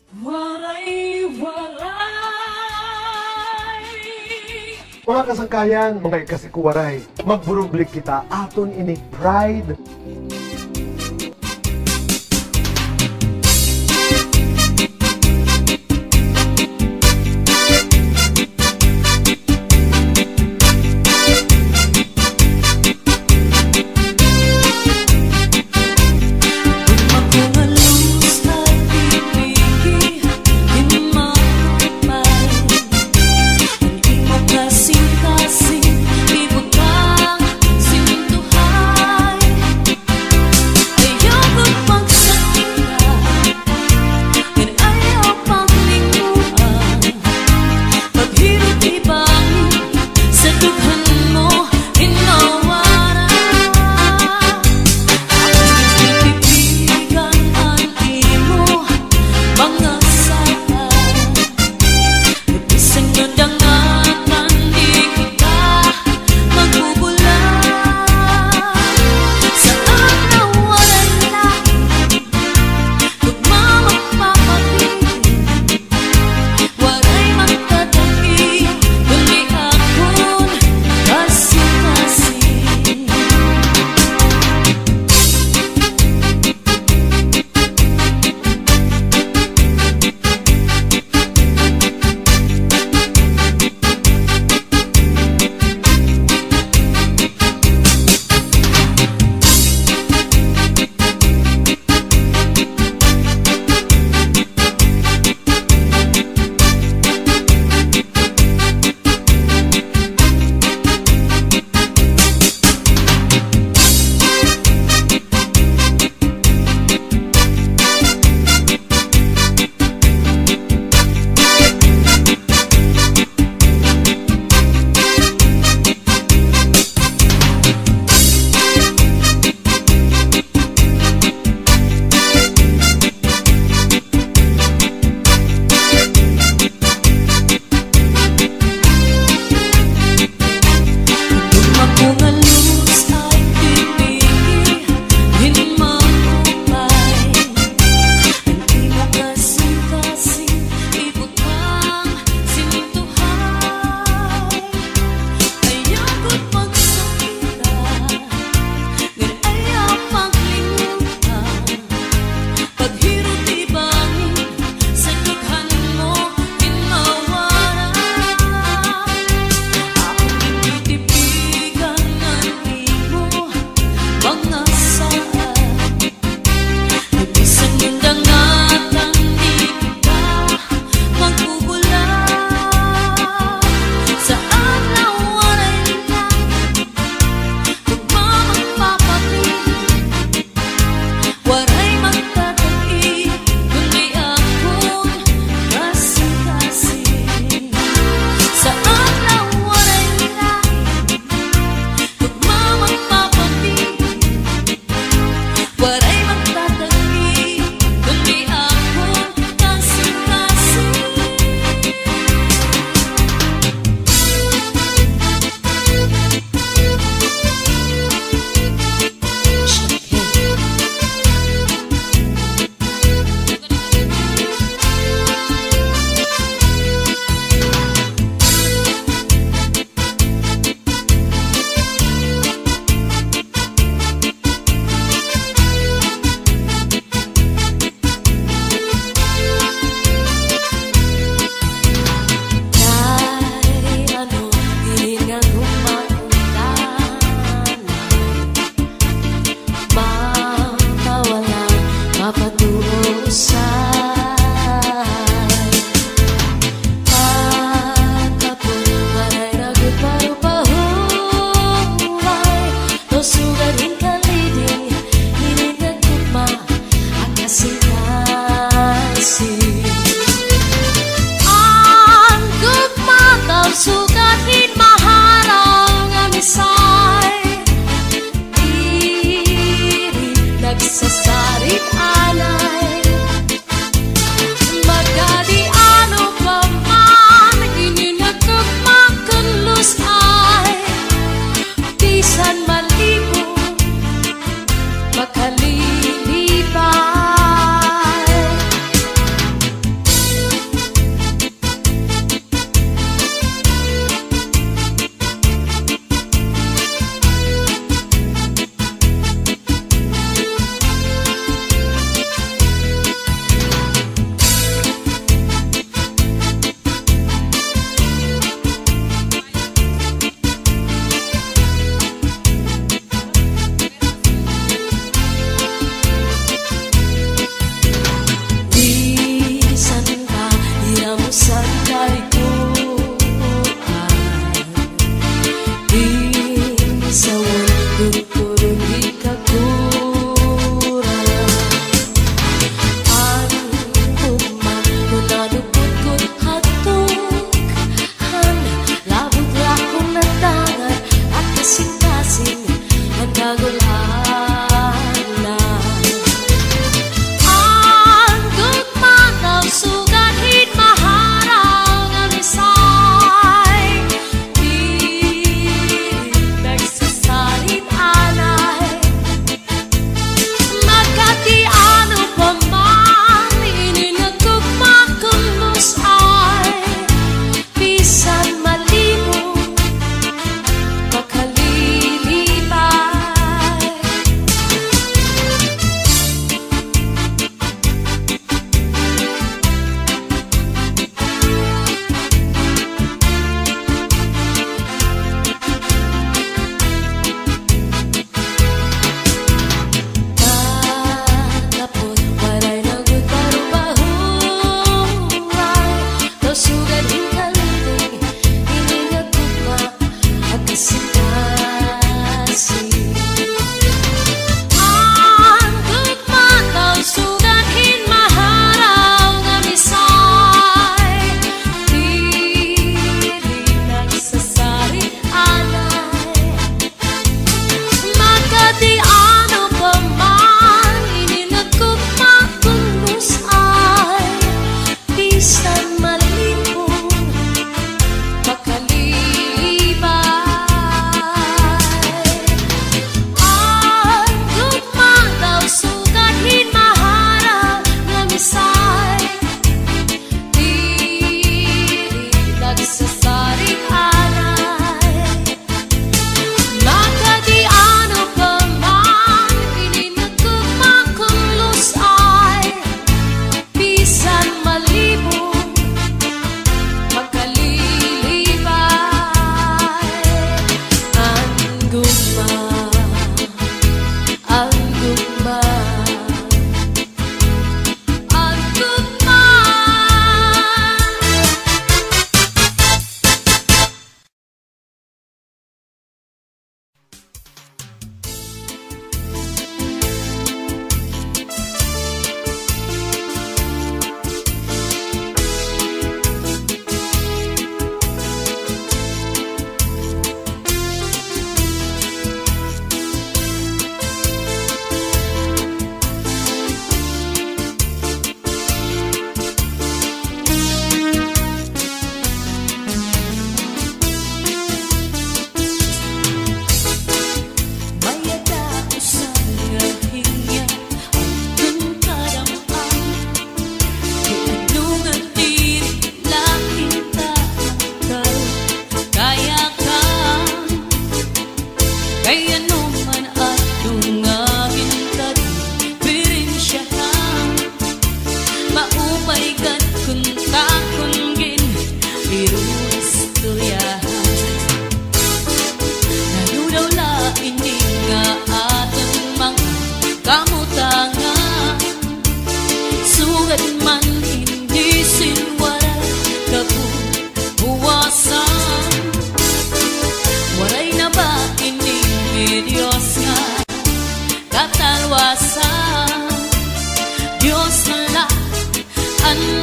Mga kasangkayan, mga ikasikuwaray, magburublik kita aton ini pride.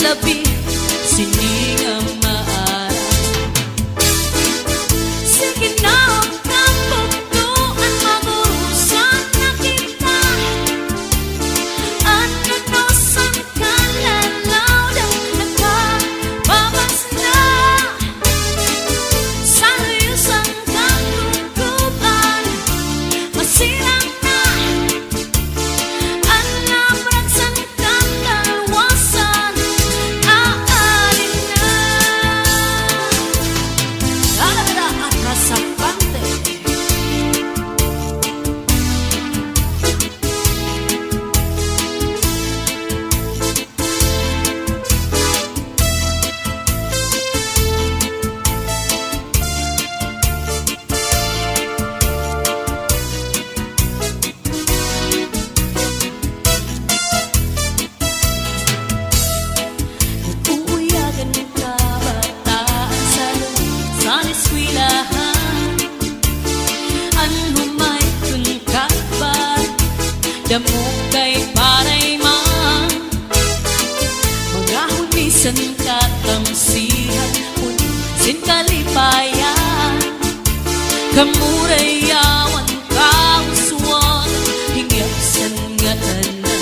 labi siningang maara. Sige na ang kapugtuan magurusan na kita. Ano no sang kalalaw daw nakababas na. Sa luyusan kang lukuban masirang na. Ang labraksan kang dalawasan aalin na. Lalala at nasakante. Uuyagan ng kabataan sa eskwelahan. Ano may kungkaban, damo kay paray man. Mga hulisan katamsihan, sin kalipayan. Kamurayawan kauswan, hingyasan nga tanan.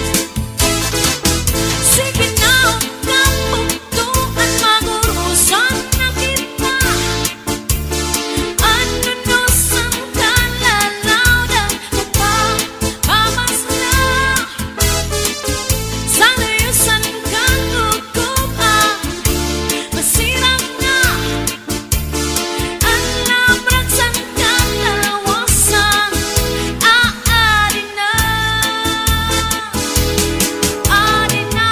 Sige na ang kapugtuan magurusan na kita. Ano no sang kalalaw daw nakababas na. Sa luyusan kang lukuban masirang na. Ang labraksan kang dalawasan aalin na. Aalin na.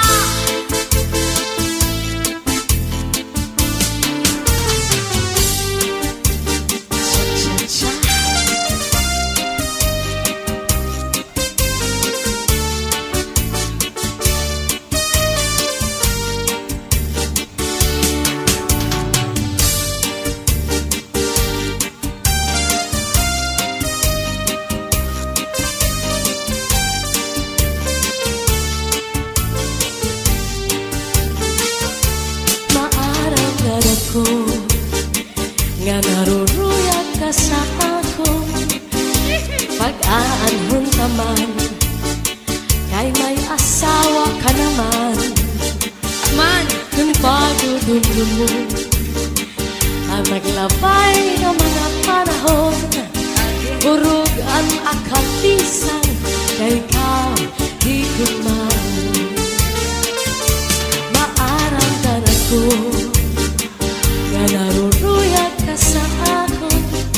Maarang ganap ko nga naruruyag ka sa ako. Pag-aanhon ka man, kay may asawa ka naman. Man, kung pagdudulong mo ang naglabay ng mga panahon, urog ang akatisan, kay ka higugman. Maarang ganap ko nga naruruyag ka sa ako.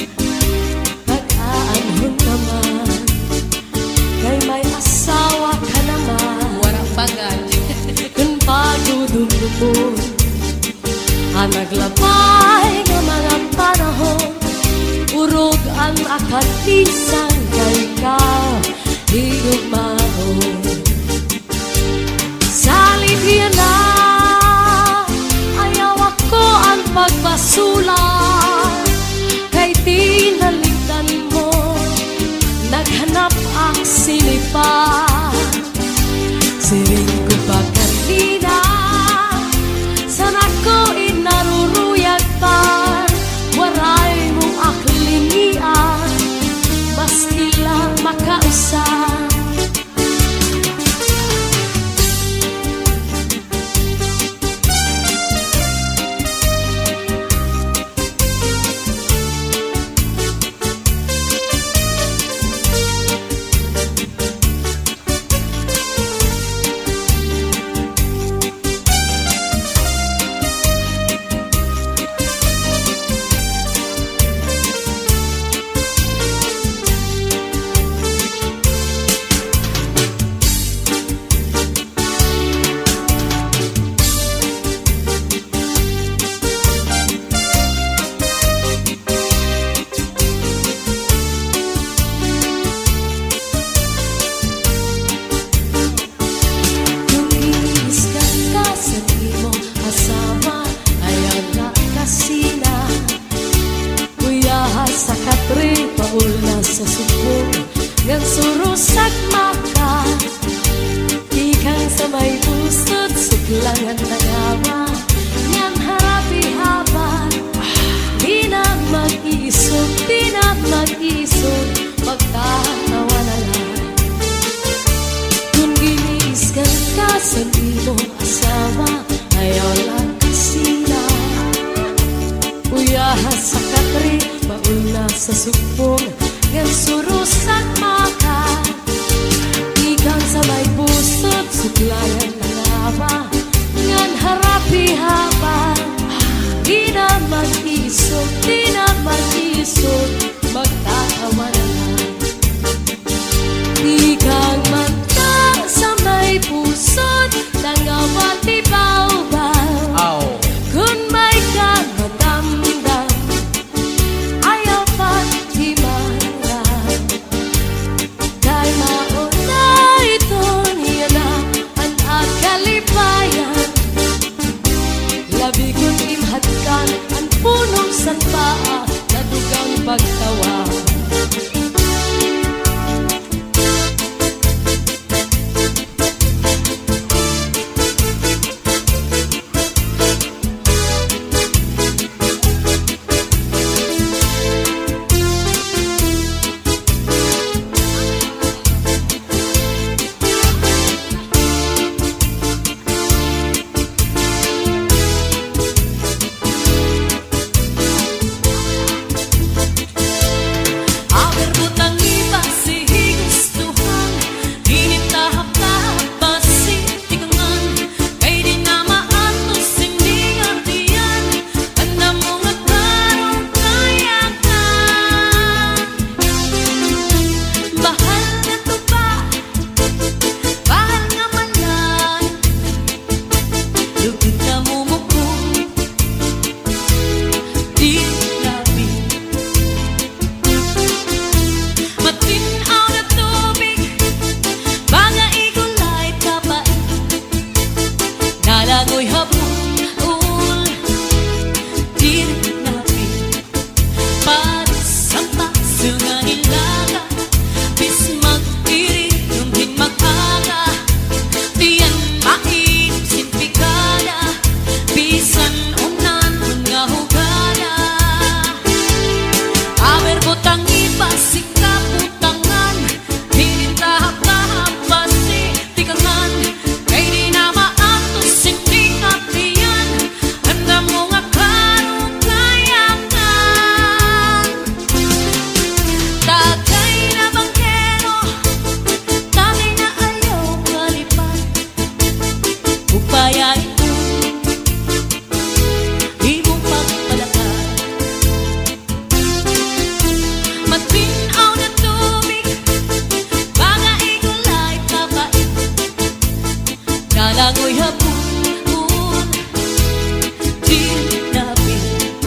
Pag-aanhon ka man, kay may asawa ka naman. Warang bagay. Kung pagdudulong mo ang naglabay ng mga panahon, urog ang akatisan, kay ka higugmaon. Sa Libya na ayaw ako ang pagbasulan, kay tinaligdan mo naghanap ang sinipan. Siring ko ba kanina sana ko inaruruyag pa, waray mong aklinian. Maski Suglangan na yawa niyang harapi-hapan. Di na mag-iisog, di na mag-iisog, magtatawa na lang. Kung giniisgan ka sa limong asawa, ayaw lang kasila. Uyahas sa katri, mauna sa sugbong, ngan surusak maka. Ikan sa may pusod, suglayan na ngaba, ngan harapi-hapan. Di na mag-isog, di na mag-isog, magtatawa na lang. Di kang magtang sa may pusod, nangawa di baw-baw. Kung may kang madamdam, ayaw pa't di marang. Kay mauna ito niya na ang agalipayan. Labi kong imhatkan ang punong sanpaa na dugang pagtawa. Langoy hapon, di nabi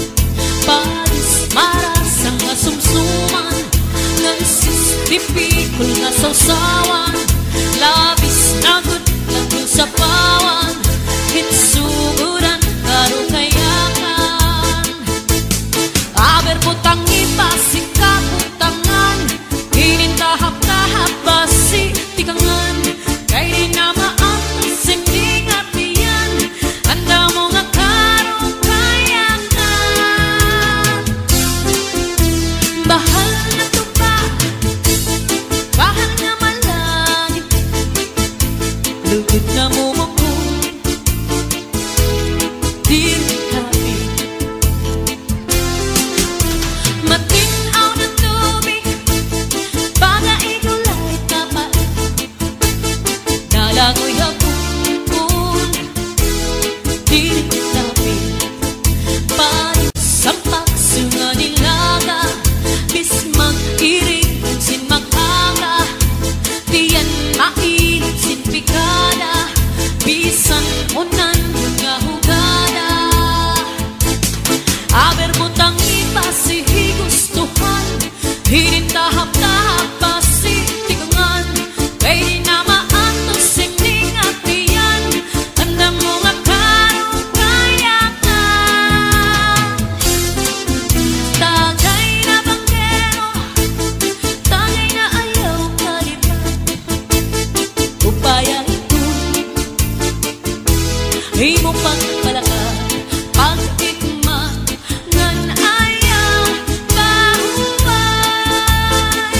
palis maras ang asumsuman ng sistipikol na sausawan. Labis na good lang sa pawan, hitsuguran karo kayakan. Aber putang ipasik ka putangan, inintahap-tahap basi tikangan. Kay di na maatos hindi nga tiyan, anda mo nga karong kayakan. Bahal na tupa, bahal nga malangit, lugod na mo mo. himo pagpalaka pag-ikma ngan ayaw mahuway.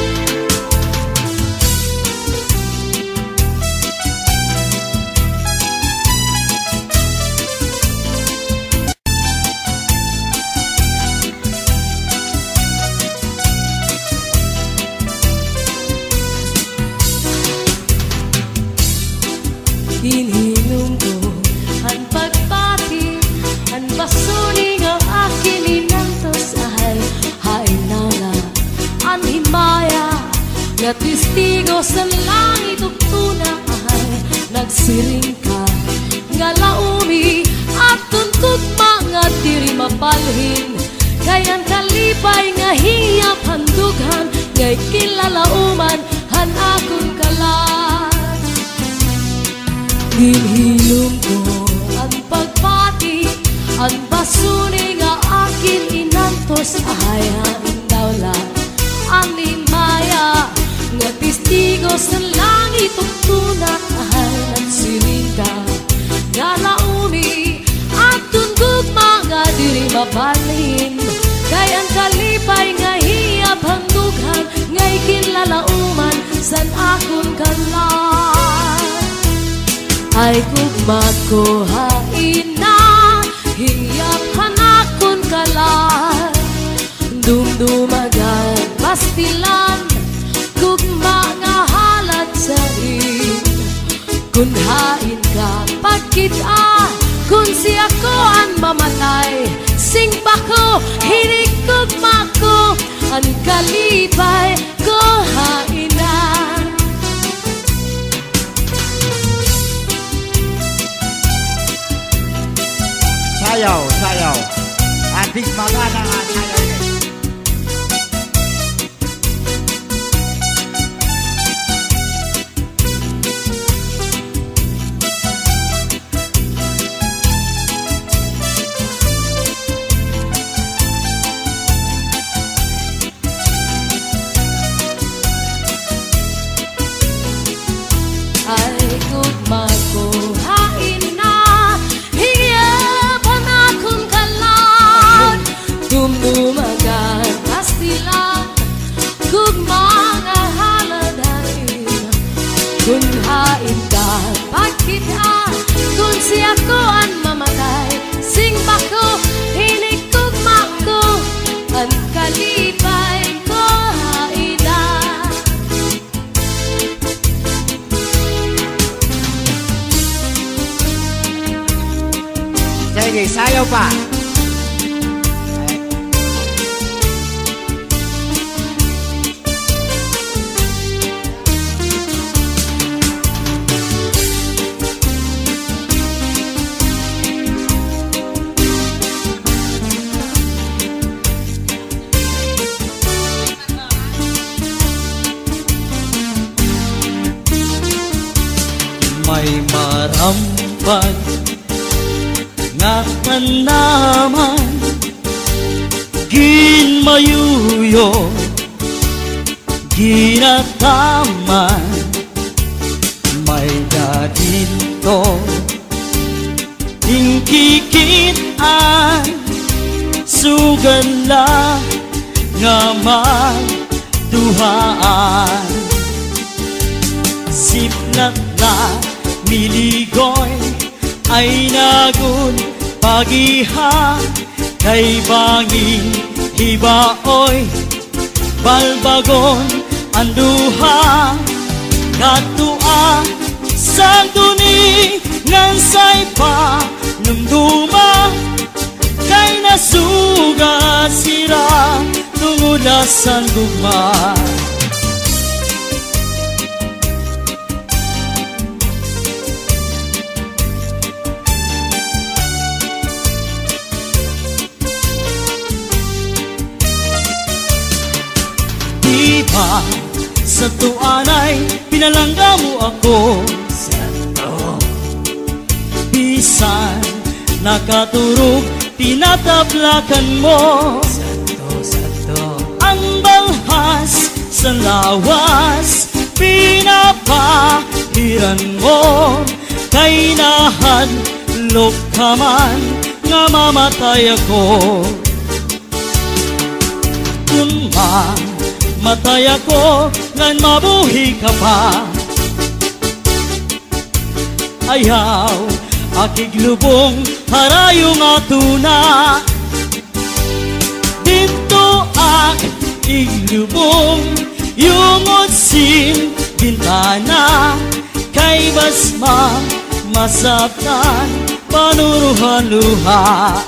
Hinilom ko ang pagpati, ang basuning ang akin inantos ay hain na nga ang himaya nga testigo sa langit ug tuna ay nagsiring ka nga laumi at tuntut mga diri mapalhin kayan kalipay nga hiyap handughan ngay kilalauman han akong kalan. Hinhilom ko ang pagpati, ang basuni nga akin inantos ay hain daw lang ang limaya nga testigo sa langit ug tuna ay nagsiring ka nga laumi at tundog mga diri mabalhin kay ang kalipay nga hiyap handughan ngay kinlalauman san akong kalan. Ay gugma ko hain na hiyap hanakon kalan dumdumagan pastilan gugma nga halad sa in kun hain ka pagkita kun siya ko ang mamatay sing pa ko hinig gugma ko ang kalipay ko hain na. Sayaw. Adik magana nga sayaw ni. Ay gugma ko hain na hiyap hanakon kalan dumdumagan pastilan gugma nga haladain kun hain ka pagkita kun siya ko ang mamatay sing pa ko hinig gugma ko ang kalipay ko hain na. Sige, sayaw pa. May marampan nga naman ginmayuyo ginataman may dadito tingkikitan sugala nga magduhaan siplat na miligoy ay nagun pagiha kay banging hibaoy balbagon anduha katua sang duni ngansay pa numduma kay nasuga sira tungulasan gugma. Sa tuanay pinalangga mo ako Santo bisan nakaturog tinataplakan mo Santo ang balhas sa lawas pinapahiran mo kay nahad Mahalok ka man nga mamatay ako. Kung mamatay ako ngan mabuhi ka pa, ayaw akiglubong harayong atuna. Dito ak iglubong yung otsin bintana, kay basma masaptan panuruhan luha.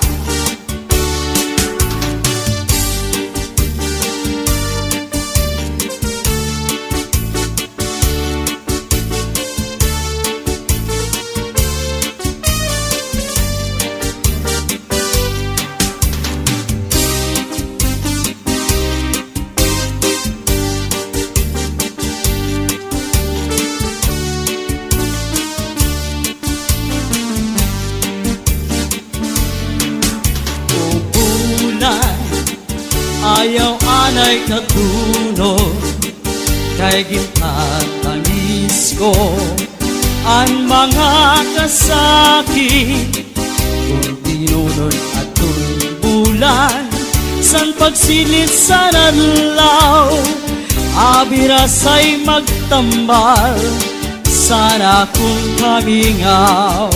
Ayaw anay katulog, kay gintatangis ko ang mga kasakit. Kung tinunod at bulan, san pagsilit sa nadlaw, abirasay magtambal, sana kung kamingaw.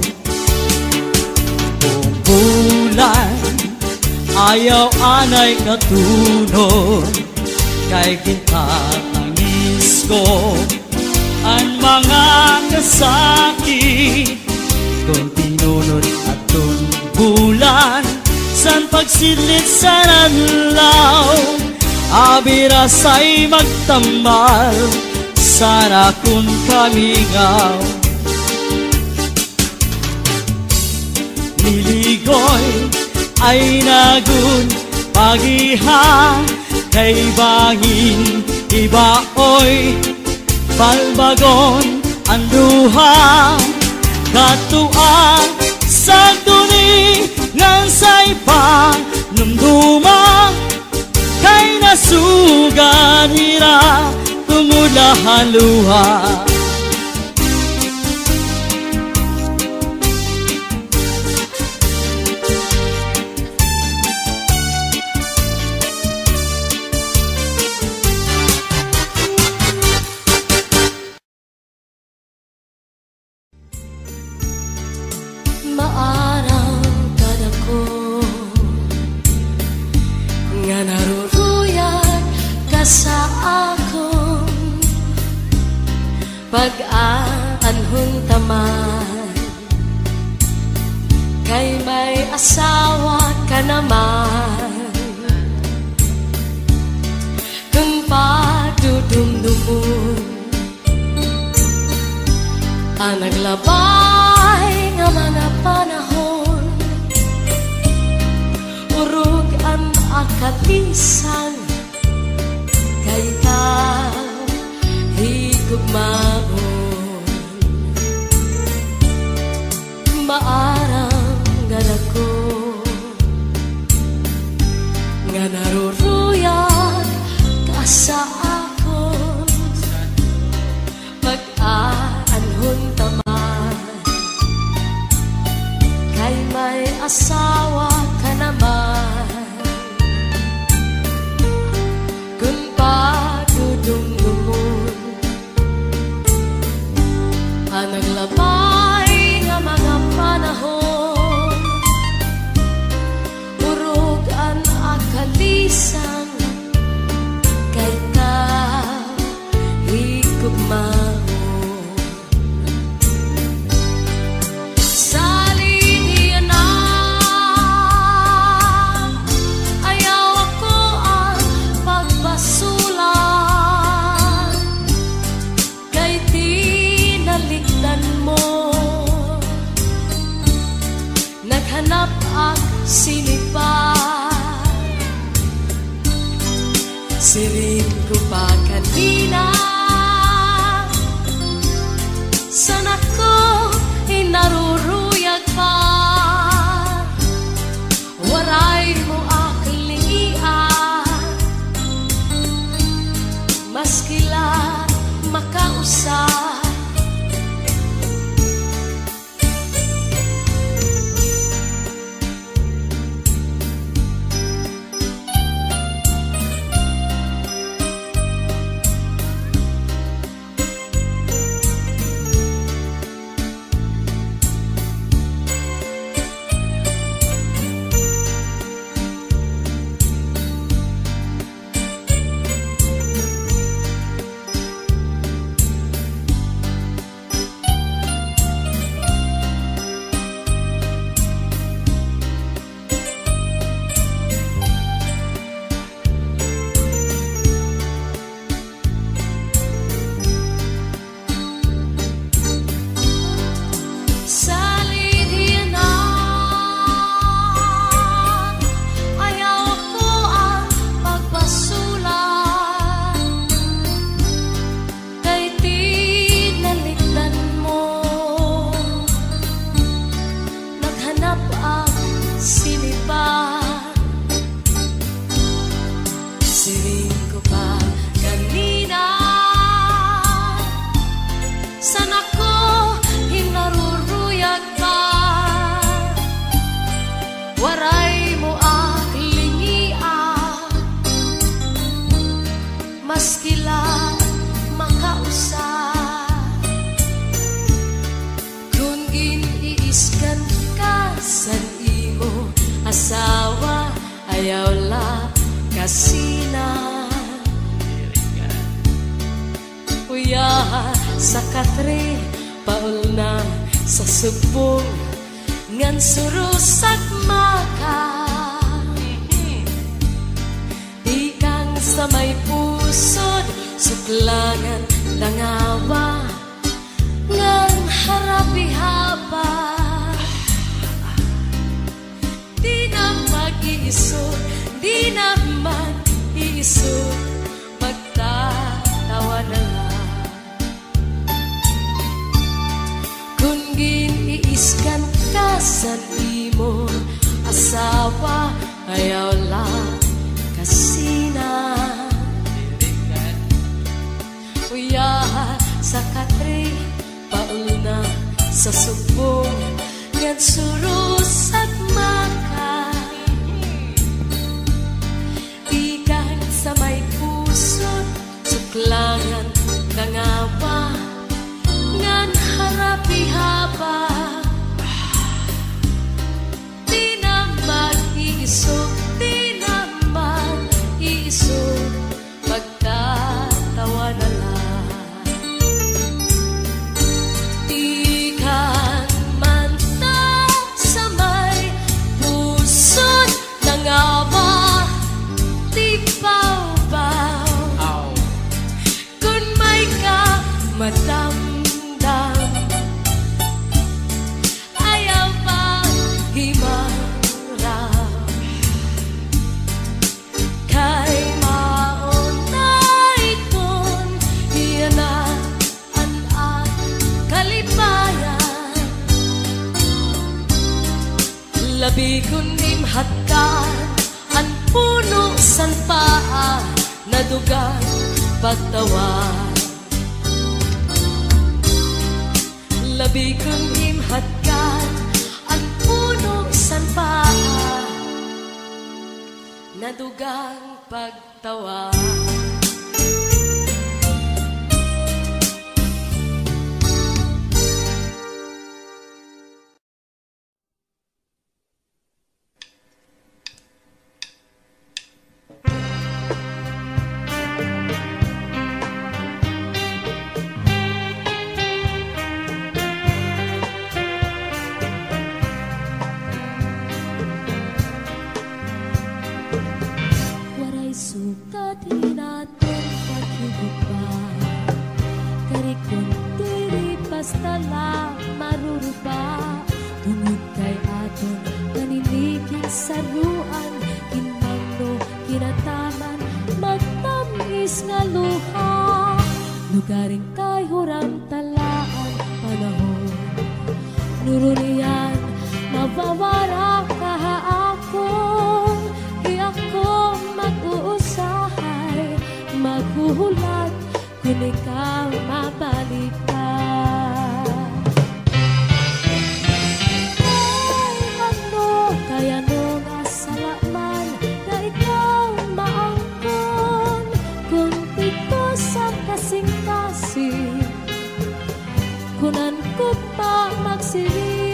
Kung bulan ayaw anay katunod, kay gintatangis ko ang mga kasakit. Kung tinunod at bulan, san pagsilit sa nadlaw, abirasay magtambal, sana kung kamingaw. Niligoy ay nagun pagiha, kay bangin ibaoy balbagon ang duha. Katuan sa duni ngan say pa numduma, kay nasugan ira tumulahan luha. Maarang ka na ko nga naruruyag ka sa akong pag-aanhon taman, kay may asawa ka naman. Kung padudumdumon ang naglabay nga mga panahon, urog ang akatisan, kay ka higugmaon. Maarang ganako nga naruruyag ka sa akon pag-aanhon taman, kay may asawa ka naman. Kung padudumdumon ang naglabay nga mga panahon, urog ang akalisan, kay ka higugmaon. Naghanap ang sinipan, siring ko pa kanina, sana ko inaruruyag pa, waray mo aklian, maskila makausap. kasina. Uya sa katre paul na sa subong ngan surusag maka. Ikang sa may pusod suklangan tangawa ngan harapi haba. Di na mag-iisod, di na mag-iisod, magtatawa na lang. Kung giniiskan ka sa imo asawa, ayaw lang kasina. Uya sa katre paul na sa subong ngan surusag maka. Ikan sa may pusod suklangan nangawa ngan harapi haba. Di na mag-iisog, di na mag-iisog, magtatawa na lang. Ikan man ta sa may pusod nangawa, di baw-baw. Kung may ka madamdam, ayaw pa himaraw. Kay maunay kon hiyanaan at kalipayan. Labi kun imhatkan ang puno san paa nadugan pagtawan. Labi kun imhatkan ang puno san paa nadugang pagtawa. Waray sukat natin paghigugma, karikon diri basta lang maruruba. Tungod kay aton naniligin sa ruan, kinmangno kinataman magtamis nga luha. Lugaring kay huram talaan panahon, nuruniyan mabawara kahaakon. Di ako mag-uusahay, maghuhulat kung ikaw mabalik ka. Ay, ano kaya nung asalaman na ikaw maangkon, kung dito sa kasing-kasing kunan ko pa magsiring.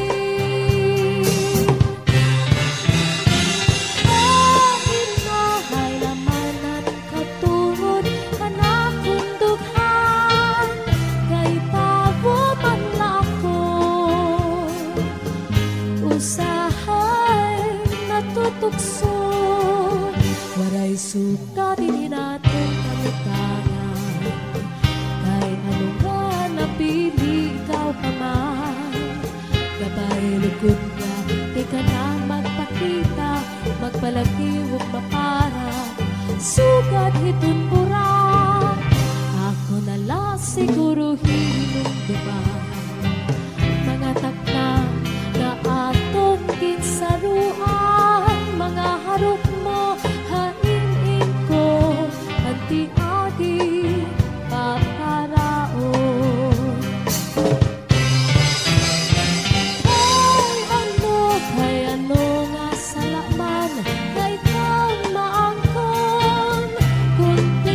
Usahay natutukso, waray suka din natin kamutangan. Kay ano nga napili ikaw pa man, gabay lukod nga di ka na magpakita, magpalagi huwag mapara, sugat hitun pura. Ako nala siguro hinumduman mga takna na aton kinsaruan. Mga harap mo hainin ko, anti-adi paparaon. Ay, ano kay ano nga salaman na ikaw maangkon, kung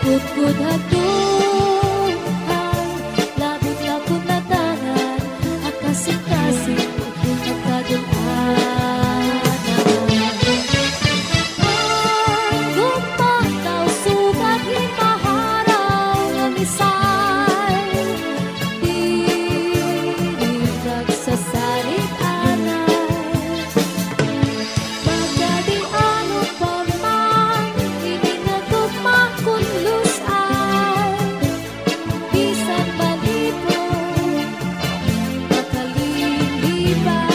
Gud hatuhan, labot-labot na tanan, akasing-kasing nagkadulanan. Ang gumataw sugat himaharaw nga misay, dinigag sa salit-anay. Magdadi ano pa man, ininagog makunlos ay, bisan balibo, makalilibay.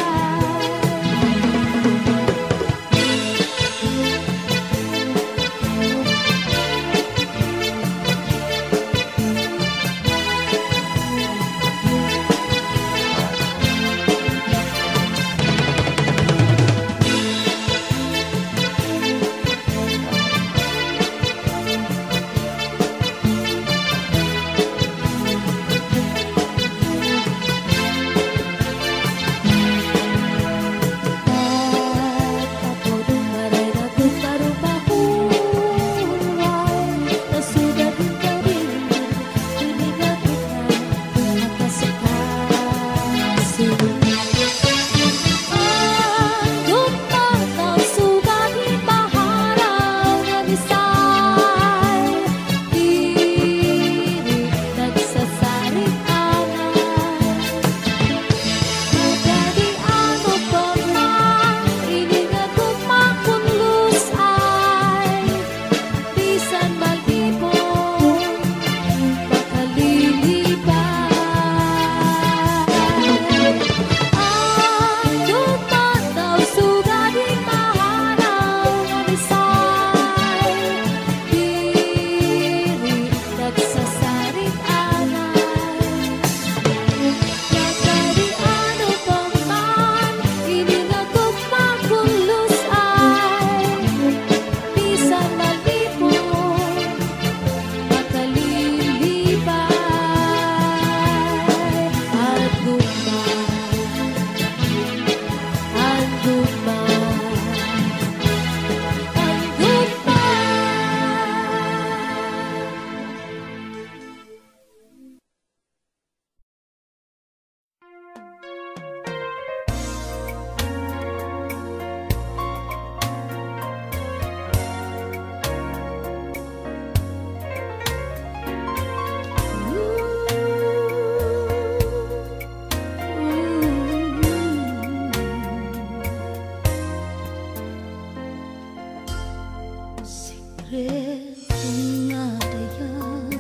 Sikretong nadayag,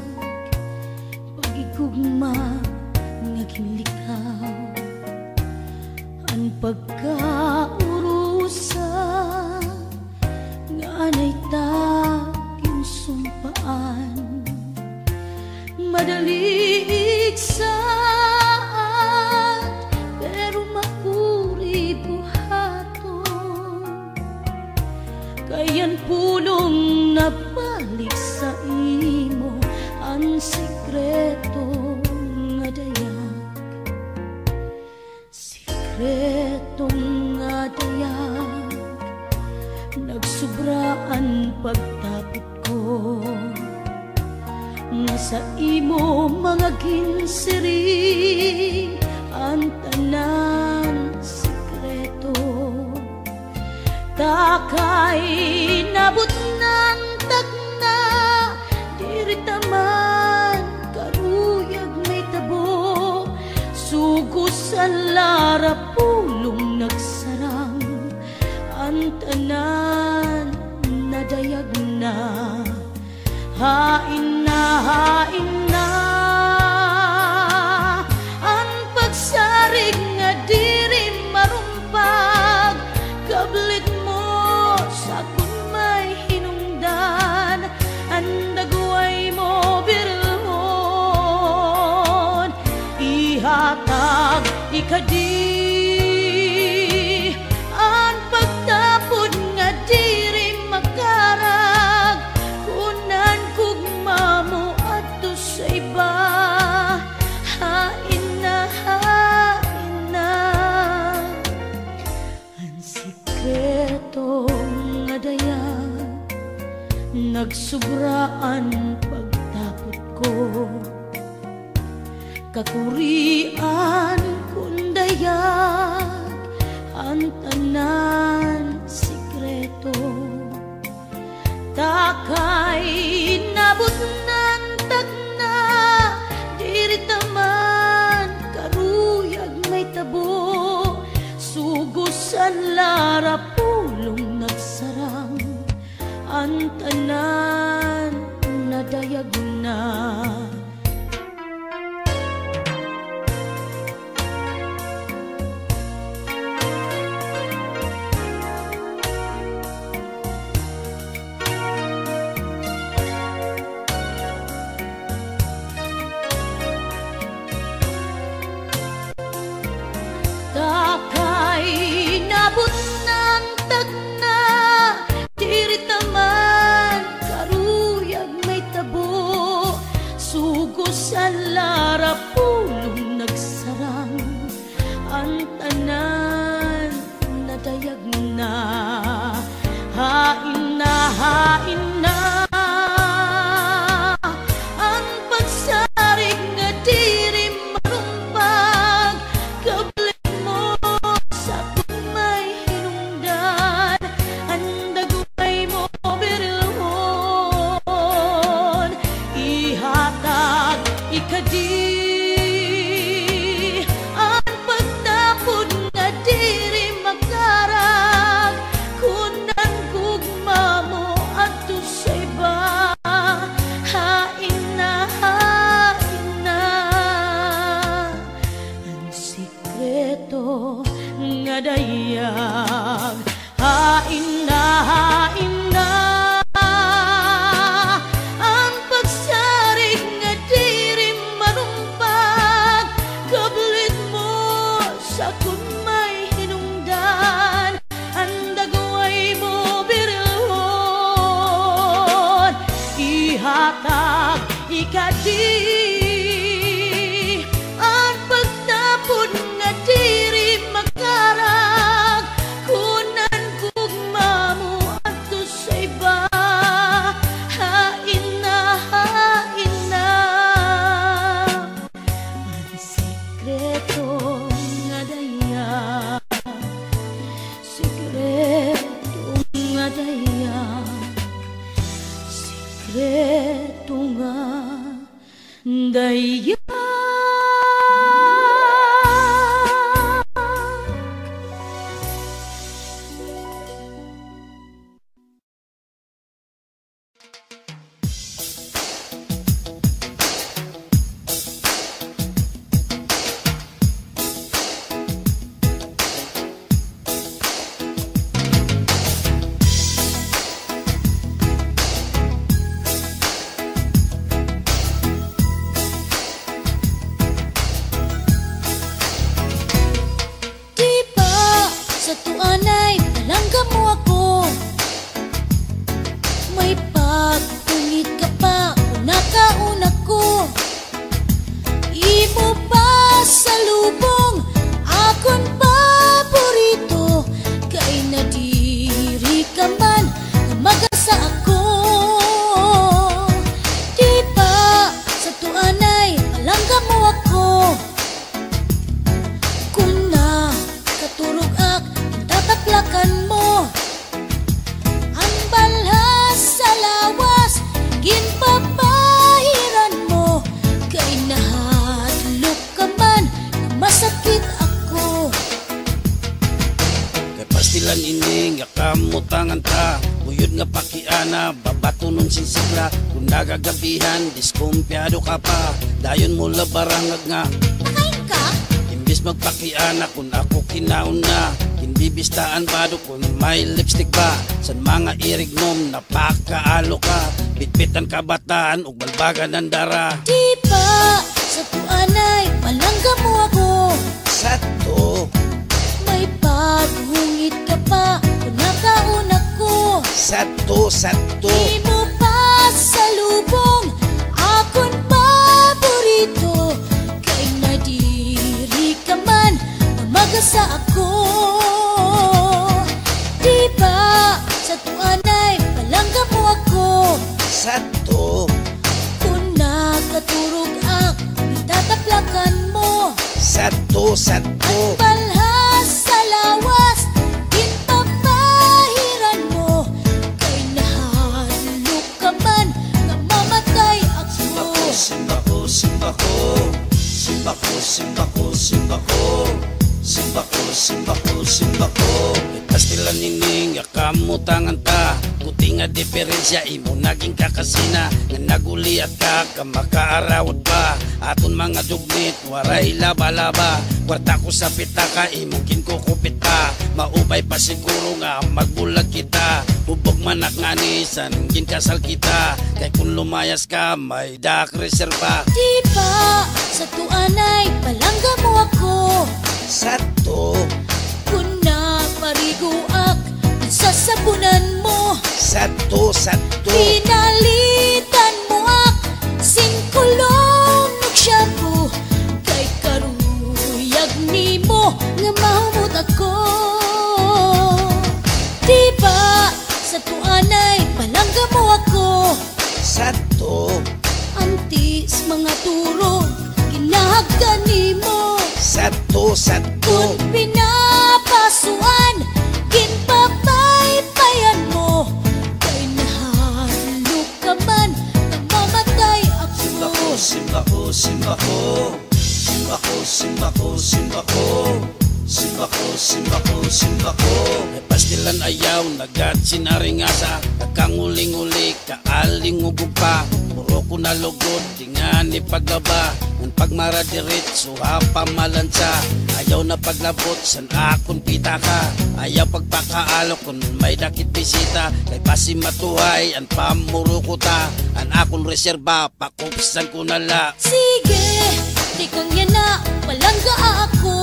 pag-igugma nga ginlikaw, ang pagkaurusa nga anay taging sumpaan, madali igsaat pero makuri buhaton, kayan pulong nabalik sa imo ang sikreto nga dayag, sikreto nga dayag, nagsubraan pagtapit ko nga sa imo mga ginsiri ang tanan sikreto. Takay nabot ng tagna, diri taman karuyag may tabo, sugos sa lara pulong nagsarang, ang tanan nadayag na, hain na, hain na, ang pagsarig nga diri marumpag, kablit sa kung may hinungdan, ang dagway mo birhon, ihatag ikadi ang pagtapod nga diri makarag, kunan kugma mo adto sa iba, hain na, ang sikreto nagsubraan pagtapot ko. Kakurian kundayag ang tanan sikreto. Takay nabot ng tagna, diri taman karuyag may tabo. Sugusan lara pulong nagsarang, ang tanan nadayag na. Takay nabot ng tagna, diri taman karuyag may tabo. Sugusan lara pulong nagsarang, ang tanan nadayag na. Hain na, hain na ang pagsarig nga diri marumpag. Kablit mo sa kumay hinungdan, ang dagway mo birilhon. Ihatag ikadi ang pagtapod nga diri makarag. Kunan gugma mo adto sa iba. Hain na, hain na ang sikreto nga dayag. Hain na, hain na ang pagsarig nga diri marumpag. Kablit mo sa kumay hinungdan, ang dagway mo birilhon. Ihatag ikadi ang pagtapod nga diri makarag. Kunan gugma mo adto sa iba. Hain na, hain na ang sikreto nga dayag. Sikreto nga dayag. Sikreto nga dayag. Di ba sa tuanay palangga mo ako? May pagtungit ka pa kung nakauna ko. Imo pa sa lubong akon paborito. Kay nadiri ka man na magasa ako. Di ba sa tuanay palangga mo ako? Kung na katurog ak tataklakan mo, ang balhas sa lawas ginpapahiran mo. Kay nahadlok ka man na masakit ako. Kay pastilan ini nga kamutangan ta, buyod nga pakiana, babato nun sinsigla. Kung nagagabihan, diskumpyado ka pa, dayon mo labarangag nga. Nakain ka? Imbis magpakiana kung ako kinauna, hindi bistaan bado kung may lipstick pa. San mga irignom napakaalo ka, bitbitan kabataan ug balbagan ng dara. Di ba sa tuanay palangga mo ako? Sato, May paghungit ka pa kung nakauna ko. sato, sato. Di mo pa sa lubong akon paborito. Kay nadiri ka man na magasa ako. Di ba sa tuanay palangga mo ako? Sadto, sadto. Palhas sa lawas, ginpapahiran mo. Kay nahadlok ka man, nga mamatay ako. Simba ko, simba ko. Simba ko, simba ko, simba ko. Simba ko, simba ko, simba ko. Pastilan nining, yakamutangan ta. Kuti nga diferensya, imo naging kakasina. Nga naguliat ka, kamakaarawad pa. Aton mga dugnit, waray laba-laba. Kwarta ko sa pitaka, imong kinkukupit pa. Maupay pa siguro nga, magbulag kita. Hubog manak nga ni, sanggin kasal kita. Kay kung lumayas ka, may dak reserva. Di ba sa tuanay, palangga mo ako. Sadto, Kung napariguak, sasabunan mo. sadto, sadto. Pinalitan mo ak, singkulong nagsyapo. Kay karuyag ni mo, nga mahumot ako. Di ba sa tuanay, palangga mo ako. Sadto, Antis mga turo, ginahagdan ni mo. sadto, sadto. Kung pinapasuan, ginpapaypayan mo. Kay nahalo ka man, namamatay Simba ako. ko, simba ko, simba ko. Simba ko, simba ko, simba ko. Simba ko, simba ko, simba ko. May pastilan ayaw, nagat sinaringasa. Kakanguling-uli, kaaling-ugog pa. Puro ko nalugod, di nga ni paglaba. Ang pagmaradiritso, hapamalansa. Ayaw na paglabot, san akon pita ka. Ayaw pagpakaalo kung may dakit bisita. Kay pasimatuhay, ang pamuro ko ta. Ang akon reserba, pakupsan ko nala. Sige, di kang yan na, palangga ako.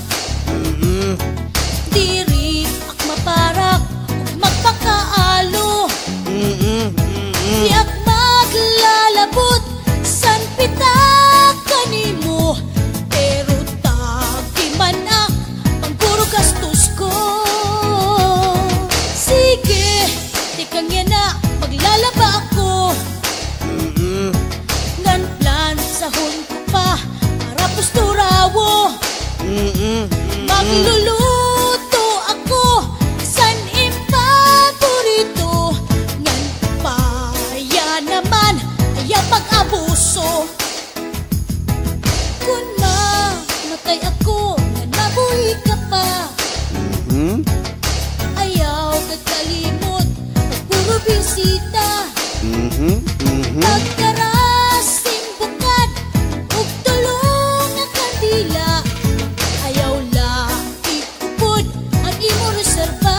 Diri ak maparak, ug magpakaalo. Di ak maglalabot, san pita kanimo. Pero tagi man ak, pangguro gastos ko. Sige, di kang yan na, maglalaba ako. Ngan plan sa hun ko pa, para pusturawo. Magluluto ako, san impaborito. Ngan paya naman, ayaw pag-abuso. Kung mamatay ako, ngan mabuhi ka pa. Ayaw kakalimot, puro bisita. Pagkarasing bukad, ug tulong na kandila. Ayaw lang ikupod ang imo reserva.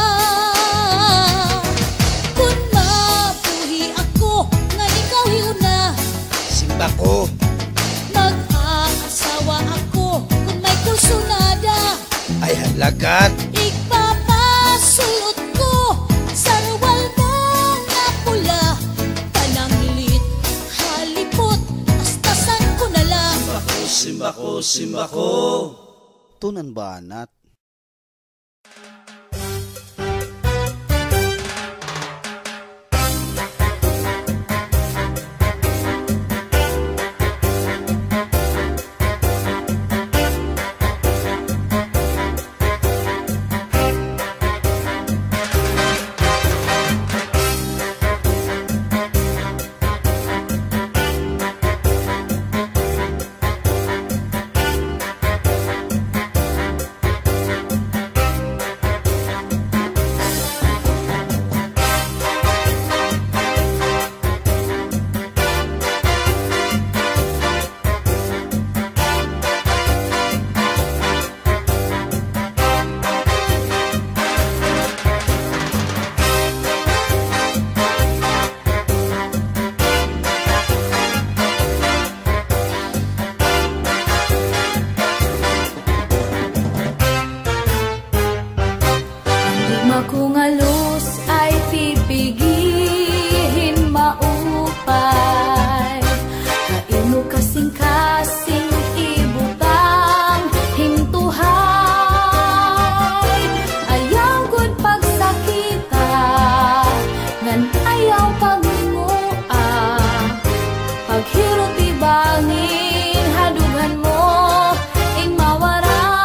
Kung mabuhi ako, nga ikaw hiuna. Simba ko, Mag-aasawa ako, kung may kursunada. ay halagat. Ipapasulot ko sa rawal mo nga pula. Pananglit, halipot, astasan ko na lang. Simba ko, simba ko. Tunan banat. Paghirot ibangin, hadugan mo, ing mawara.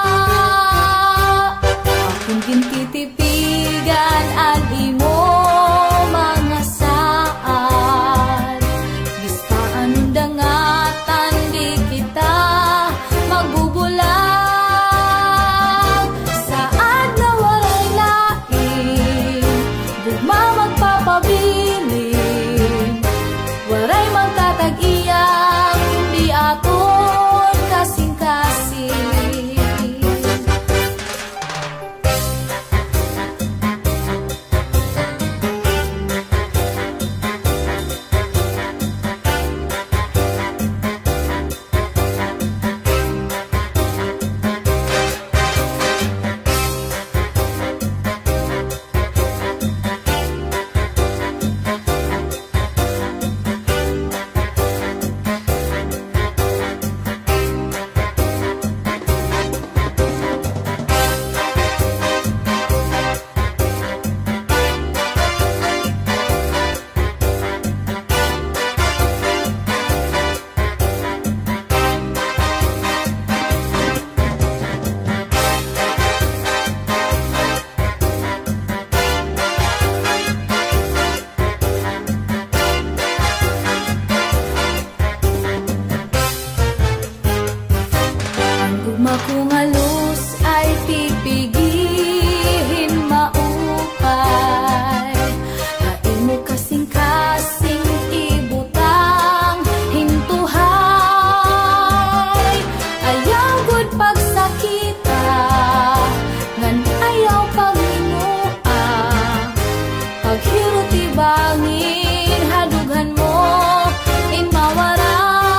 bangin hadughan mo in mawara.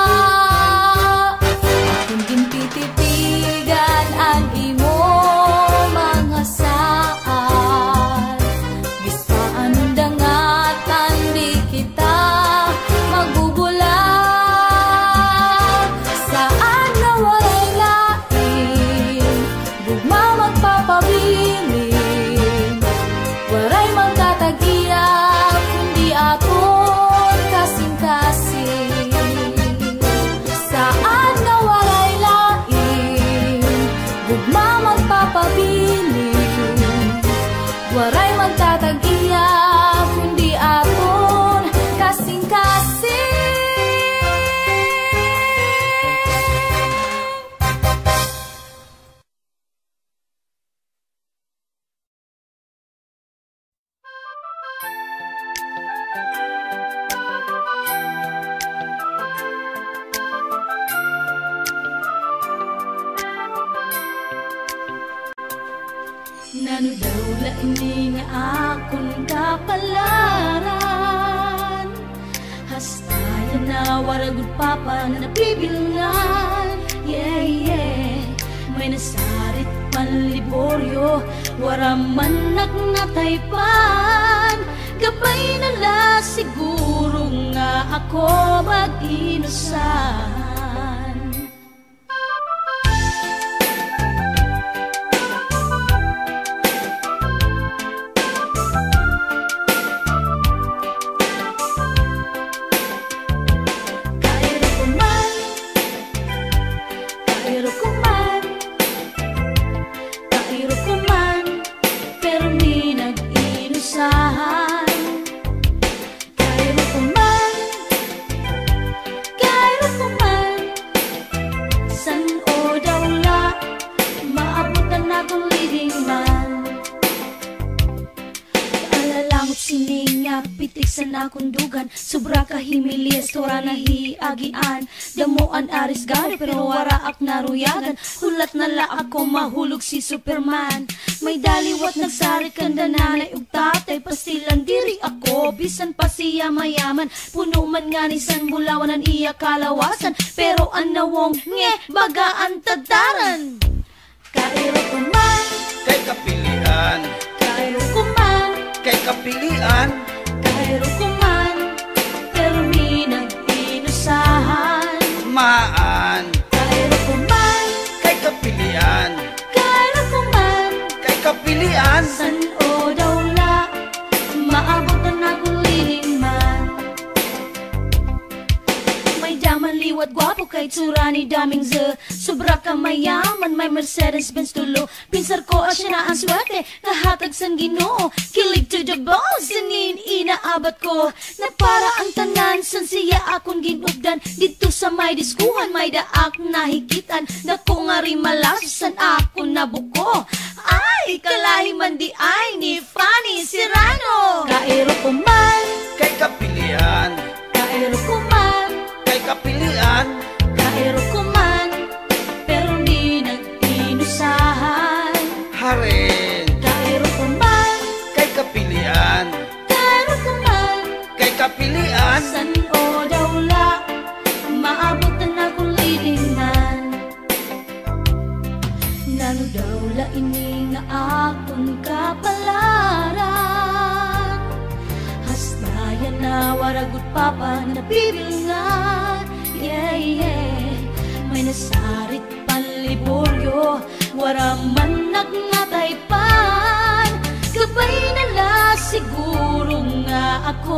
Akong ginpititigan ang imo mga saan. Bisaan dangatan di kita magbubulag. Saan na walay lain, gugma magpapabilin. Waray magkatagiya, kundi aton kasing-kasing. Saan na walay lain, gugma magpapabilin. Waray magkatagiya, kundi aton kasing-kasing. Nano daw laing nga akong kapalaran. Hastayan na waragod papa na nabibilangan. Yeah, yeah. May nasarit panliboryo, waraman nagnataypan. Gabay na la siguro nga ako mag-inusan. Pitiksan akong dugan, sobra kahimilis, tora nahiagian. Damuan aris gari, pero wara ak naruyagan. Hulat na la ako, mahulog si Superman. May daliwat nagsarit kanda nanay ug tatay, pastilan diri ako, bisan pa siya mayaman. Puno man nga ni san bulawanan iya kalawasan, pero ang nawong nge, bagaan tadaran. Kairo ko man, Kay kapilian, kairo ko man, kay kapilian, kairo ko man, pero mi nag-inusahan. maan. Kairo ko man, Kay kapilian, kairo ko man, kay kapilian, san o daw la, maabot na akong liling man. May daman liwat gwapo kay tsura ni daming ze. Sobra ka mayaman, may Mercedes-Benz tulo. Pinsar ko at siya na ang swerte, nahatag sang Ginoo. Kilig to the bones, sinin inaabat ko. Na para ang tanan, san siya akong ginugdan. Dito sa may diskuhan, may daak nahikitan. Dako nga rin malasan ako nabuko. Ay, kalahi man di ay ni Fanny Serrano. Kairo ko man, kay kapilian, kairo ko man, kay kapilian, kairo ko man, pero di nag-inusahan. haren. Kairo ko man, Kay kapilian, kairo ko man, kay kapilian, san o daw la, maabot na akong leading man. Nano daw la ini nga akong kapalaran. Hastayan na waragot papa na bibilangan. Yeah, yeah. May nasarit panliboryo, waraman nagnataypan. Gabay na la siguro nga ako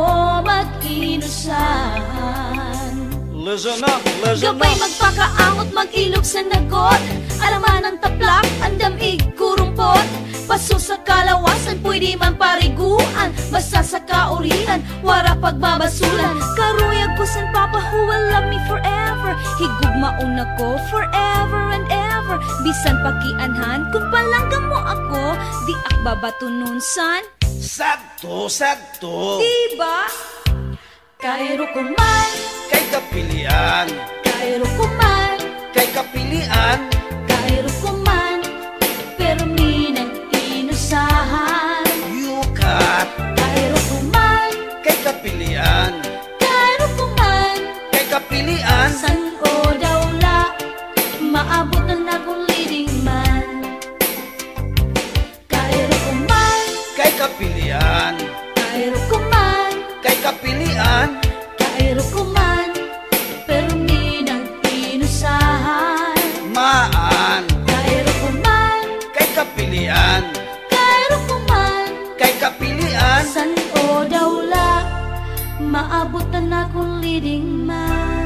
mag-inusan. listen up, Gabay magpakaangot, mag-ilog sa nagot. Alaman ang taplak, andam igurumpot. Paso sa kalawasan, pwede man pariguan. Basta sa kaurian, wara pagbabasulan. Karuyag ko san papa who will love me forever. Higugmaon ako forever and ever. Bisan pakianhan, kung palangga mo ako, di akbabato nun san. Sakto, sakto. Diba? Kairo ko man, Kay kapilian, kairo ko man, kay kapilian, kairo ko man, pero mi nag-inusahan. yukat. Kairo ko man, kapilian. Kairo ko man, pero di nagpinusahan. Maan Kairo ko man, kay kapilian. kairo ko man, Kay kapilian. san o dawla, maabot na akong leading man.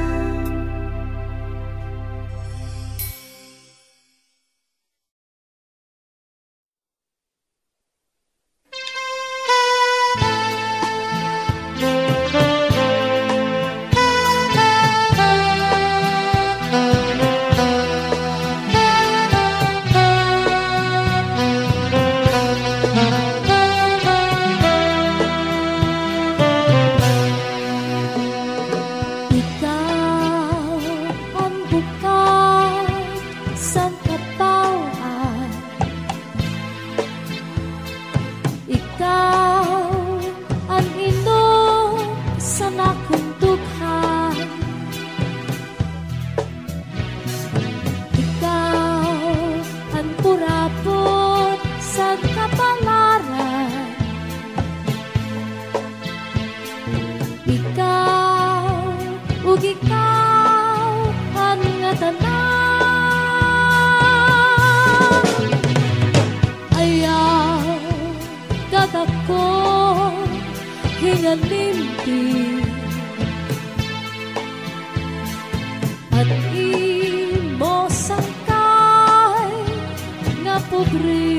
At imo sangkay nga pobre,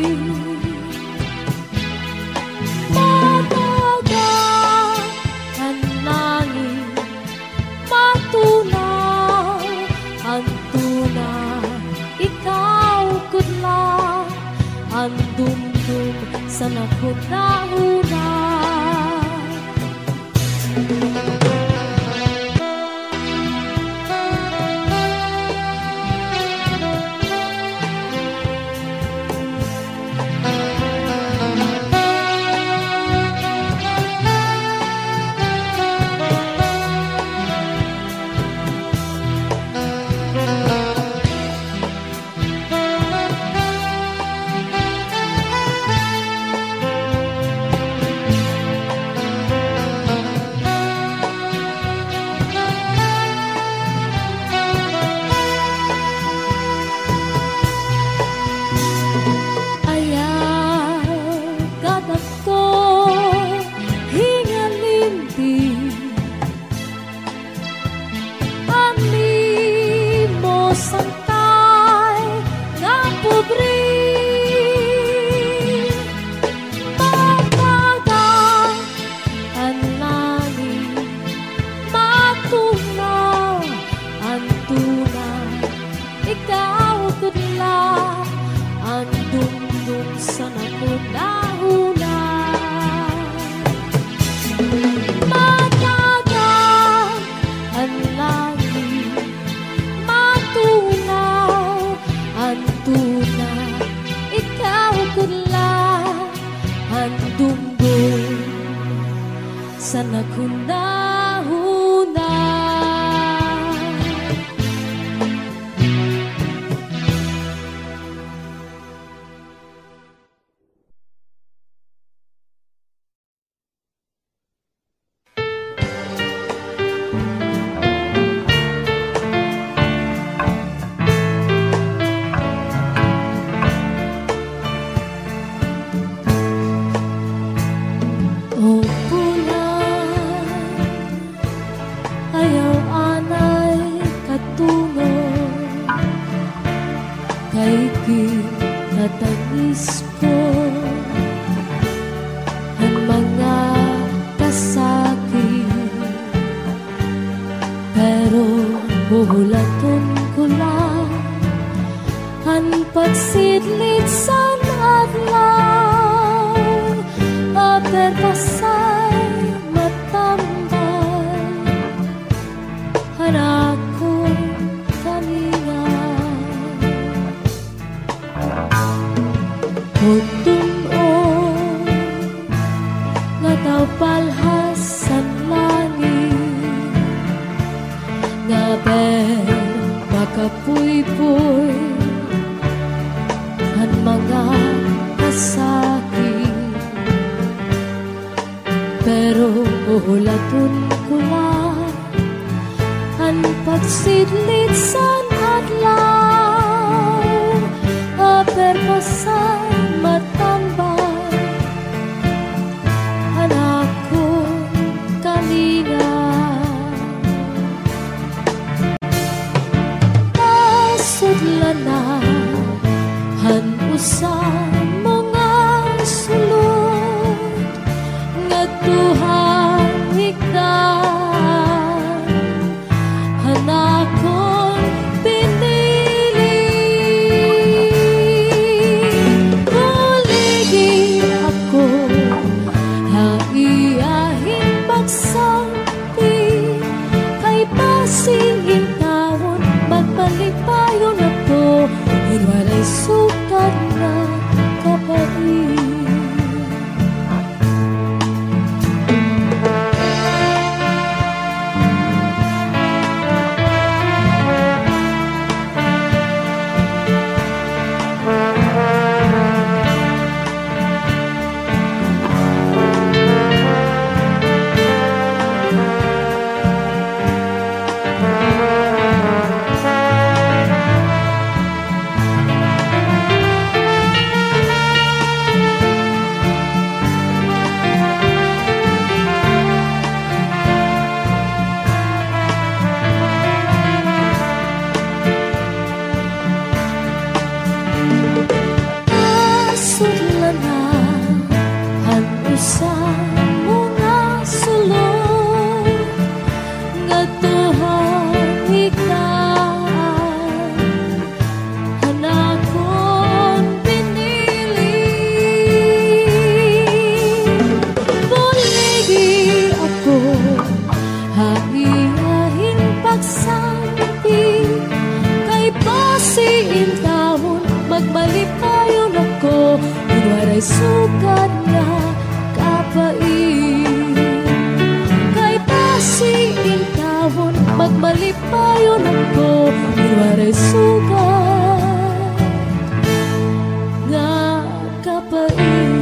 mataga ang langit, matunaw ang tuna, ikaw kudla ang dumdum sa nakunahuna. Pero buhulatun Haiyahin pagsampi kay pasiin taon magmalipayon ako kunwaray sukat nga kapain kay pasiin taon magmalipayon ako kunwaray sukat nga kapain.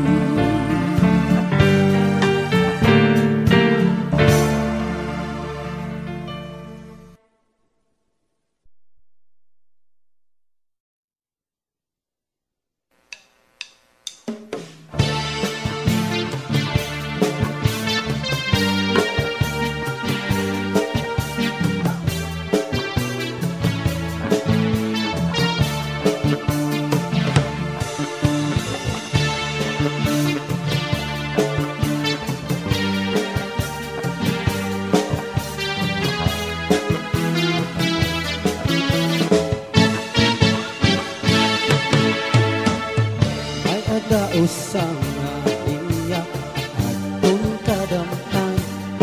Usang nga iyak atong kadamtan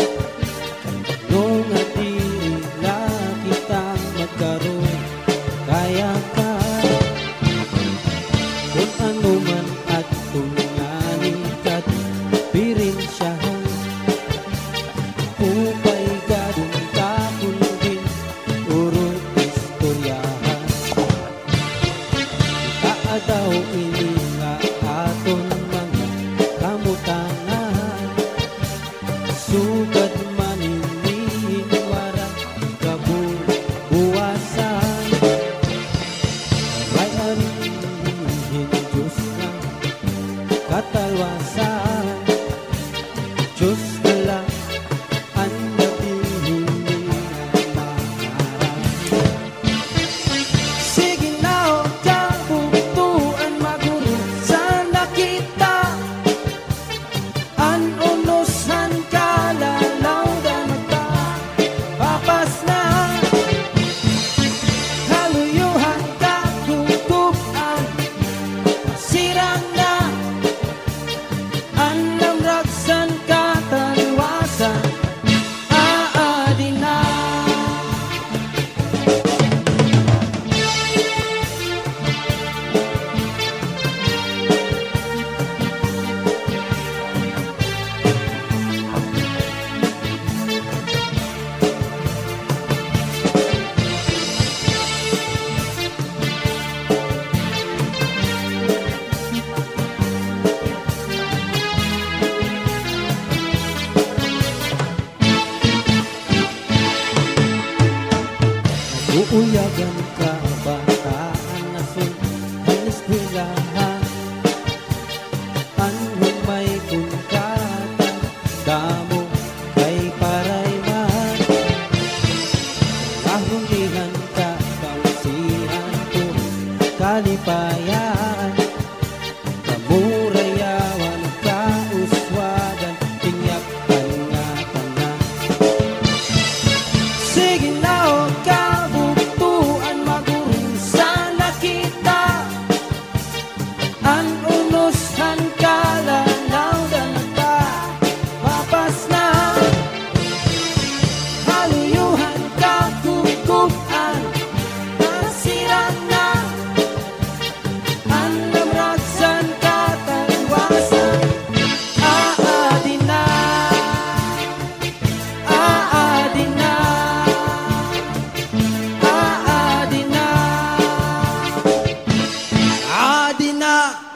nung atila kitang magkaroon kaya ka kung ano man atong nganikat piring siyahan upay gadong kapulugin urong istoryahan kaadaw ini aton mga kamutangan sugad maninihin warang kabuwasan rayan Diyos na katalwasan Diyos na lang ang nabihin maharap sige na o kabutuan maguro kita an unusan kalalaw dan ta papas na kaluyuhan katutupan sirang na an namraksan kataliwasan aadi na uuyagan ka bataan na ang eskwelahan anong may kungkatan damo kay parayman kahunihan ka kausihan ko kalipayan kamurayawan kauswagan tingyak kanya-kanya sige na o kabutuan magurong sana kita ang unusan kalalaw dan ta papas na haluyuhan kakukuhan nasirang na ang namraksan kataliwasan aadi na aadi na aadi na aadi na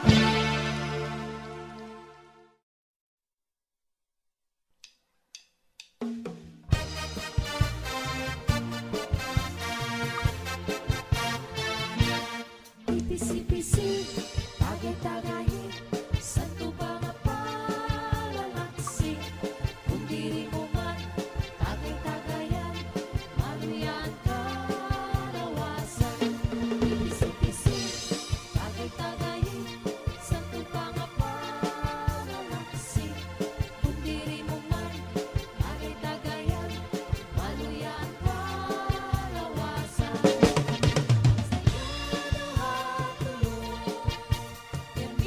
Ipisi-pisi, tagay-tagayin, santo ba nga palalaksi? Kung diri mo man, tagay-tagayan, maluyan kalawasan. Ipisi-pisi, tagay-tagayin, santo ba nga palalaksi? Kung diri mo man, tagay-tagayan, maluyan kalawasan.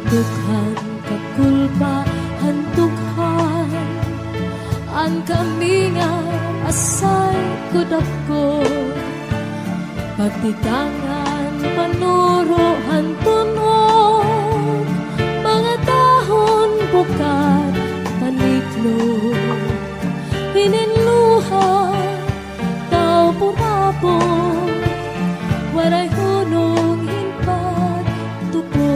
putukhan kakulpa hantukhan ang kami nga asay kudako pagtikangan panuro hantunog mga dahon bukat paniklo hininluha tao purapo waray hunong hinpat tupo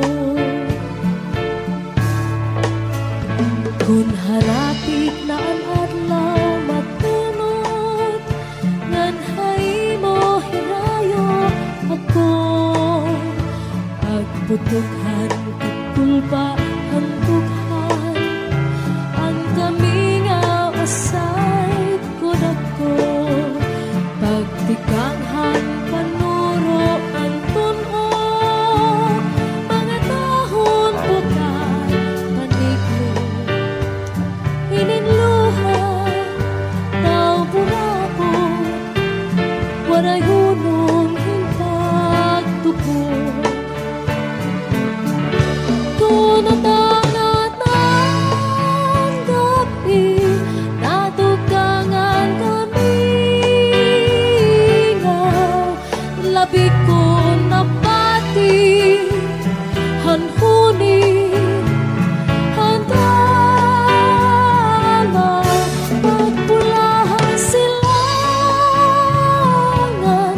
kun harapik na ang adlaw matunod ngan hay mo hirayo ako agputukhan kakulpa hantukhan ang kami nga asay kudako pagtikanghan panuro ang tunog mga dahon bukat paniklo hininluha tao burapo waray hunong hintag tupo kung natangat ang gabi natukangan kami nga labi ko napati hanhuni handala pagpulahan silangan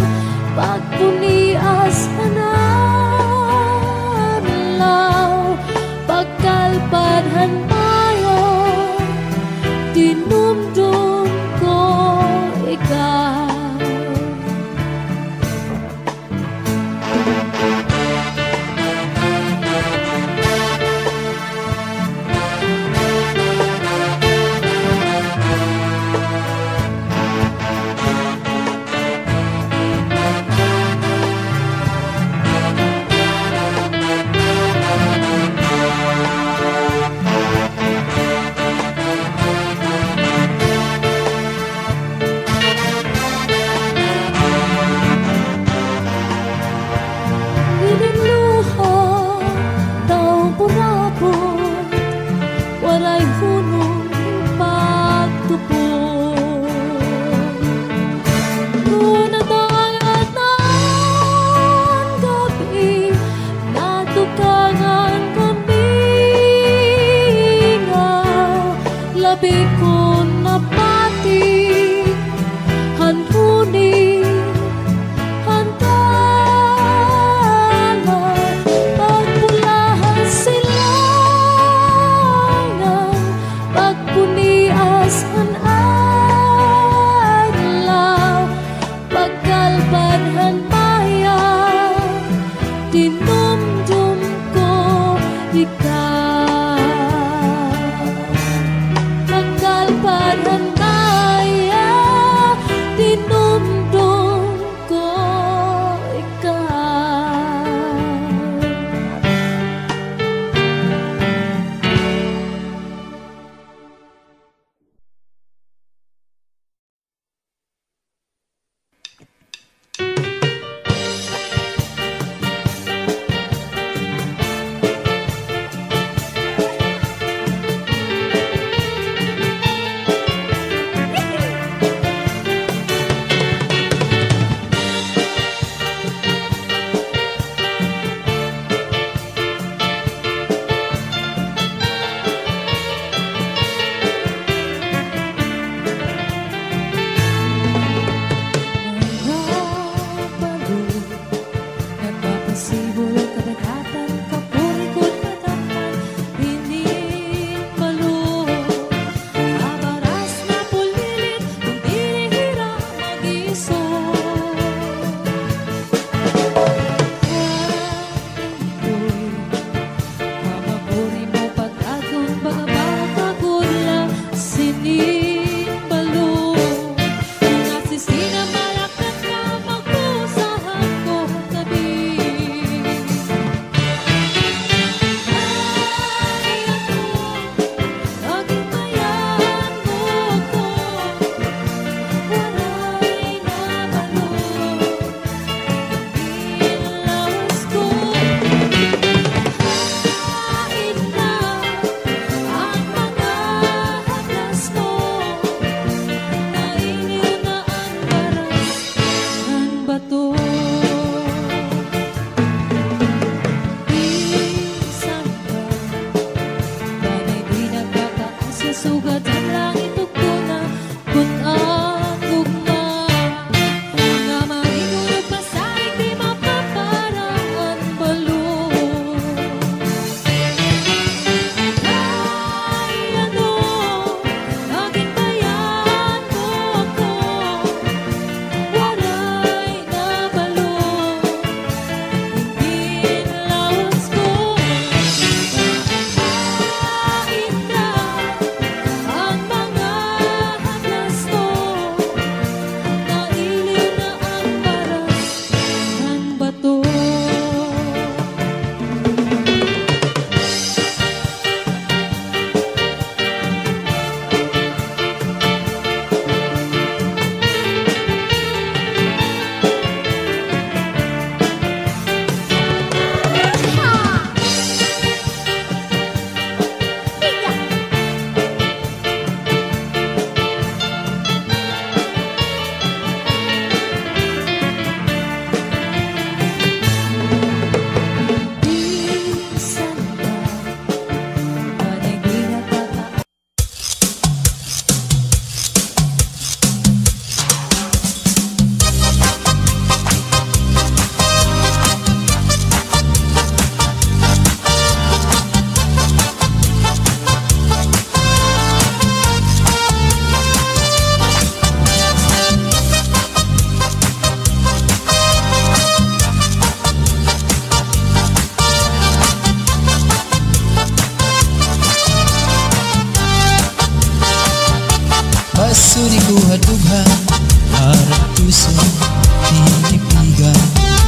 tuso tinipigan.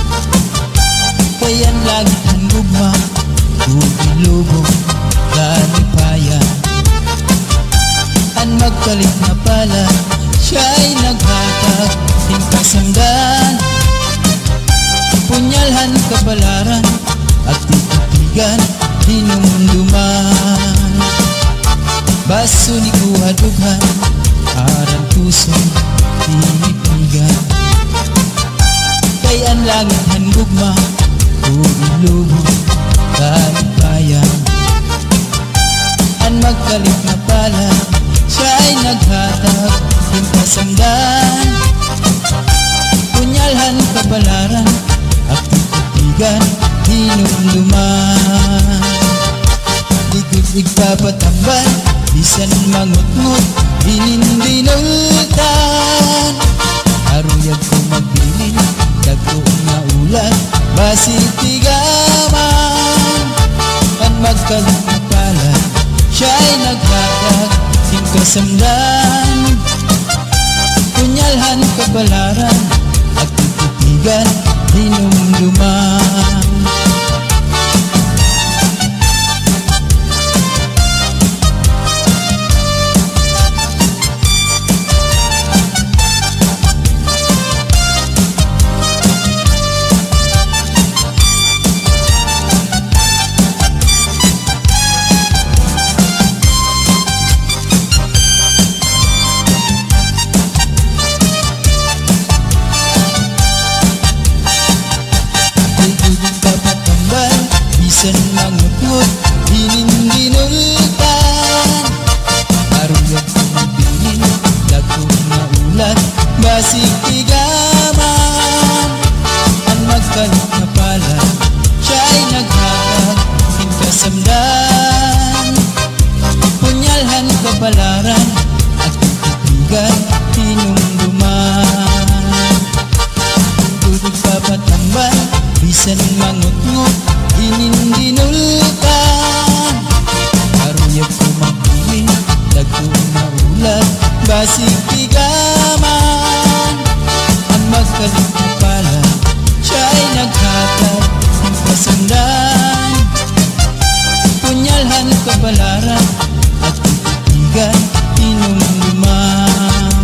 Kayan langit ang gugma, ilubong kalipayan. Ang magkalit na pala, siya'y naghatag ng kasamdan. Punyalhan kabalaran at titigan hinumduman. Baso ni kuhadughan, arang tusong tinipigan. Kay ang langit han gugma, ilubong kalipayan. Ang magkalit na pala, siya'y naghatag ng kasamdan. Punyalhan kabalaran at titigan hinumduman. Ligod igpapatambal, bisan mangutngot hinindinultan. Aruyag ko magbilin, dagko nga ulan basitigaman. Ang magkalit na pala, siya'y naghatag ng kasamdan. Punyalhan kabalaran at titigan hinumduman. Bisan mangutngot hinindinultan. Aruyag ko magbilin, dagko nga ulan basitigaman. Ang magkalit na pala, siya'y naghatag ng kasamdan. Punyalhan kabalaran at titigan hinumduman. Tubig papatambal, bisan mangutngot hinindinultan. Aruyag ko magbilin, dagko nga ulan basitigaman. Ang magkalit na pala, siya'y naghatag ng kasamdan. Punyalhan kabalaran at titigan hinumduman.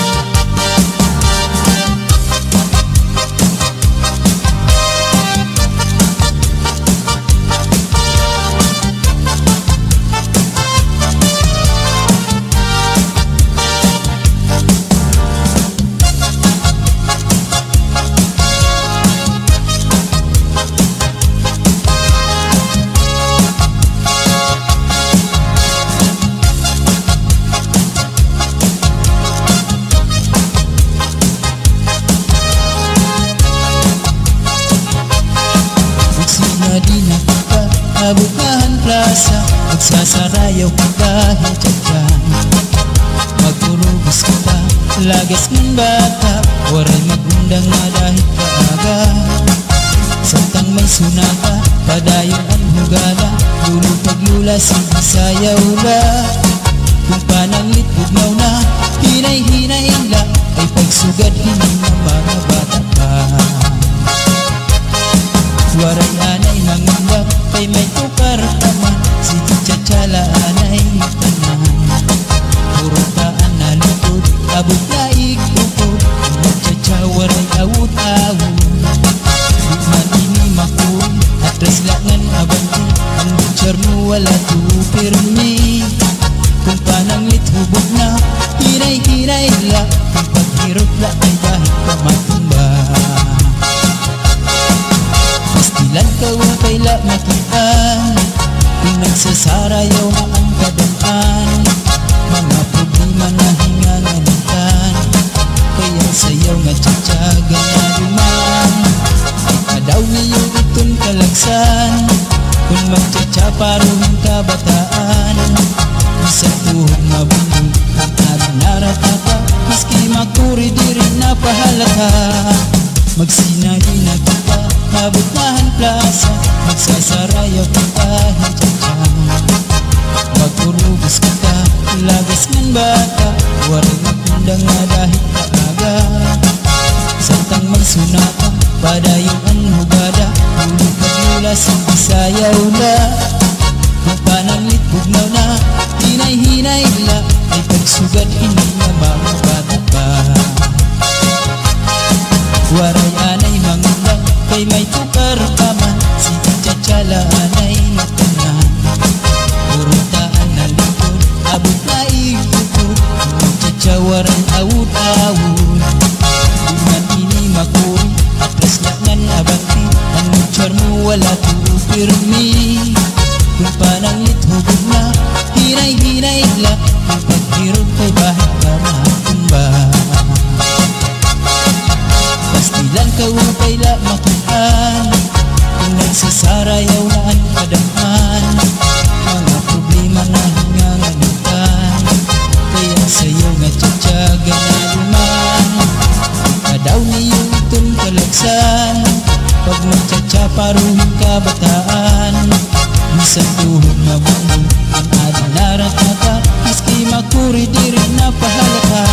Abukahan plaza, magsasarayaw ka dahil dyan. Magurubos kita, lagas ng bata, waray magundang nga dahil kaaga. Samtang may sunata, padayon ang hugala, lulo paglula sayaw la. Kung pananglit bugnaw na, hinay-hinay la, ay pagsugad hindi na mga bata pa. Waray anay mangundang, kay may tukar taman, sige tsatsala anay tanan. Puro taan na lukod, abot na ikukod, magtsatsa waray awut-awut. Bukman ini makul, atras langan abanti, ang butcher mo wala tupirmi. Kung pananglit hubog na, hinay-hinay la, kung paghirap la ay dahil pamatumba. Pastilan ka wakay la makitaan, kung nagsasarayaw na ang kadaan. Mga problema na hinganganitan, kaya sayaw nga tsatsaga na duman. Ay kadaw niyo itong kalagsan, kung magtsatsa paruhin kabataan. Isang tuhog mabundong, ang ating naratata, maski makuri di rin napahalata. Magsinagi na kita, mabutahan plaza, magsasarayaw kita hintyan. Magurubos kita, lagas ng bata, waring magundang nga dahil kaaga. sunata padayuan hugada Huli kagula sa bisayaw na Kung pananglit bugnaw na Hinay-hinay la Ay pagsugad hindi na makabata pa Waray anay mangulang Kay may tukar pa man Si Chatsala anay natanan Purutaan na likod Abot na ikukod Chachawaran awud-awud Duman ini makuri Atras laknan abanti Ang charmo wala tuupirmi Kung pananglit hubog na Hinay-hinay la Kung paghirog kay bahay ka matumba Pastilan ka upay la makitaan Kung nagsasarayaw na ang kadamhan Mga problema na hinganganitan Kaya sa'yo nga tsatsaga na luman Kadaw niyo itong kalagsan Pag magtsatsaparuhin ka bataan Minsan tuhod mabuhay ang adinarat na ka Maski makuri di rin napahalata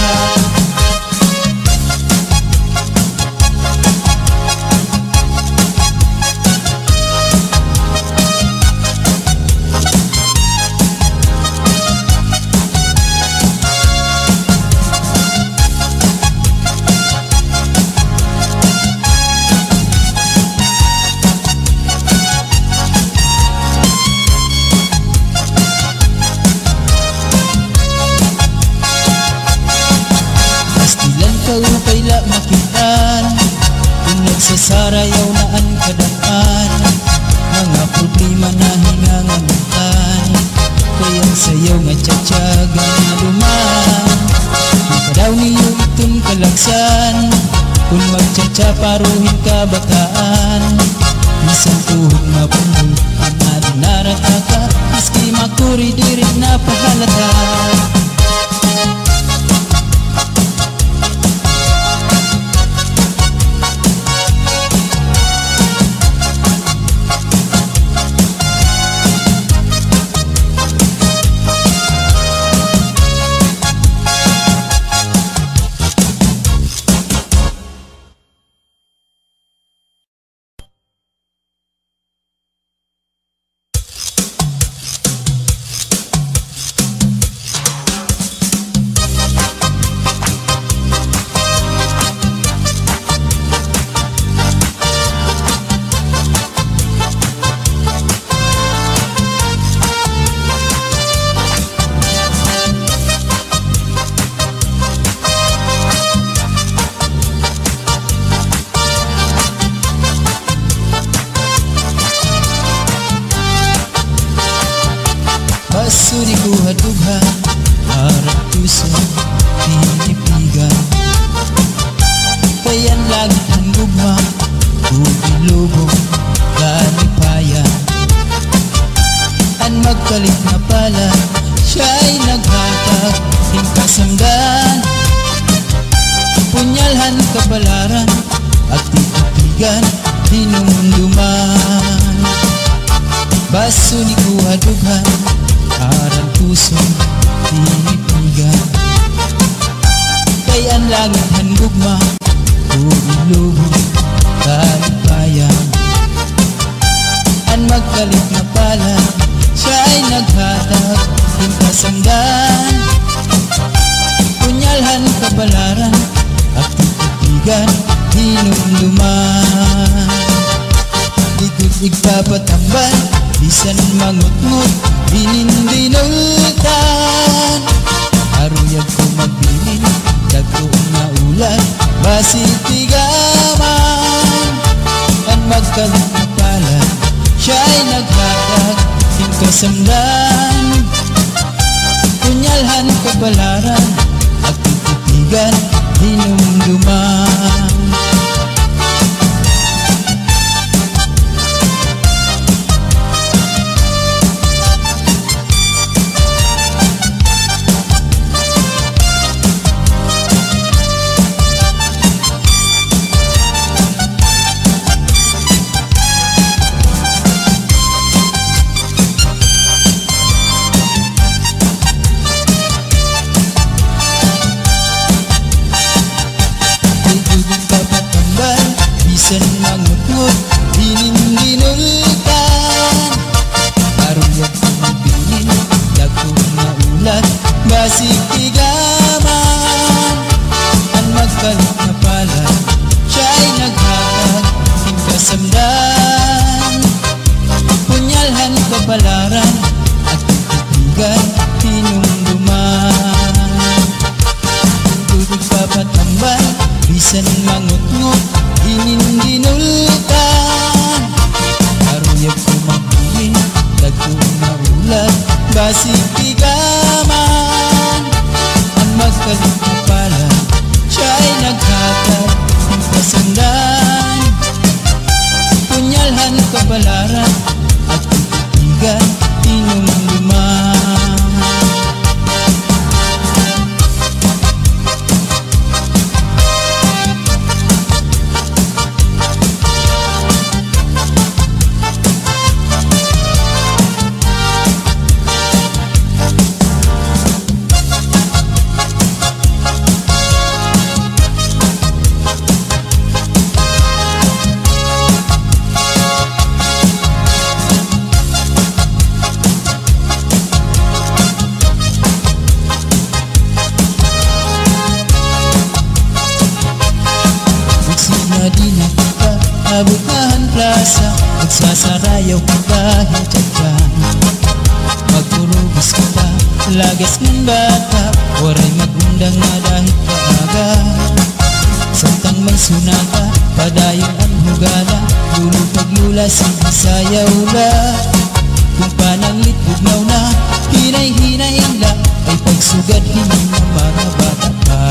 Upay la makitaan Kung nagsasarayaw na ang kadaan Mga problema na hinganganitan Kaya sayaw nga tsatsaga na luman Kung kadaw niyo itong kalagsan Kung magtsatsaparuhin ka bataan Minsan tuhod mabuhay ang adinarat ka Maski makuri di rin napahalata Basuri ko hadughan Harap tusan Pinipigan Kayan langit ang gugma Bugilubong Kalipayan An magkalit na pala Siya'y naghatag Hingkasamdan Punyalhan kabalaran At titigan Hinumduman Basuri ko hadughan Arang tusong tinipigan Kay ang langit handugma Bugilubong Kalipayan Ang magkalit na pala Siya'y naghatag Hingkasamdan Punyalhan kabalaran At titigan Hinumduman Likod igpapatambal Bisan mangut-ngut Binindinutan Aruyag ko magbilin Dagko na ulan Basitigaman Ang magkalit na pala Siya'y naghatag Hingkasamdan Punyalhan kabalaran At titigan Hinumduman bisan mangut-ngut dininginulkan karuyag kumabingin dagkong maulat basig tigaman ang magkalit na pala siya'y naghatag kasamdan punyalhan kabalaran at titigan tinumduman tubig papatambal bisan mangut-ngut dininginulkan karuyag kumabingin dagkong maulat basig tigaman ang magkalit na pala siya'y naghatag ng kasandan punyalhan kabalaran at titigan tinumduman Abukahan plaza, magsasarayaw ka kahit dyan magpurubos ka pa, lagas ng bata waray magundang na dahil kaaga samtang may sunata, padayon ang hugala lulog paglula, sayaw la kung pananglit bugnaw na hinay-hinay la ay pagsugad hindi na mga bata pa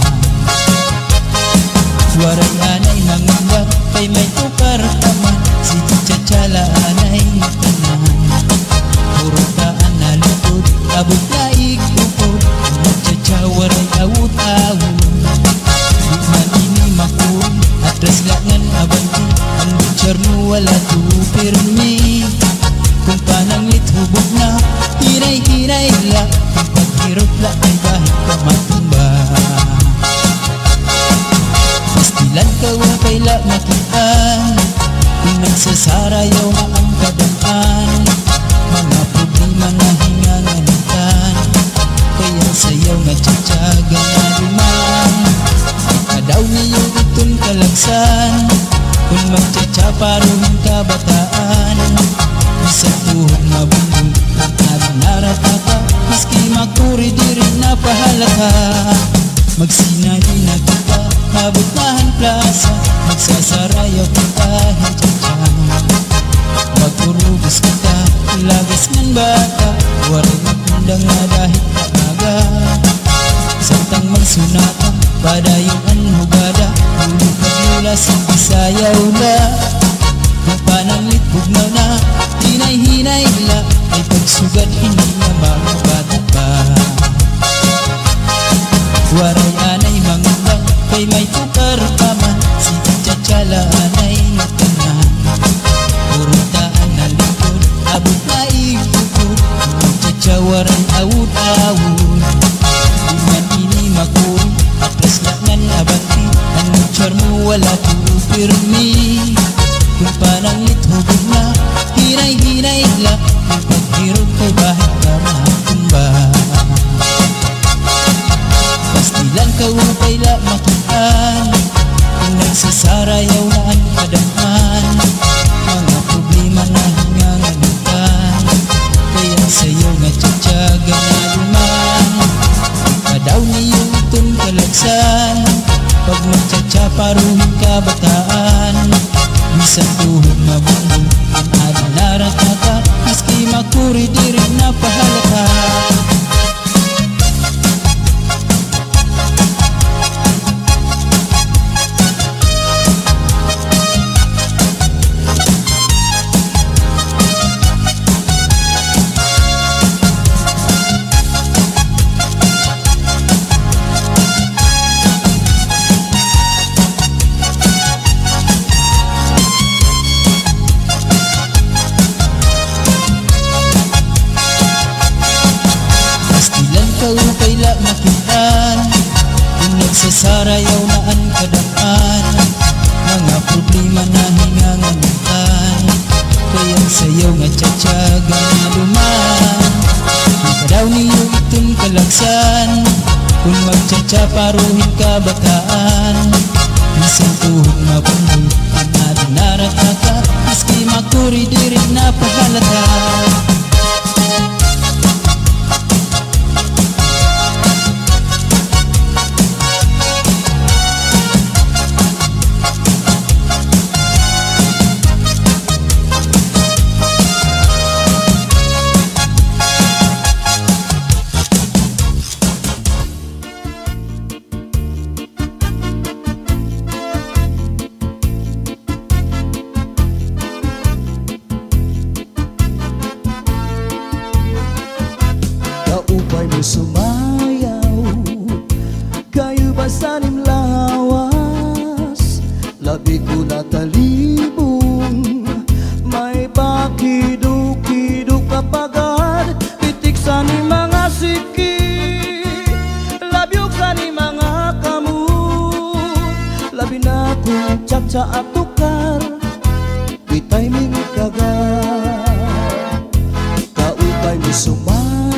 waray anay mangundak kay may tukar taman si Tchatsala anay tanan puro taan na lukod abot laig lukod Tchatsa waray awut-awut di man ini makun at reslangan abanti ang butcher mo wala tupirmi kung pananglit hubog na hinay-hinay la kung paghirot la ay bahit ka matumba pastilan ka wakay la makitaan kung nagsasarayaw na ang kadaan mga problema na hinganganitan kaya sayaw nga tsatsaga na duman kadaw niyo itong kalagsan kung magtsatsa paruhin kabataan isang tuhong mabundong at nagnarata ka maski makuri di rin napahalata magsinali na kita mabutahan plaza magsasarayaw ka kahit dyan magpurubos kita lagas ng bata waray magundang na dahil kaaga samtang may sunata padayon ang hugada ulog paglula sayaw la kung pananglit bugnaw na hinay-hinay la ay pagsugad hindi na mga bata pa waray anay mangundang kay may tukar paman si Tchatsala anay tanan puro taan na likod abot laig lukod Tchatsa waray awut-awut di man ini makun at reslangan abanti ang butcher mo wala tupirmi kung pananglit hubog na hinay-hinay la kung paghirot kay bahit ka matumba pastilan ka upay la makitaan kung nagsasarayaw na ang kadaan mga problema na hinganganitan kaya sayaw nga tsatsaga na duman kadaw niyo itong kalagsan pag magtsatsa paruhin kabataan bisan tuhog mabundong ang adinarat ka maski makuri di rin napahalata caparuhin kabataan Bisan tuhog mabundol Ang narataka Meski makuri diri na pahalata Upay mo sumayaw Kayo ba sanim lawas Labi ko natalibong May bakiduk-kiduk kapagad Pitik sa ni mga siki Labyog sa ni mga kamut Labi na kong tsa-tsa at tukar Bitay ming kagad Kaupay mo sumayaw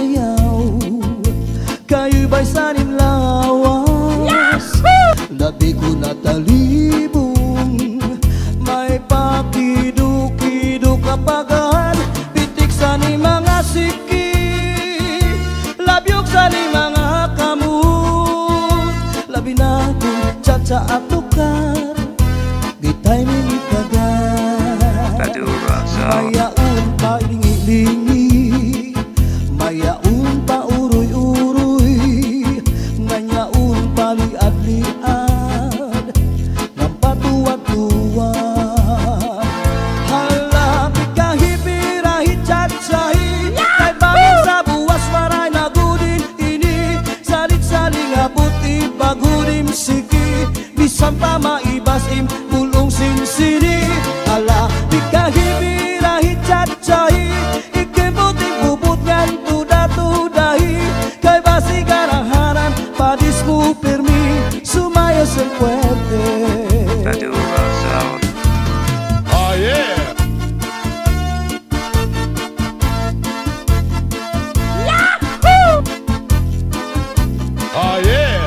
Kayo ba'y sanim lawas Labi ko natalibong May pakiduk-kiduk kapagad Pitik sa ni mga siki Labyog sa ni mga kamut Labi na kong tsa-tsa at tukar Bitay ming kagad Mayaon pa lingi-lingi Mayaon pa uroy-uroy Nganyaon pa liad-liad Ng patuwad-tuwad Halapit kahipirahit chat-sahi Kay bangin sa buwas maray nagudin ini Salit-saling abot ibagudim siki Bisan pa maibasim bulong sinsini Halapit kahipirahit chat-sahi Ikibuting bubut ngan tuda-tudahi Kay basi garahanan padis mo permi Sumaya sa puwerte Oh yeah! Oh yeah!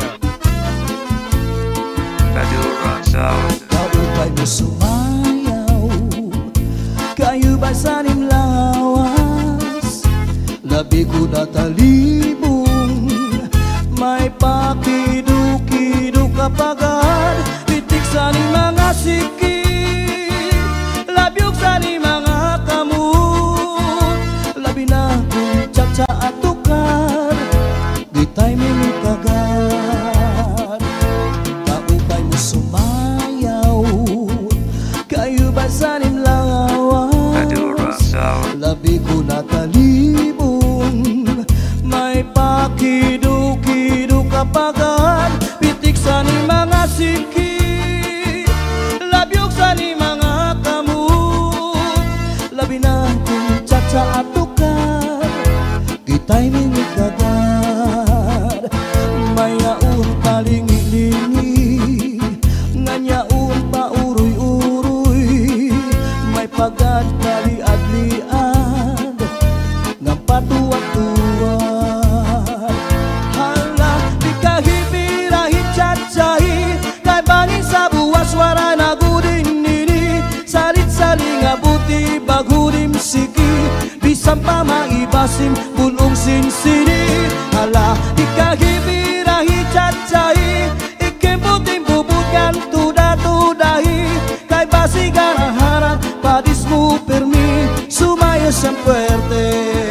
Kaupay mo sumayaw Kayo ba sanim lawas Labi ko natalibong May pakiduk-kiduk kapagad Pitik sa ni mga siki Labyog sa ni mga kamut Labi na kong tsa-tsa at tukar Bitay ming kagad Kaupay mo sumayaw Kayo ba sanim lawas Labi ko natalibong May pakiduk-kiduk kapagad Pitik sa ni mga siki Labyog sa ni mga kamut Labi na kong tsa-tsa at tukar Kitay ming kagad Mayaon pa lingi-lingi Nganyaon pa uroy-uroy May pagad na liad-liad Ng patuwad-tuwad Hala, di kahipirahit chat-sahi Kay bangin sa buwas wara nagudin nini Salit-saling abuti bagudim siki Bisan pa maibasim bulong sinsini Hala, di kahipirahit chat-sahi Ikibuting bubutkan tuda-tudahi Kay basi garahanan padis mo permi Sumaya sa puwerte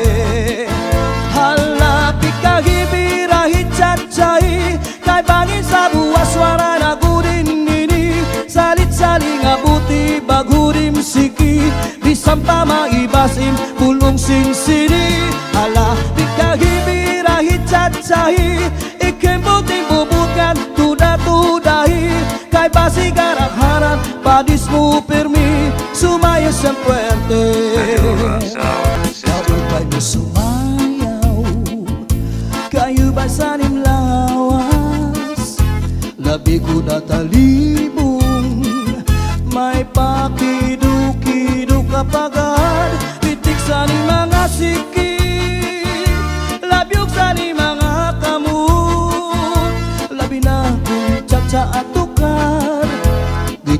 Halapit kahipirahit chat-sahi Kay bangin sa buwas wara nagudin nini Salit-saling abuti bagudim siki Bisan pa maibasim bulong sinsini Halapit kahipirahit chat-sahi Ikibuting bubutkan tuda-tudahi Kay basi garahanan padis mo permi Sumaya sa puwerte Kaupay mo sumayaw Kayo ba sanim lawas Labi ko natalibong May pakiduk-kiduk kapagad Pitik sa ni mga siki Labyog sa ni mga kamut Labi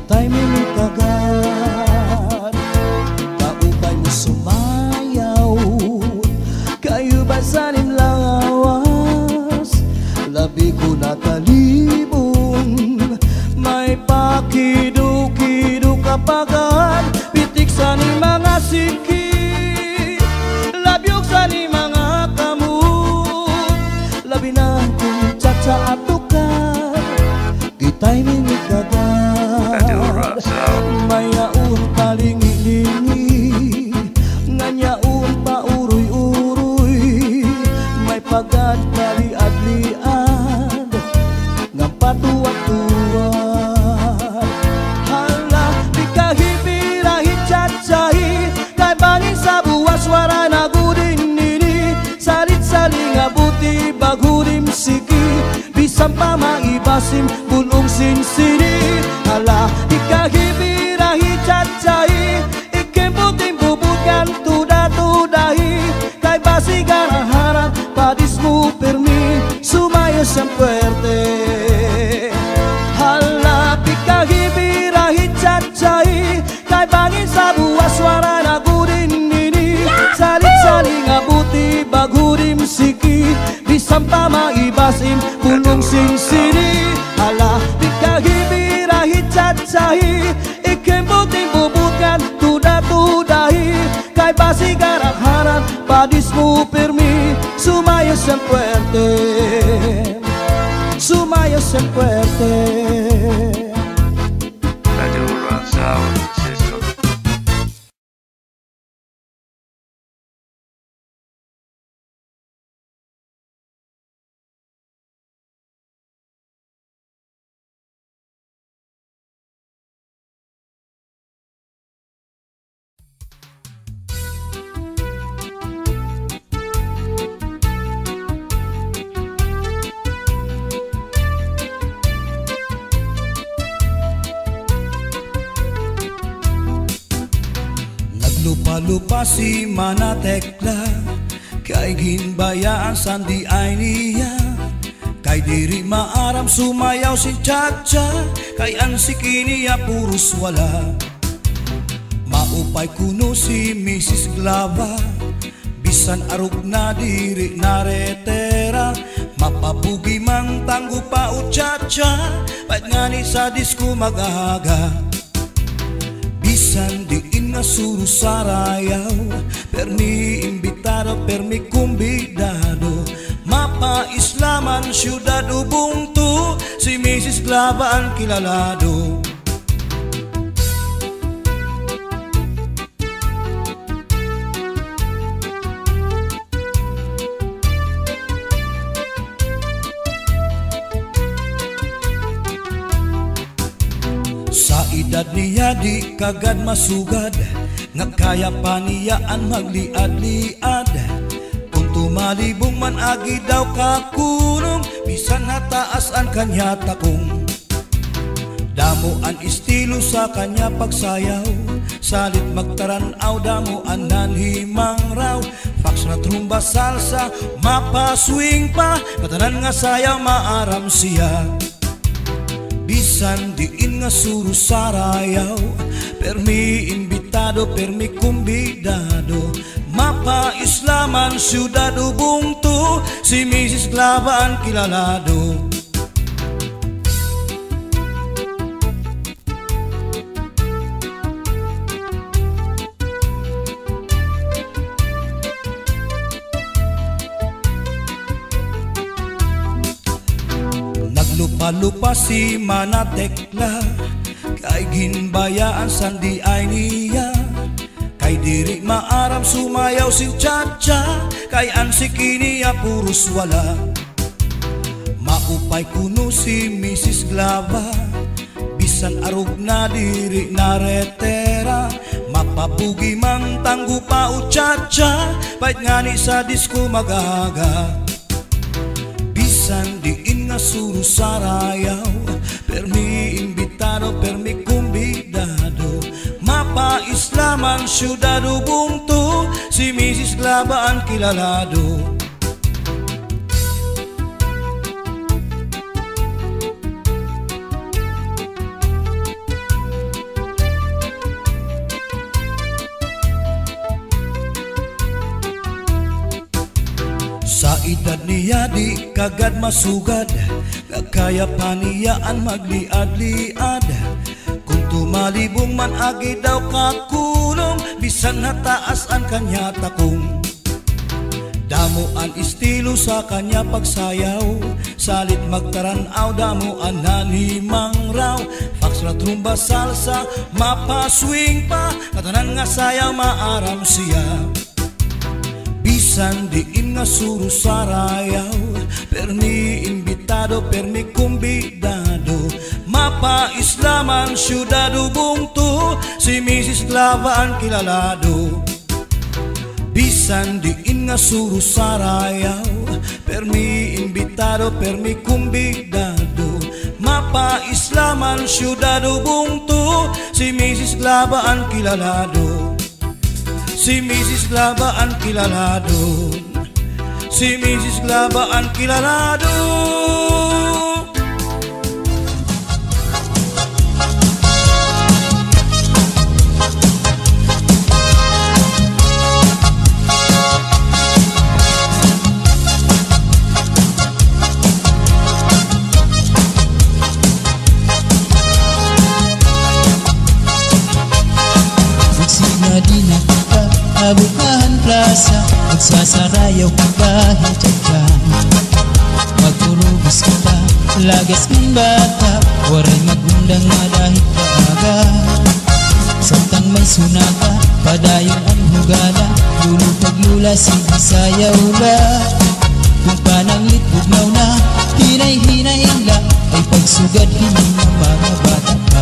kita'y minikagat. Kaupay mo sumayaw, kayo ba sanim lawas? Labi ko natalibong, may pakido-kido kapagan. Pitik sa ni mga sikit, labyog sa ni mga kamot. Labi na kung tsatsa at tukar, kita'y minikagat. Mayaon palingi-lingi, nganyaon pa uroy-uroy. May pagad kaliad-liad, nga patuwat-tuwat. Hala, di kahipirahit tsatsahi, kay bangin sa buwas wara na gudin nini. Salit-sali nga buti bagudim siki, bisan pa maibasim bulong sinsini. Hala, di kahipirahit tsatsahi, ikimputing bubutkan tuda-tudahi. Kay basigaraharan padis mo permi, sumayos ang puwerte. Hala, di kahipirahit tsatsahi, kay bangin sa buwas wara na gudin nini. Salit-sali nga buti bagudim siki, bisan pa maibasim bulong sinsini. Hala, di kahipirahit tsatsahi, ikimputing bubutkan tuda-tudahi. Kay basigaraharan padis mo permi, sumayos ang puwerte. Sumayos ang puwerte. Lupa-lupa si Manatekla, kay ginbayaan sandi ay niya. Kay diri maaram sumayaw si Chacha, kay ansiki niya puros wala. Maupay kuno si Mrs. Glava, bisan arug na diri naretera. Mapapugi mang tanggo pa o Chacha, pait nga ni sa disko mag-aga. Bisan diin nga suru sarayaw, permi imbitado, permi kumbidado. Mapa Islaman, syudad Ubuntu, si Mrs. Glava ang kilalado. Sa edad niya di kagad masugad, nga kaya pa niya ang magliad-liad. Kung tumalibong man agi daw kakunong, bisan nataas ang kanya takong. Damo ang estilo sa kanya pagsayaw, salit magtaranaw, damo ang nanhimang raw. Fax na trumba salsa, mapaswing pa, katanan nga sayaw maaram siya. Bisan diin nga suru sarayaw, permi imbitado, permi kumbidado. Mapa Islaman, syudad Ubuntu, si Mrs. Glava ang kilalado. Naglupa-lupa si Manatekla, kay ginbayaan sandi ay niya. Kay diri maaram sumayaw si Chacha, kay ansiki niya puros wala. Maupay kuno si Mrs. Glava, bisan arug na diri naretera. Mapapugi mang tanggo pa o Chacha, pait nga ni sa disko mag-aga. Bisan diin nga suru sarayaw, permi imbitado, permi kumbidado. Mapa Islaman, syudad Ubuntu, si Mrs. Glava ang kilalado. Sa edad niya di kagad masugad, nga kaya paniyaan magliad-liad. Kung tumalibong man agi daw kakulong, bisan nataas ang kanya takong. Damo ang estilo sa kanya pagsayaw, salit magtaranaw, damo ang nanimang raw. Foxtrot, rumba, salsa, mapaswing pa, katanan nga sayaw maaram siya. Bisan diin nga suro sarayaw, permi imbitado, permi kumbidado. Mapa-islaman syudado bungto, si Mrs. Glava ang kilalado. Bisan diin nga suro sarayaw, permi imbitado, permi kumbidado. Mapa-islaman syudado bungto, si Mrs. Glava ang kilalado. Si Mrs. Glava ang kilalado, si Mrs. Glava ang kilalado. Magsinadina ka, abukahan plaza, magsasarayaw ka kahit dyan. Magturubos kita, lagas ng bata, waray magundang nga dahil kaaga. Samtang may sunaka, padayon ang hugala, lulupag-lula, sige sayaw la. Kung pananglit bugnaw na, hinay-hinay la, ay pagsugad hindi ng mga bata pa.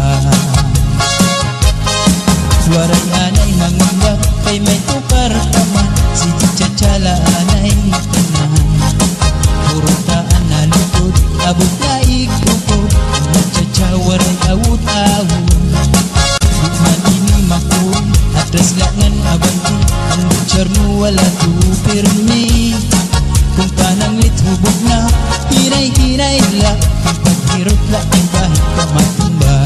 Waray anay mangungga, kay may tukar taman, si Chachala anay tanan. Purutaan na lukod, abot na ikukod, magchacha waray awut-awut. Bukman ini makun, atras langan abanti, ang butcher mo wala tupirmi. Kung pananglit hubog na, hinay-hinay la, ang paghirot la, ang kahit kamatumba.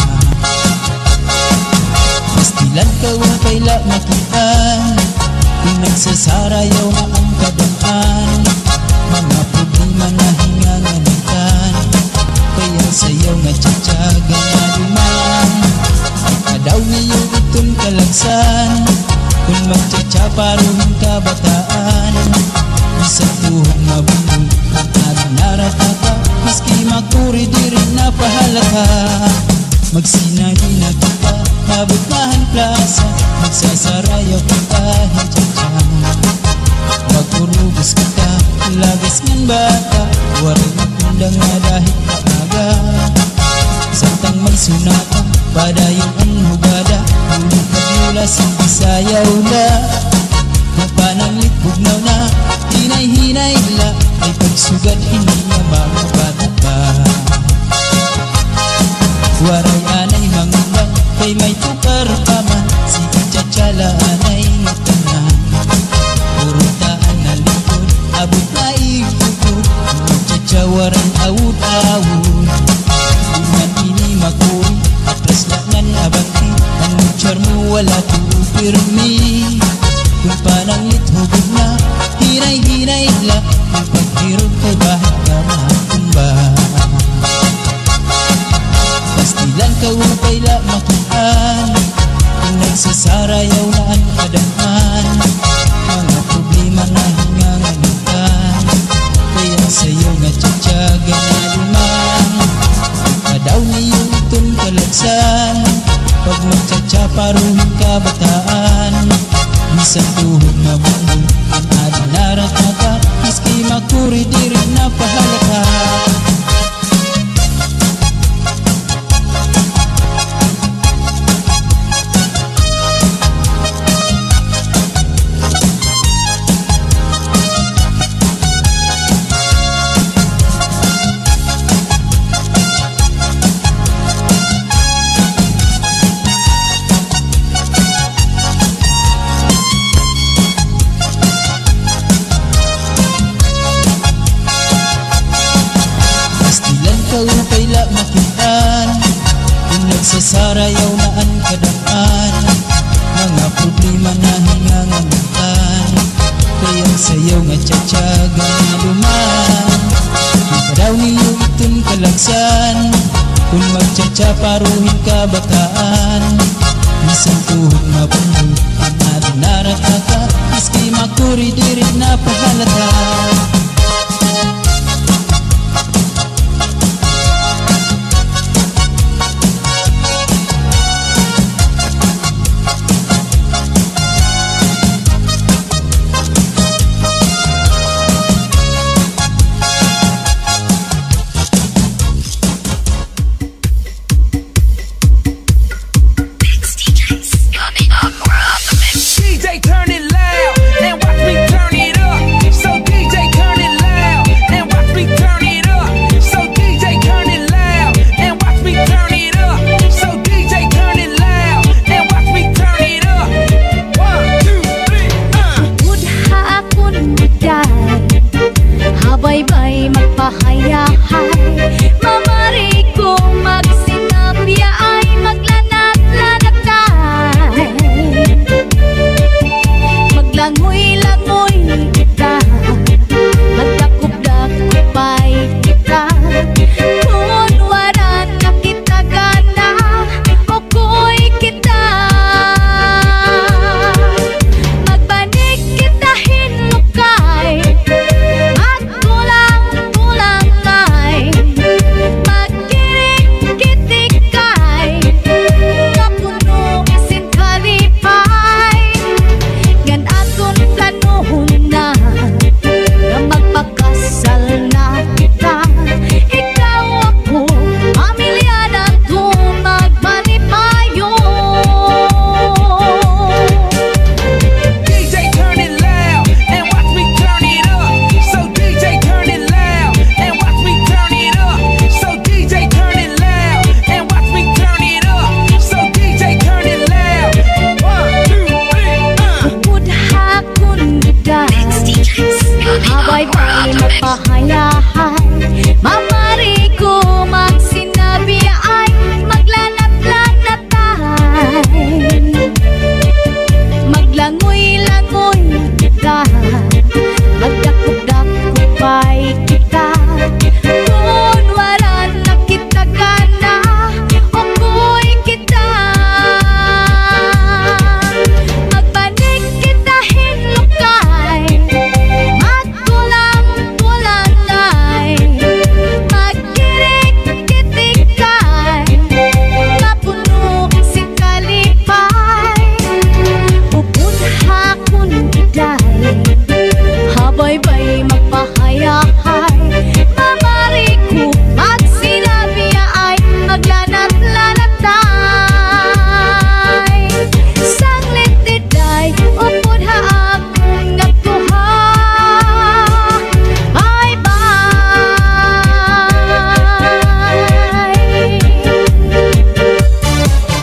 Pastilan ka upay la makitaan, kung nagsasarayaw na ang kadaan. Mga problema na hinganganitan, kaya sayaw nga tsatsaga na duman. Kadaw niyo itong kalagsan, kung magtsatsa paruhin kabataan. Isang tuhong mabundol, ang nagnarata, maski makuri di rin napahalata. Magsinagi na kita, mabukmahan plaza, magsasarayaw ka kahit dyan. Magurubos kita, lagas ng bata, waray magundang nga dahil kaaga. Samtang may sunata, padayon ang hugada, lulupag-lula, sige sayaw la. Kung pananglit bugnaw na, hinay-hinay la, ay pagsugad hindi na mga bata pa. Waray anay mangundang, kay may tukar paman, si Chachala anay tanan. Purutaan na likod, abot na ikukod, magchacha waray awut-awut. Iman ini makuri, atras langan abanti, ang butcher mo wala tupirmi. Kung pananglit hubog na, hinay-hinay la, ang paghirot kay bahat ka matumba. Pastilan ka upay la makitaan, kung nagsasarayaw na ang kadaan. Mga problema na hinganganitan, kaya sayaw nga tsatsaga na luman. Kadaw niyo itong kalagsan, pag magtsatsa paruhin kabataan. Isang tuhog na bundol, ang adinarat na ka, maski makuri di rin napahalata. Upay la makitaan, kung nagsasarayaw na ang kadaan. Mga problema na hinganganitan, kaya sayaw nga tsatsaga kabataan. Bisan tuhog mabuno ang ating naratata, miski makuri diri na pahalata. DJ turn it loud and watch me turn it up. So DJ turn it loud and watch me turn it up. So DJ turn it loud and watch me turn it up. So DJ turn it loud and watch me turn it up. 1, 2, 3, Mudha akon bigay, habay-bay magpahayahay. Mamari ko magsinabya ay maglanat-lanatay. Maglangoy-langoy kita, magdakop-dakopay kita. Kunwaran na kita gana, okoy kita. Magbanig kita hinukay, magtulang-tulangay. Magkirik-kitikay, kapuno asin kalipay. Gan aton planohon na magpakasal na kita. Ikaw ako, pamilya na to magmalipayo. DJ turn it loud and watch me turn it up. So DJ turn it loud and watch me turn it up. So DJ turn it loud and watch me turn it up. So DJ turn it loud. 1, 2, 3, Mudha kun biday, habay-bay magpahayahay. Mamari ko magsinabi ay maglanat-lanatay. Maglangoy-langoy kita, magdakop-dakopay kita. Kunwaran na kita gana, okoy kita. Magbanig kita hinukay, magtulang-tulangay. Magkirik-kitikay, kapuno si kalipay. Pupunha kun biday, habay-bay magpahayahay. Mamari ko magsinabi ay maglanat-lanatay. Sanglit diday, upunha akong natuha. Bye-bye.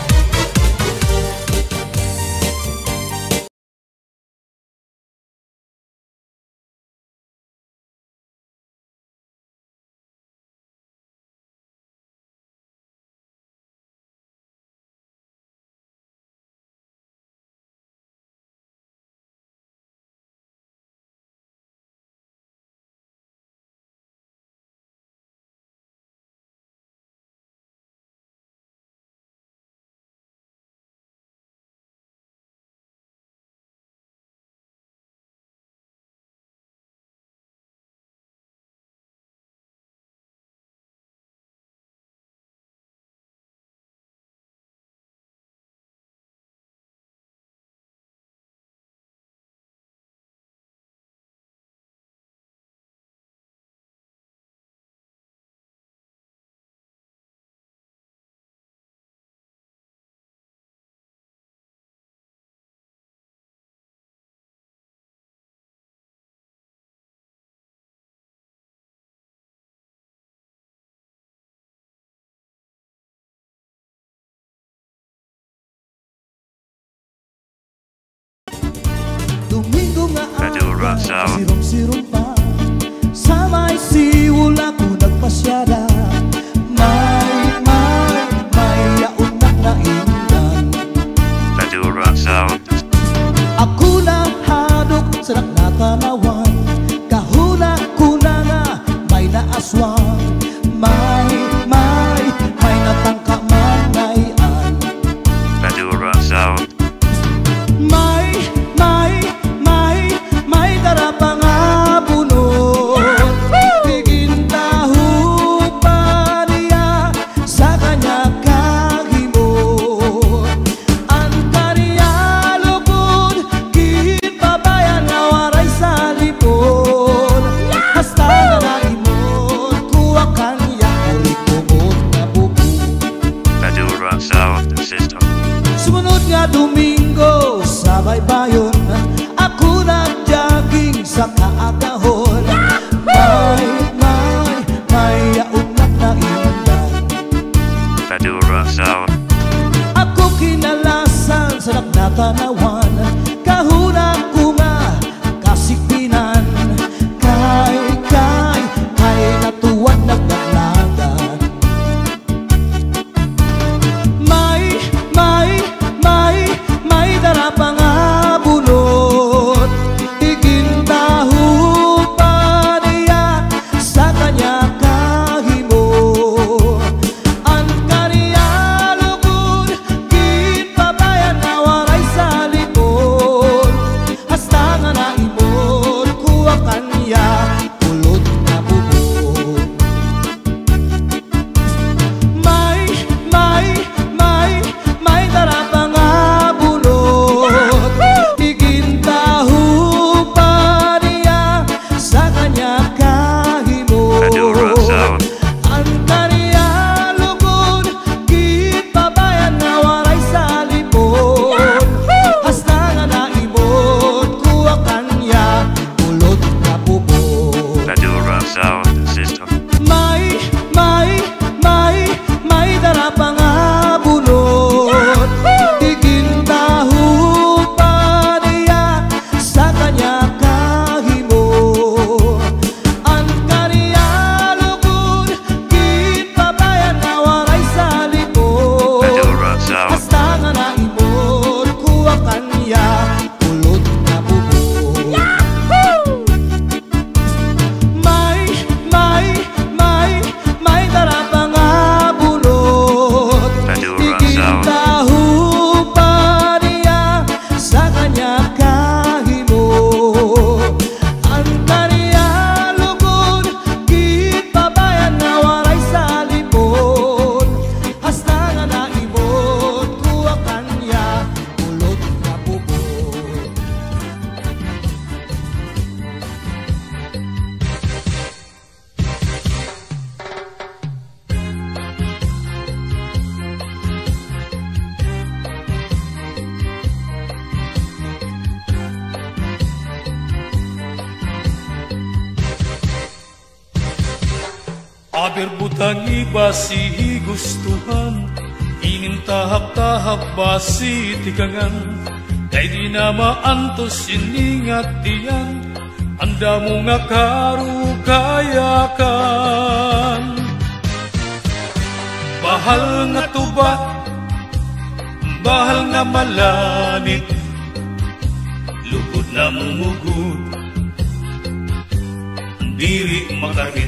Domingo nga Radio Rasaw. sirong-sirong pa. Sa may siwul ako nagpasyada. May yaunak na ingan. Radio Rasaw. Ako na hadok sa nakatanawan. Kahuna ko na nga may naaswang. May natangka man ngay Sumunod nga Domingo sa baybayon, ako nag-jogging sa kaagahon. May yaunat na indan. Radio Roxao. Ako kinalasan sa nakatanawan, kahuna ko nga kasikpinan. Kay natuwad nagdaglagan. May darapa nga bulot, igintaho pa niya sa kanya kahimo. Ang kaniya lugod, kinpabayan na waray sa likod. Hasta nga naimod kuha kanya, ulot na bubog. May darapa nga bulot, igintaho pa niya sa kanya kahimo. Radio Roxao. Ang kaniya lugod, kinpabayan na waray sa lipod. Hasta nga naimod kuha kanya, ulot na bubog. Radio Roxao. System. May darapa nga bulot, igintaho pa niya sa kanya kahimo. Ang kaniya lugod, kinpabayan na waray sa likod. Radio Roxao. Hasta nga naimod kuha kanya, ulot na bubog. May darapa nga bulot, Radio Roxao. igintaho pa niya sa kanya kahimo. Ang kaniya lugod, kinpabayan na waray sa lipod. Hasta nga naimod kuha kanya, ulot na bubog. Aber butang iba si gustuhan, inintahap-tahap ba si tikangan. Kay di na maantos iningat diyan, anda mo nga karukayakan. Bahal nga tuba, bahal nga malanit, lugod na mumugod, diri makahit.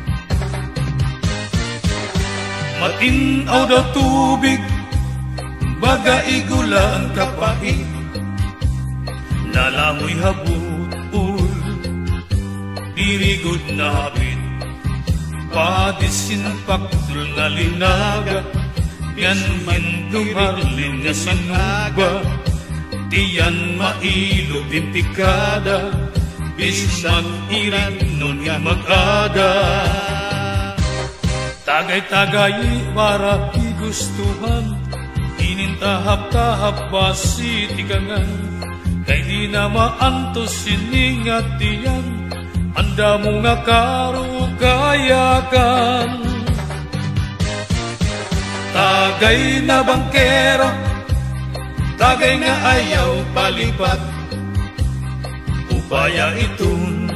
Matinaw daw tubig, baga igula ang kapahit, nalamoy habut-ul, dirigod na habit. Padisinpak dul nga linaga, ganhin dumarlin nga sinuba, tiyan mailo bintikada, bis mag-irin nun nga mag-ada. Tagay-tagay para igustuhan, inintahap-tahap ba si tikangan. Kay di na maantos siningat diyan, anda mo nga karukayakan. Tagay na bangkero, tagay nga ayaw palipat, upaya itun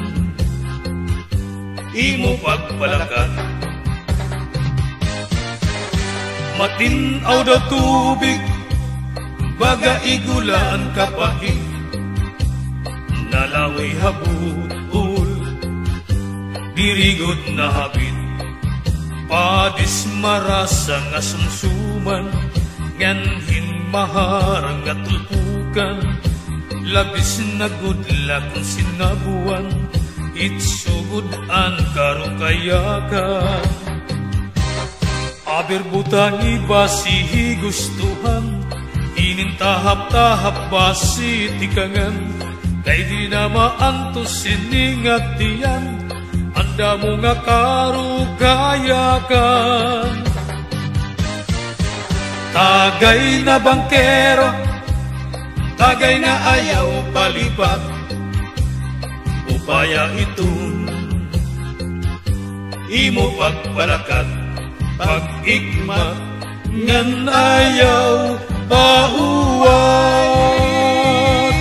imo pagpalakat. Matinaw daw tubig, baga igula ang kapahit, nalamoy habut-ul, dirigod na habit. Padis marasa nga sumsuman, nganhin maharang nga tulpukan, labis na gudla kung sinabuan, itsugod ang karukayakan. Aber butang iba si gustuhan, inintahap-tahap ba si tikangan. Kay di na maantos siningat diyan, anda mo nga karukayakan. Tagay na bangkero, tagay na ayaw palipat, upaya itun imo pagpalakat, pag-igmat ngan ayaw pauwat.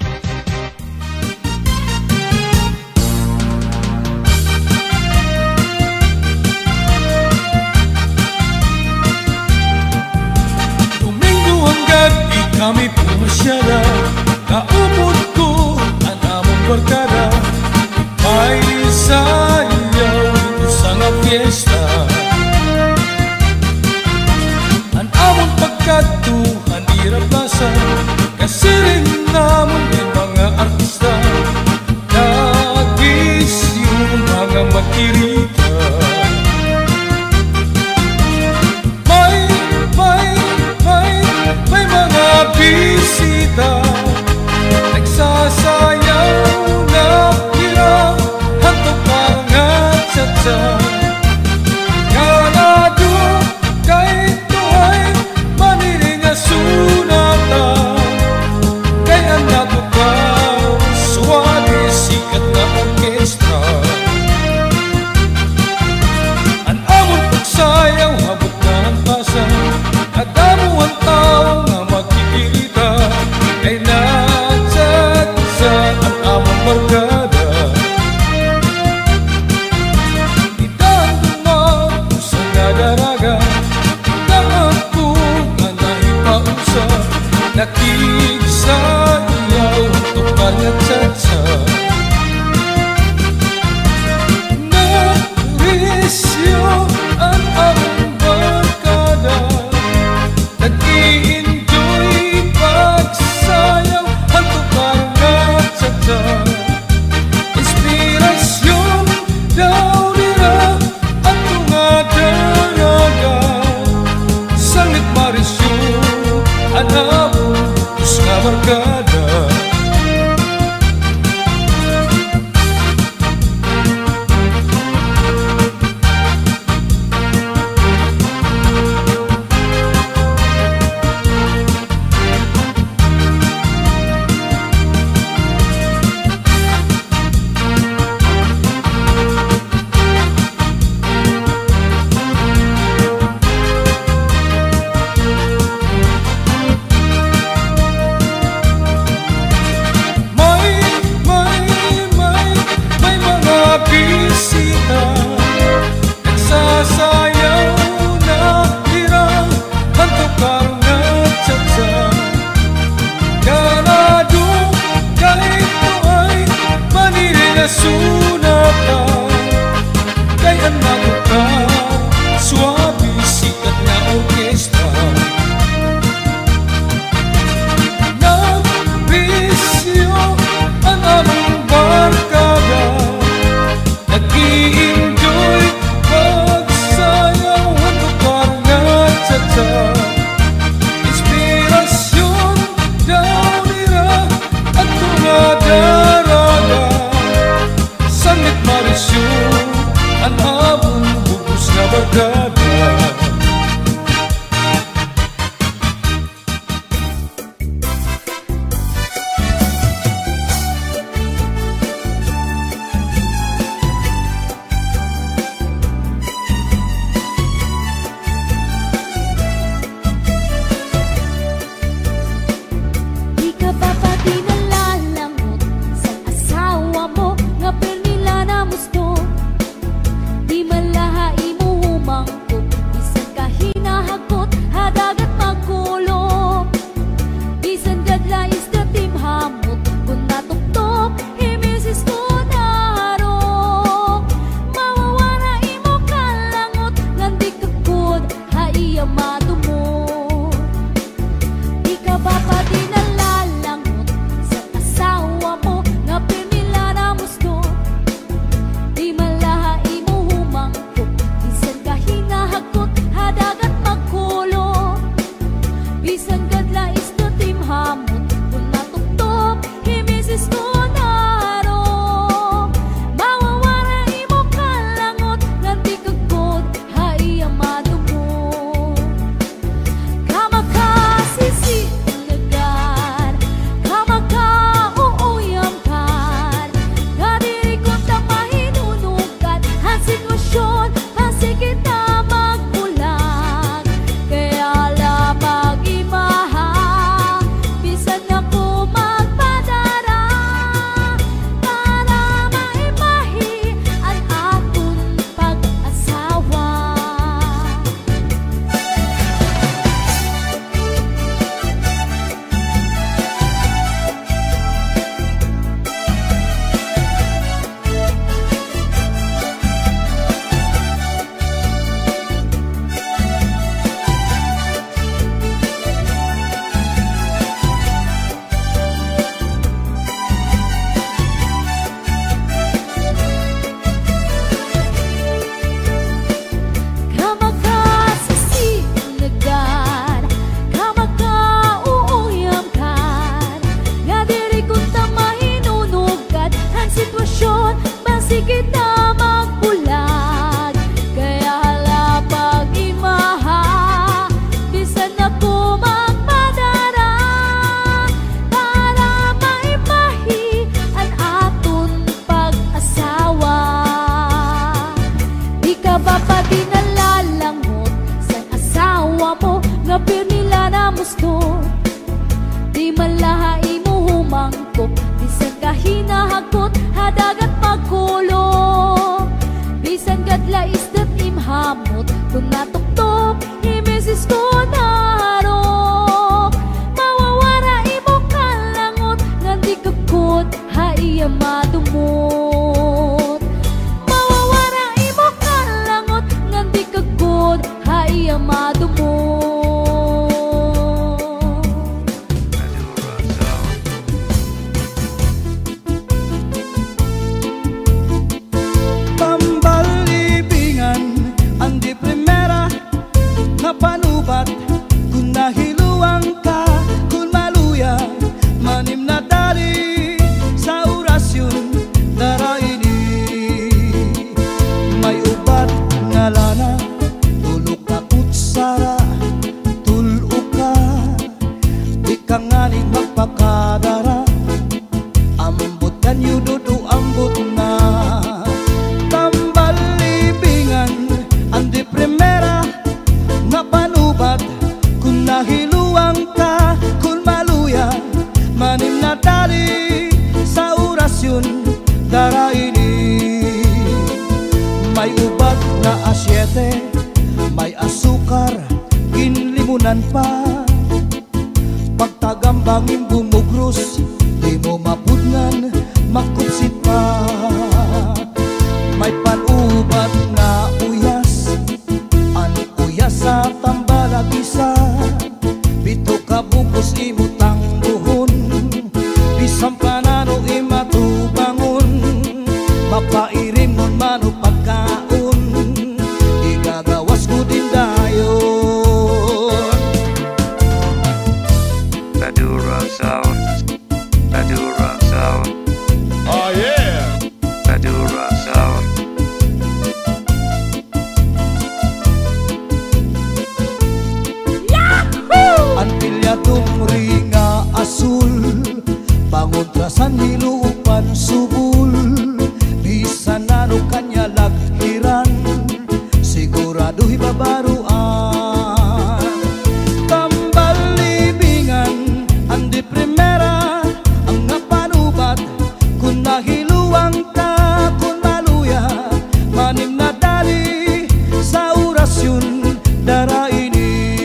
Domingo ang gabi kami pumasyara, kaupod ko ang among barkada, may sayaw dito sa nga fiesta. Ang among pagkatuhan ira plaza, kasi rin namon din mga artista, nagis yung mga makirita. May mga bisita, nagsasayaw na hirang hantok pangat sa ganado kahit tuhay maniring nga sunata, kaya natukaw suwade sikat na orkestra. Ang amon pagsayaw habot na ang pasa, kadamo ang tao nga magkikilita, kay natsatsa ang among barkada. Itang dumag sa nadaraga, itang po nga nahipausa, nakiksayaw tukal nga tsatsa. Narisyo ang among barkada, nag-i-enjoy pagsayaw hantok pangat sa inspirasyon daw nila at mga daraga, sangit marisyon ang among nga barkada. May mga bisita, nagsasayaw na hirang hantok pangat sa ganado kahit tuhay maniring nga sunata, kaya natukaw suwabe sikat na orkestra. Nabisyo ang among barkada, nag-i-enjoy pagsayaw hantok pangat sa inspirasyon daw nila at mga daraga, kanganing magpakadara ambot kanyo dudu ambot na tambal libingan andi primera nga panubat kun nahiluang ka kun maluya manim na tali sa orasyon dara ini may ubat na asyete may asukar ginlimunan pa pagtagambangin bumugros di mo mapudngan makupsit pa may panubat nga uyas an uyas sa tambalagisa bito ka bukos imutang buhon bisang panano imatubangon mapairim nun mano pagkaon igagawas ko din dayon Badura sound. Badura sound. Oh yeah! Badura sound. Ang pilyatong ringa asul pangontrasan nilupan subul bisan ano kanya laghiran sigurado'y babaruan tambal libingan andi primera ang napanubat kun nahiluang ka kun maluya manim na dali sa orasyon dara ini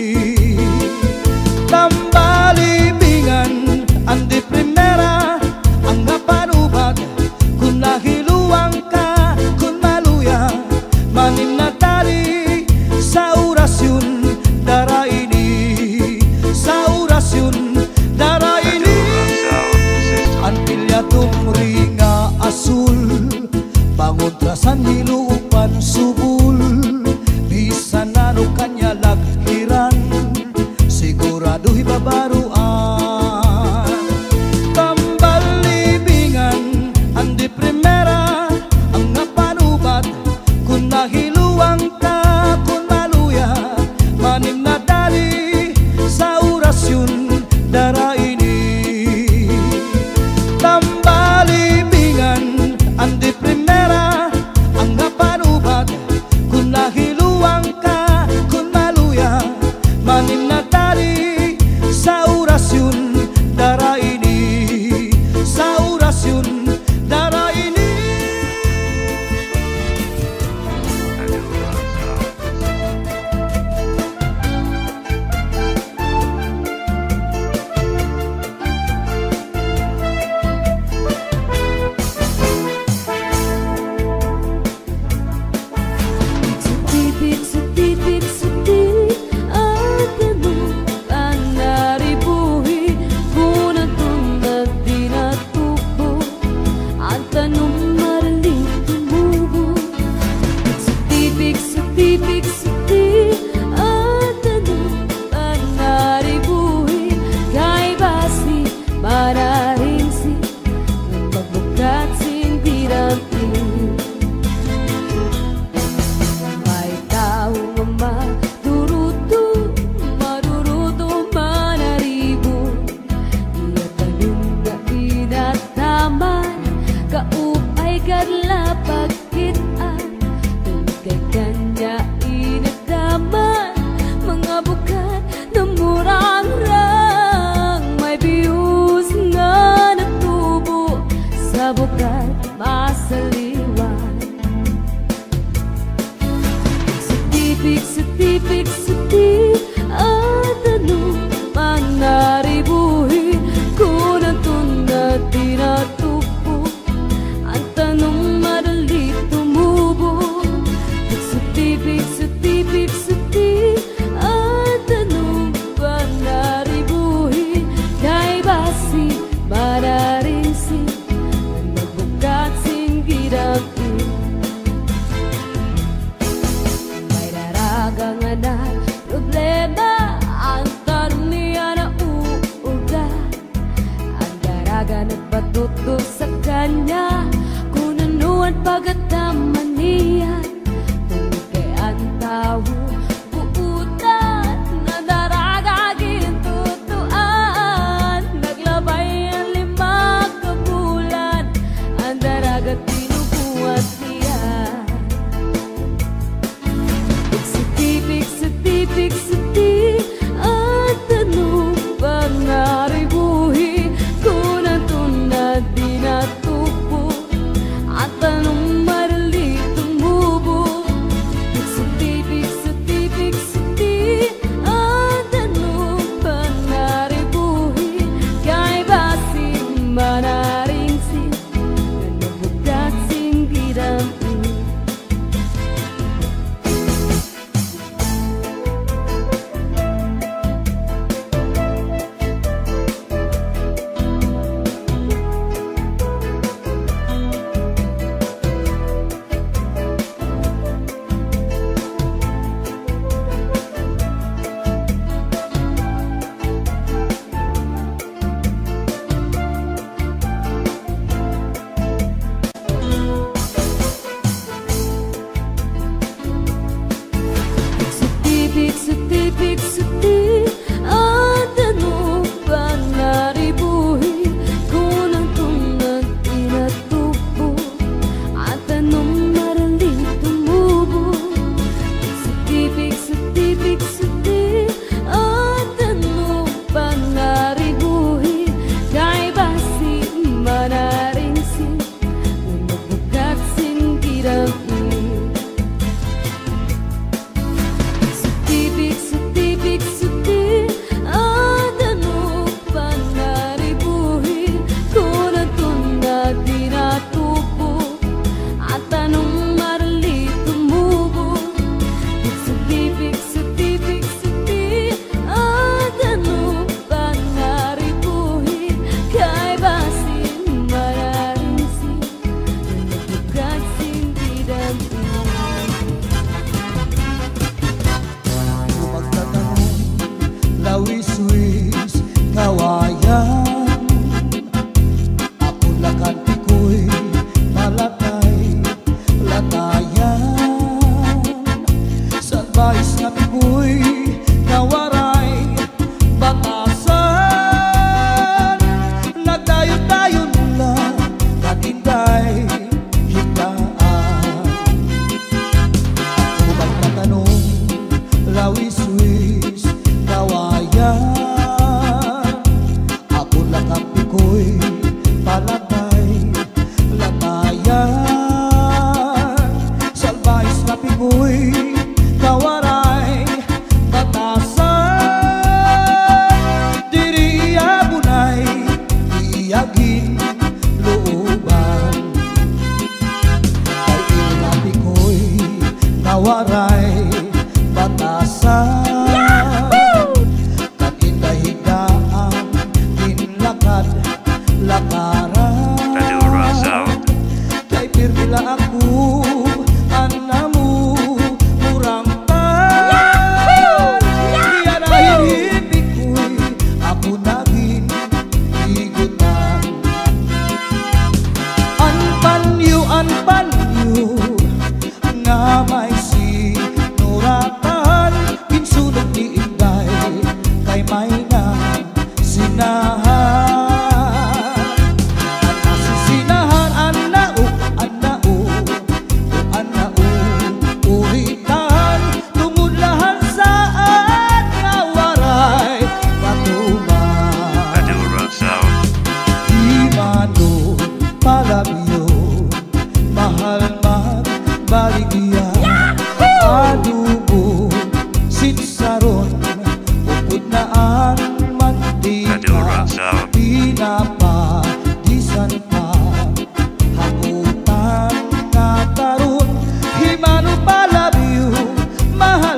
tambalibingan andi primera ang napanubat kun nahiluang ka kun maluya manim na tali sa orasyon dara ini sa orasyon dara ini ang pilyatong ringa asul pangontrasan nilupan subul bisan ano kanya laghiran sigurado'y babaruan tambal libingan andi primera ang napanubat kun nahiluang ka kun maluya manim na dali sa orasyon dara ini tambal libingan andi primera ang napanubat kun nahiluang ka kun maluya manim na tali sa orasyon dara ini sa orasyon dara ini Badura sound. Sedih Atanu anaribuhi Gunatun na dinatubo Antanum marali tumubo Sedih Atanu anaribuhi Kay basi marahingsi Magbukat sindirantin may taong maduruto manaribo iyatanong na inataman kaupay karla pagkitaan kay kanya inataman mga bukat na murang-rang may biyus nga natubo sa bukat masaliwan Sedih Atanu manaribuhi Kunantun na tinatupo Ang tanong madali tumubo Sedih Atanu manaribuhi Kay basi mararinsi Nagbukat singgidapin na problema ang tanong niya na uuga ang daraga nagpatuto sa kanya kung ano ang pagkataman niya tungkol kay ang tao uutan na daraga gintutuan lakaran. Madura Sound. Kay pirmila ako anamu murampan. Iya na hinipik ko'y ako naging higutan. Anpanyo nga may sinuratan. Kinsunod ni Inday kay may na sinahan. At nasisinahan anao uritan. Tumudlahan saan nga waray patuman. Madura Sound. Imano palabyo mahal magbaligya. Adubo sinsaron upod na ang mantika. Madura Sound. Pinapadisan pa hakutan nga karon. Himano palabyo mahal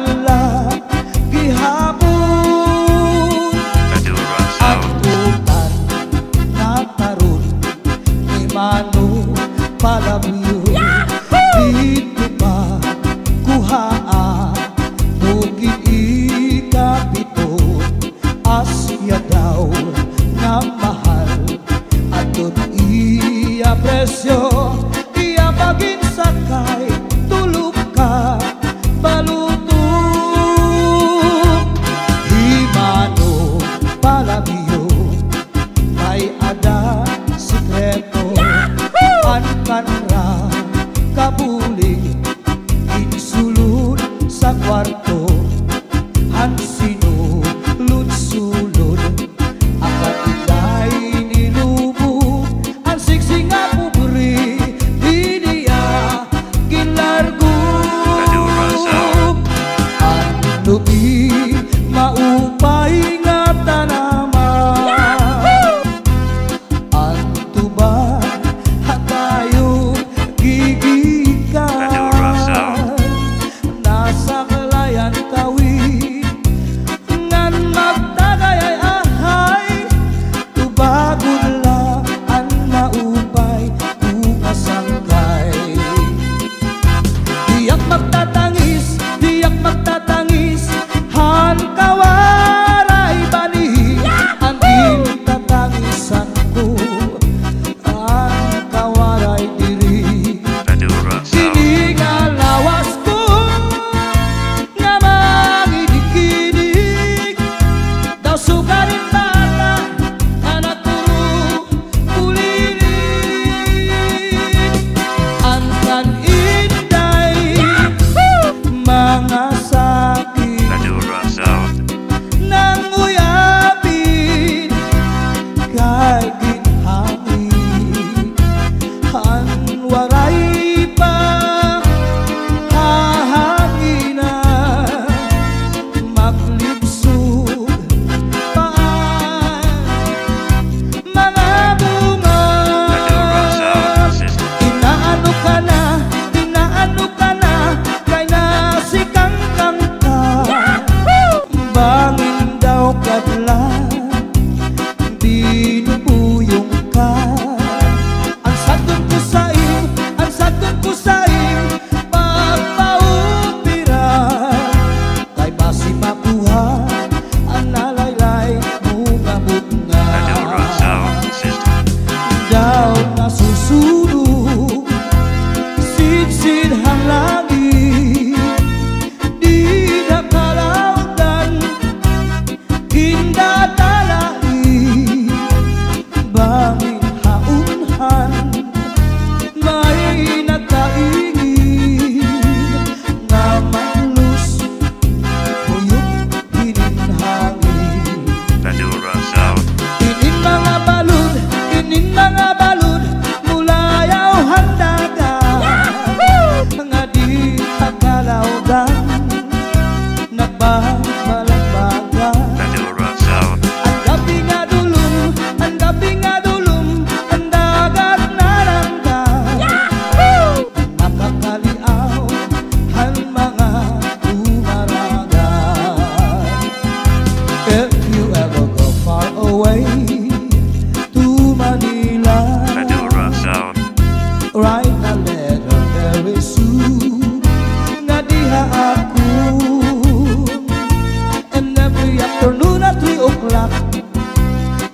gihapon. Madura Sound. Hakutan nga karon. Himano palabyo dito pa kuhaa bukid ikapito. Asya daw nga mahal aton iya presyo. Iya bagin sakay tulog ka balutong. Himano palabyo kay ada sikreto. Ankanra kabulig insulod sa kwarto. Hansino sulod akat itay nilubo. Ang siksi nga pubri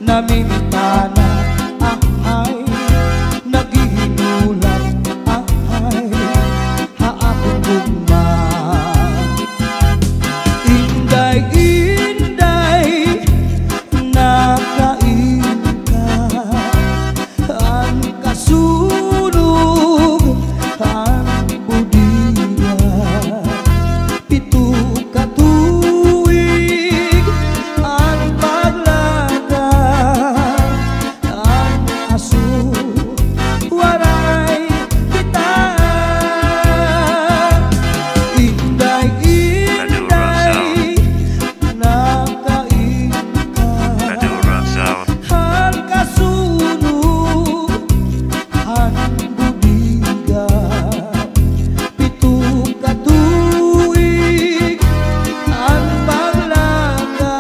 namimita na ahay naghihinulang ahay haakong gugma inday-inday nakain ka ang kasunog ang budiya pito katuig ang paglaga ang aso waray kita inday-inday nakain ka Madura Sound. ang kasunog ang budiga pito katuig ang paglaga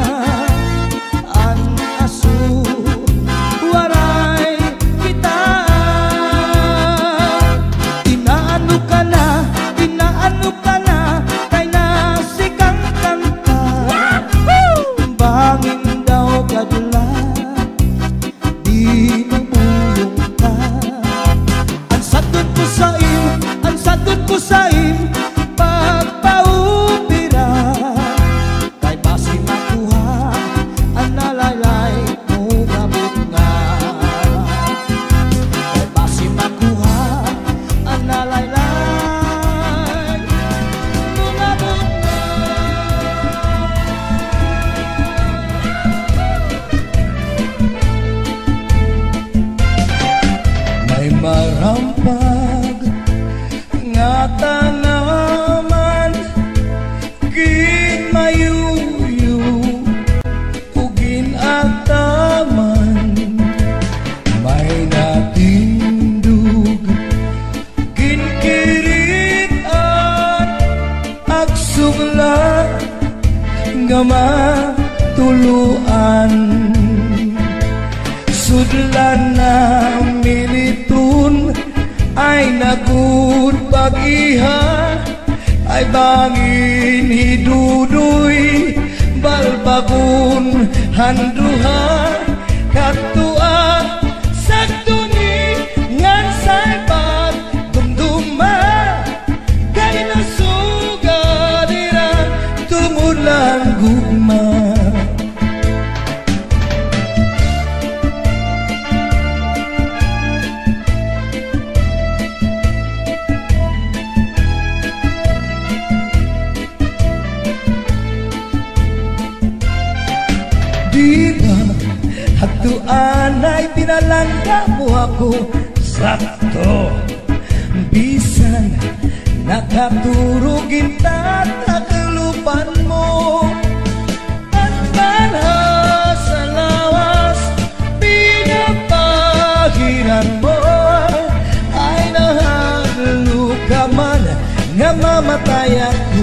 ang aso waray kita inaano ka na kay nasikang kanta bangin daw kadula di mabulong ka ang sadun ko sa'yo pagpaupira kay basi makuha ang nalaylay mo gabot nga kay basi makuha ang nalaylay mo gabot nga. May marampag nga tanaman ginmayuyo ugin ataman may natindug ginkiritan agsugla nga matuluan sudlan na militun ay nagud pag-iha ay bangin hidudoy balbagun handuha katua sagtuni ngan say pagdumduma kay nasugadira tumulang gugma. Diba, hagduan ay pinalangga mo ako sakto bisan nakaturugin tataklupan mo at banha sa lawas pinapahiran mo ay nahaglo ka man nga mamatay ako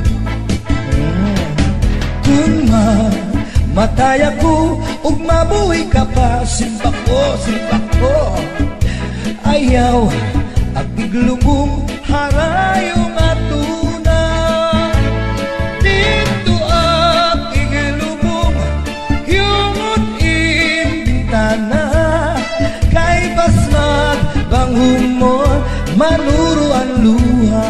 kung matay ako ug mabuhay ka pa simpa ko ayaw at iglubong harayong atuna dito at iglubong yungot imbintana kay basmat bang humor manuro ang luha.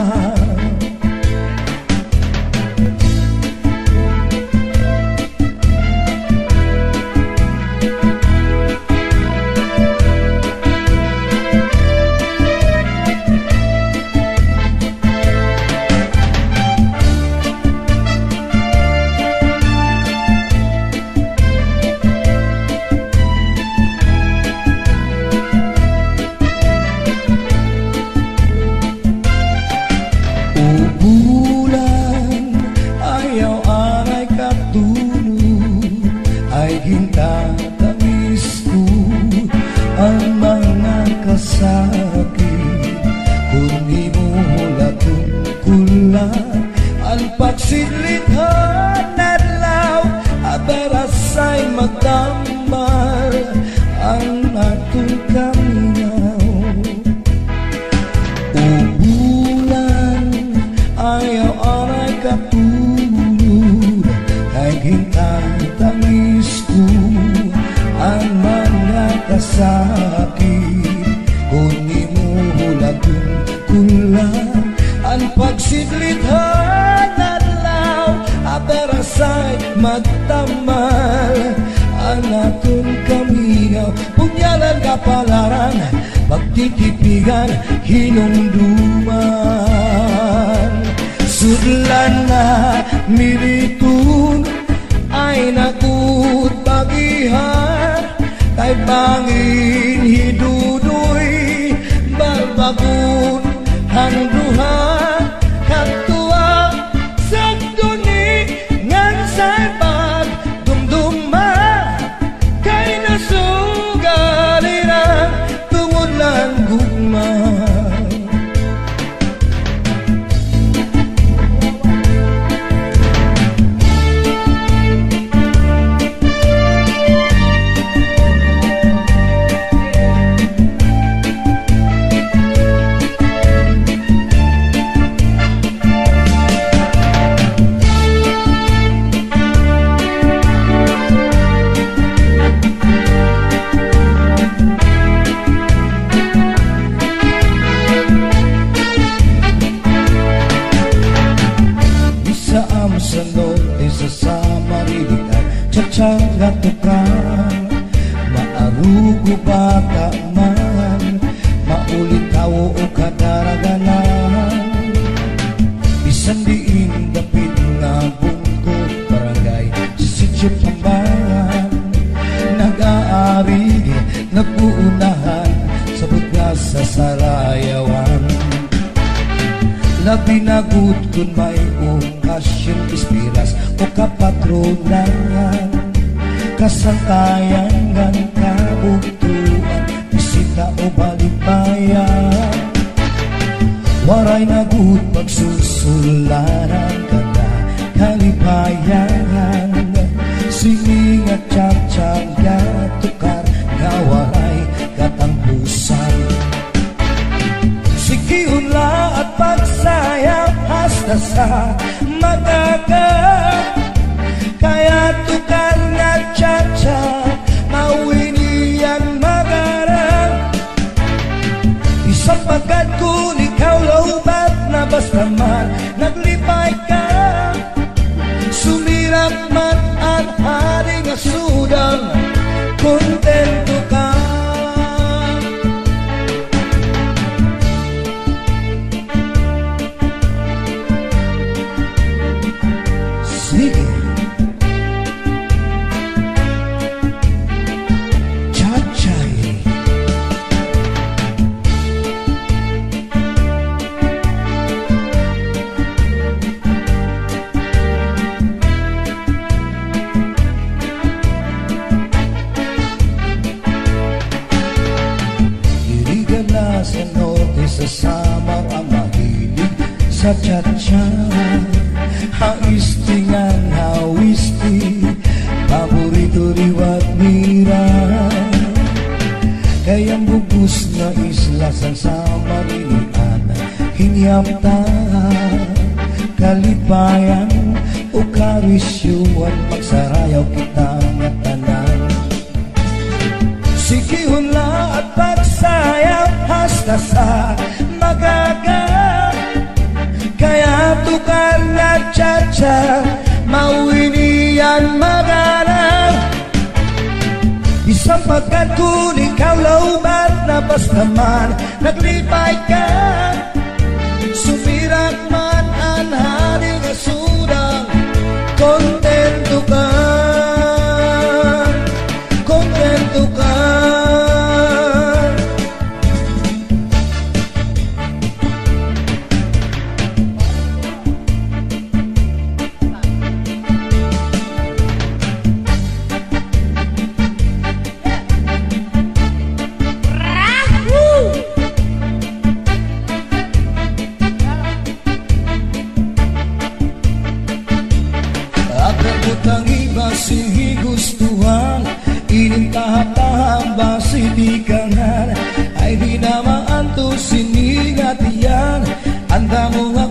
Magtambal ang atong kaminaw ubulan ayaw aray katulog ay hintang tangis ko tamal anakon kamigaw punyalan kapalaran pagtitipigan hinumduman sudlan na militun ay nakut bagihan kay bangin hidudoy balbagun handuhan katua sa duni ngan say pag dumduma kay nasugaliran tungod lang gugma Canga tukang maarugo bata man maulit tao o kadaraganan bisan diin dapit nga bungkot barangay sisityo tambangan nag-aari nag-uunahan sa bugas sa sarayawan labi na good kun may okasyon ispiras o kapatronan kasantayan ng kabugtuan bisita o balibayan waray na good pagsusularan kada kalibayan sining at tsatsangga tukar nga waray katampusan sikiunla at pagsayang hasta sa magaga kaya tukar nga tsa-tsa mawinian magarang isang pagkat kung ikaw laubat na basta man naglipay ka sumirap man ang haring asudang kontento ka sige Sesama ang mahilig sa tsa-tsa haistingan hawisti paborito liwat mira kayang bubus na isla sa marinian hingyam ta kalipayan o karisyuan magsarayaw kita nga tanan sikihunla at pagsayaw hasta sa magaga kaya tukar na tsa-tsa mawinian magana isang pagkat kung ikaw laubat na basta man naglipay ka sumirak man ang haring asudang kontento ka kontento ka sitikangan ay di na maanto siningatian anda mo nga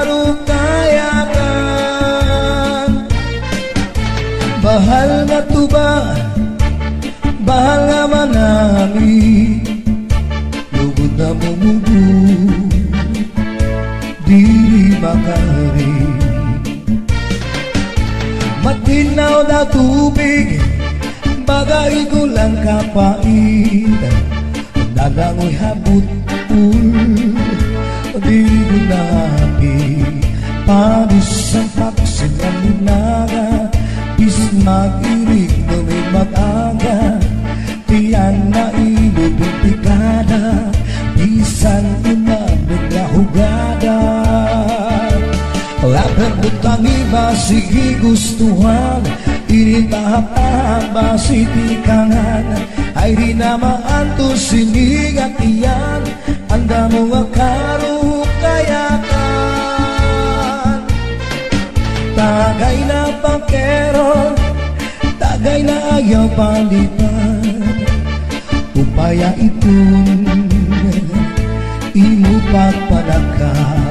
karukayakan bahal nga tuba bahal nga manami lugod na mumubu diri makari matin Matinaw na tubig, bagay gulang kapait, nalangoy habut-ul, di gunapi, panis ang paksilang lunaga, bis mag-irig na may mag-aga, tiyan na ilubing pikada, bisan inamig na hugada. Lapang butang iba sige gustuhan, initahap-tahap ba si tikangan, ay di na maanto sinigat iyan, anda mo nga karukayakan. Tagay na pangkero, tagay na ayaw palitan, upaya itong imo pagpadakan.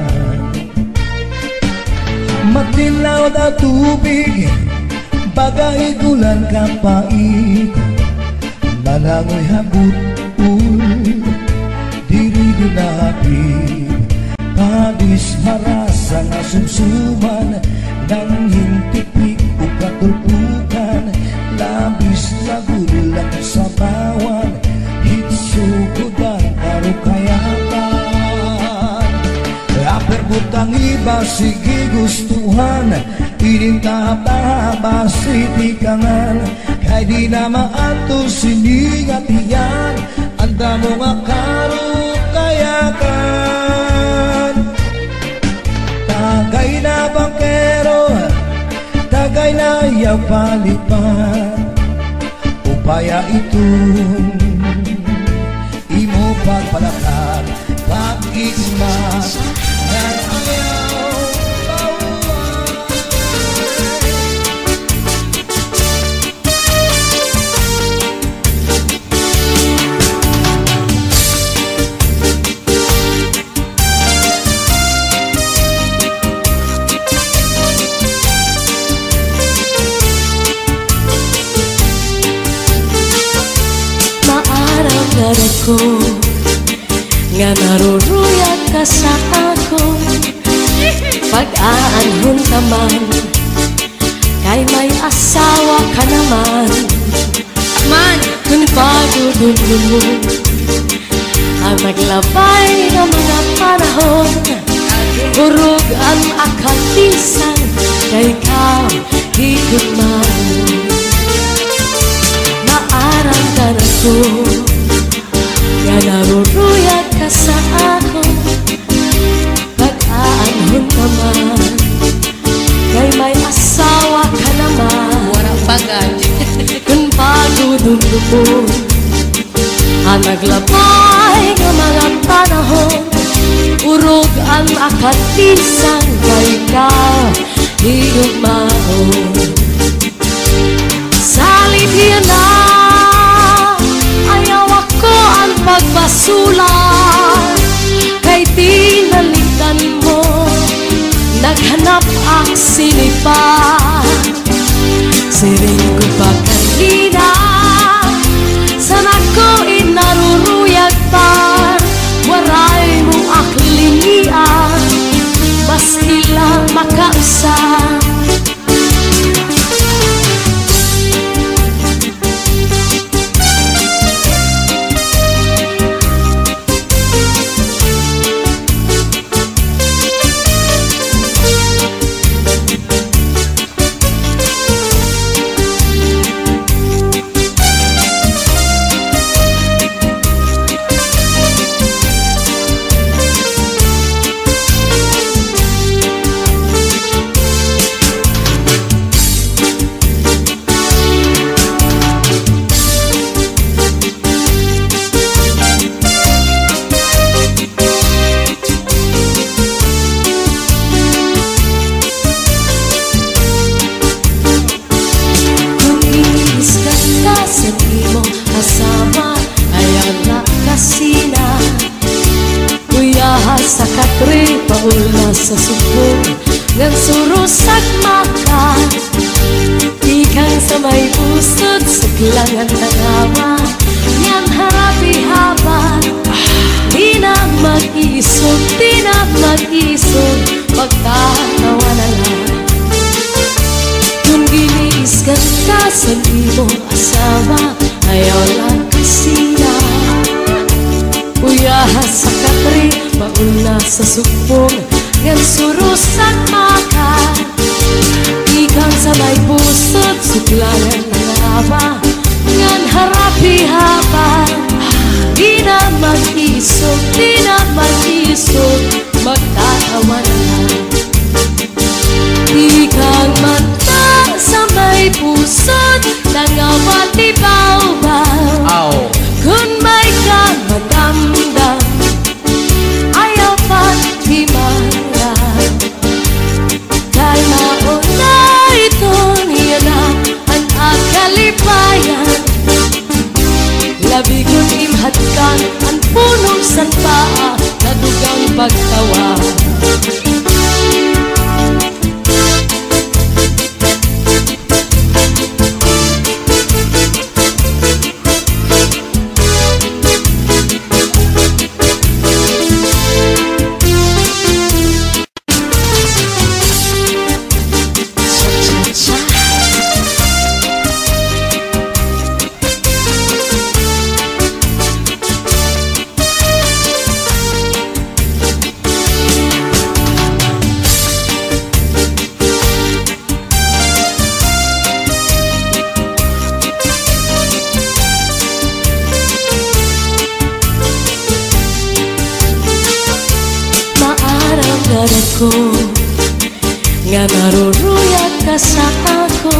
Matinaw na tubig, bagay gulan kapait, nalangoy habut-ul, diri gunahapit, padis marasa nga sumsuman, nang hintipik o katulpukan, labis na gulang sa bawan, hitsukudan karukayakan. Laper butang iba sige gustuhan, inintahap-tahap ba si tikangan, kay di na maanto siningat iyan, anda mo nga karukayakan. Tagay na bangkero, tagay na yaw palipan, upaya itong imo pagpalakan, pag-igma ng ayaw pauwan. Maarang nga ko nga naruruyag ka sa ako, pag-aanhon ka man, kay may asawa ka naman. Man, kung pagudulun mo ang naglabay ng mga panahon, burog ang akatisan, kay ka higugman. Maarang ka na ko nga naruruyag ka sa ako, pag-aanhon ka man, kay may asawa ka naman. Warang bagay kung pagudulun mo ang naglabay ng mga panahon, urog ang akatisan, kay ka higugmaon. Salit yan na ayaw ako ang pagbasulan, kay tinalikan mo, naghanap ang sinipan. Siring ko pa kanina, sana ko inaruruyag pa, waray mo aklinian, maski lang makausan. Sa katri paula sa subong ngan surusak maka, ikang sa may pusod sa klangan ng awa, yan harapi haban, di na mag-isog, di na mag-isog, pagtatawa na lang. Kung ginis asawa, ayaw lang kasina. Uyaha sa katri, mauna sa sukpong, ngan surusak maka. Ikang sa may pusod, suklanan ng awa, ngan harapi haba. Di na mag-isog, di na mag-isog, magtatawa na lang. Ikang mata sa may pusod, nangawat ibaw-baw. Kung may kang madamdam, ayaw pa't himarap. Kay mauna ito niya na ang agkalipayan. Labi ko't imhatkan ang punong sanpa na dugang pagtawa. Ko nga naruruyag ka sa ako,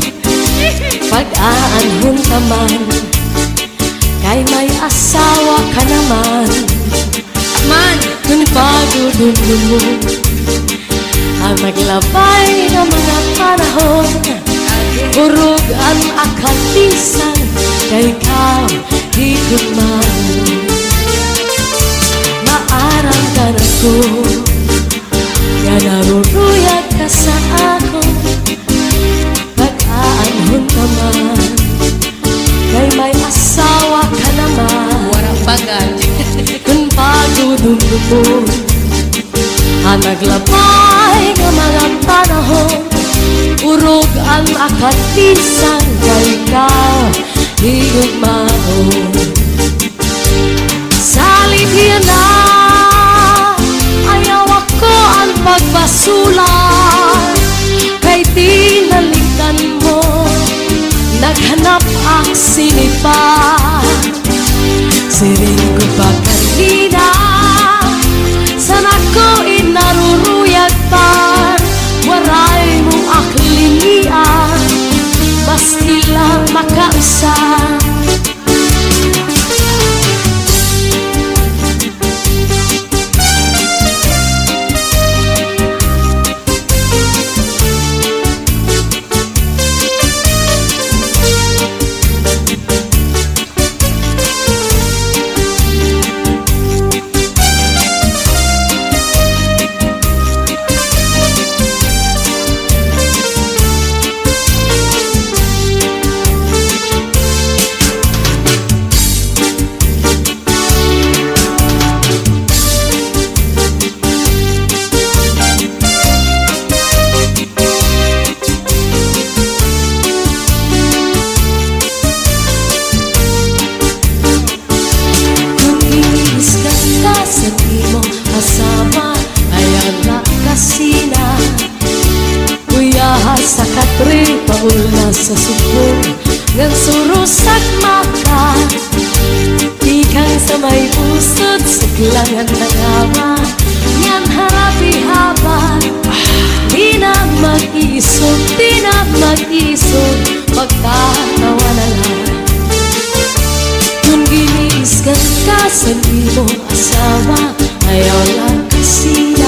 pag-aanhon ka man, kay may asawa ka naman. Man, kung pagdudulong mo ang maglabay ng mga panahon, urog ang akalisan, kay ikaw higit man. Maaramdan ako nga naruruyag ka sa ako, pag-aanhon ka man, kay may asawa ka naman. Warang bagay. Kung pagdudulong mo ang naglabay ng mga panahon, urog ang akatisan, kay ikaw higugmaon. Salib yan na pagbasulan, kay tinalikan mo, naghanap ang sinipa. Siring ko pa kanina, sana ko inaruruyag pa, waray mong aklinian, maski lang makausap. Sa katri, paula sa subong, ngan surusak maka. Ikang sa may pusod, siglangan ng awa, ngan harapi haba. Di na mag-isog, di na mag-isog, magtatawa na lang. Kung giniiskan ka sa imo asawa, ayaw lang kasina.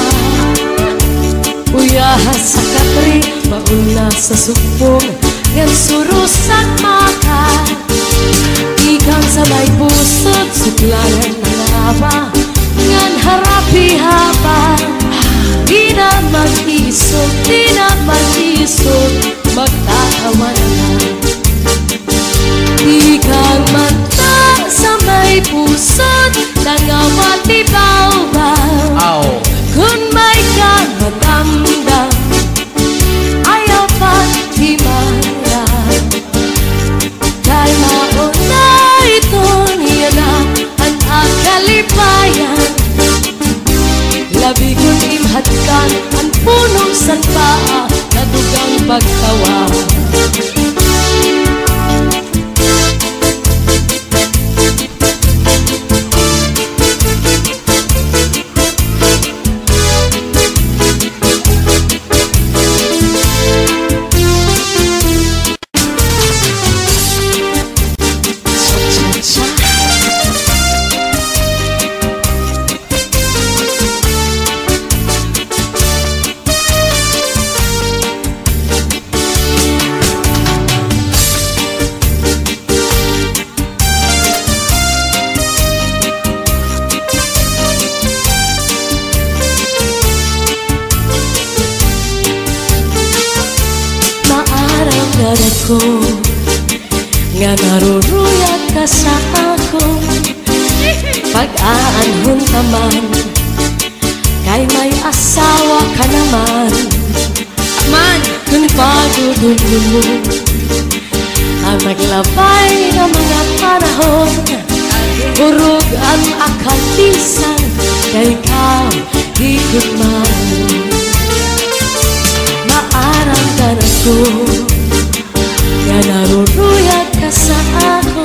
Uyaha sa katri, mauna sa subong, ngan surusak maka. Ikang sa may pusod, suklanan ng awa, ngan harapi haba. Di na mag-isog, di na mag-isog, magtatawa na lang. Ikang mata sa may pusod, nangawat ibaw-baw. Kung may kang madamdam, ayaw pa't himarap. Kay ko nga naruruyag ka sa ako. Pag-aanhon ka man, kay may asawa ka naman. Man, kung pagudun mo ang naglabay ng mga panahon, urog ang akalisan, kay ikaw higit man. Maaramdaman ko nga naruruyag ka sa ako.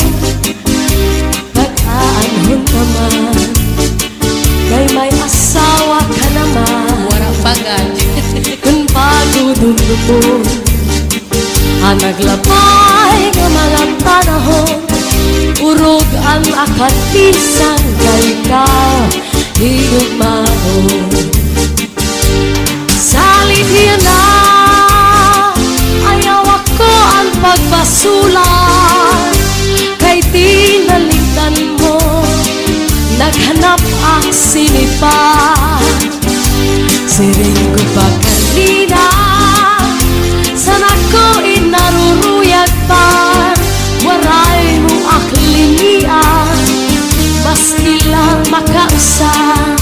Pag-aanhon ka man, kay may asawa ka naman. Warang pagad. Kung pagudun mo ang naglabay ng mga panahon, urog ang akalisan, kay ikaw higit man. Salit na ayaw ako ang pagbasulan, kay tinalitan mo naghanap ang sinipan. Siring ko pa kanina, sana ko inaruruyag pa, waray mo aklinian, maski lang makausap.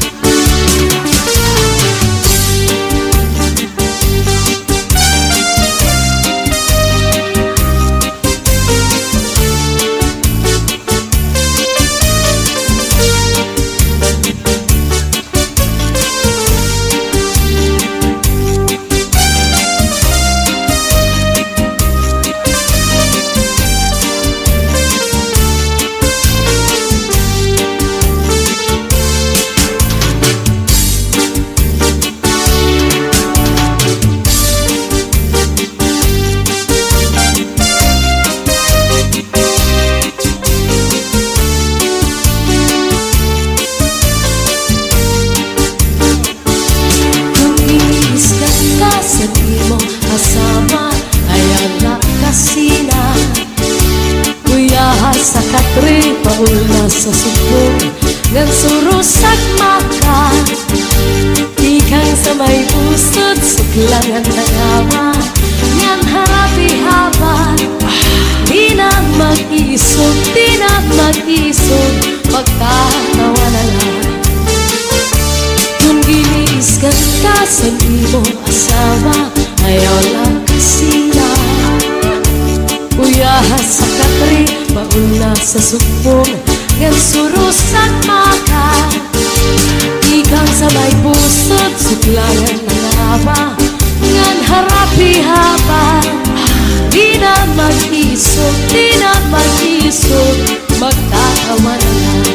Sa katri paula sa subong ngan surusak maka, ikang sa may pusod suklangan nangawa, ngan harapi haban. Di na mag-isog, di na mag-isog, magkatawa na lang. Kung giniiskan ka sa imo asawa, ayaw lang kasina. Uyahas sa katri pauna sa subong ngan surusak maka, ikang sa may pusod suklangan ng awa, ngan harapi haba. Di na mag-isog, di na mag-isog, magtatawa na lang.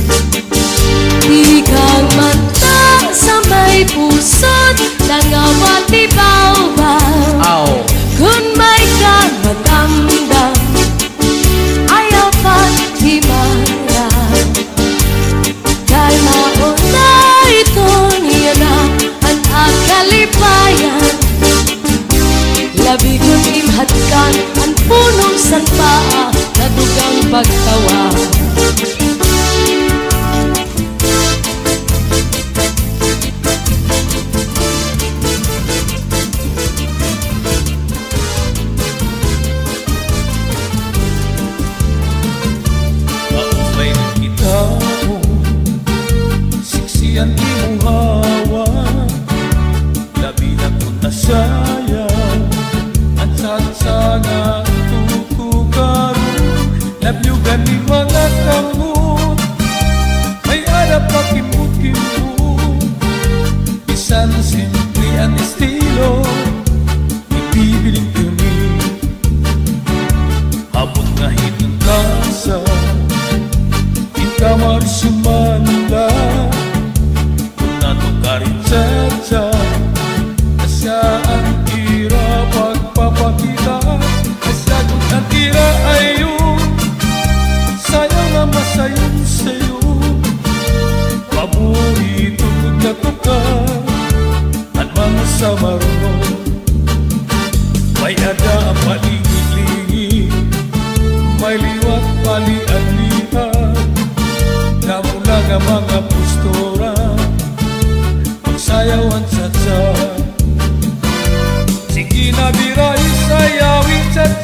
Ikang mata sa may pusod nangawa di baw-baw. Kung may kang matandang, ayaw pa't himayan, kay mauna ito niya na ang akalipayan. Labi kong imhatkan ang punong sanpaa na dugang pagtawa. Siksiyan imong hawa, labi na kung nasayang ang sana tutukaroon. Labyugan ni mga kamot, may arap pa kimut-kimut. Bisan simple ang estilo, ibibiling kami. Habot nga hitong kasa, kamar sumanda, kung natukarin sa asaan tira pagpapakita, asagot ang tira ay yun, sayang na masayon sa'yo. Paborito kong natukar at mga samaron, may ada ang paligid-ligid, may liwat palian-lian. Namula nga mga postura, magsayawan sa tsa. Sige na biray sayawin sa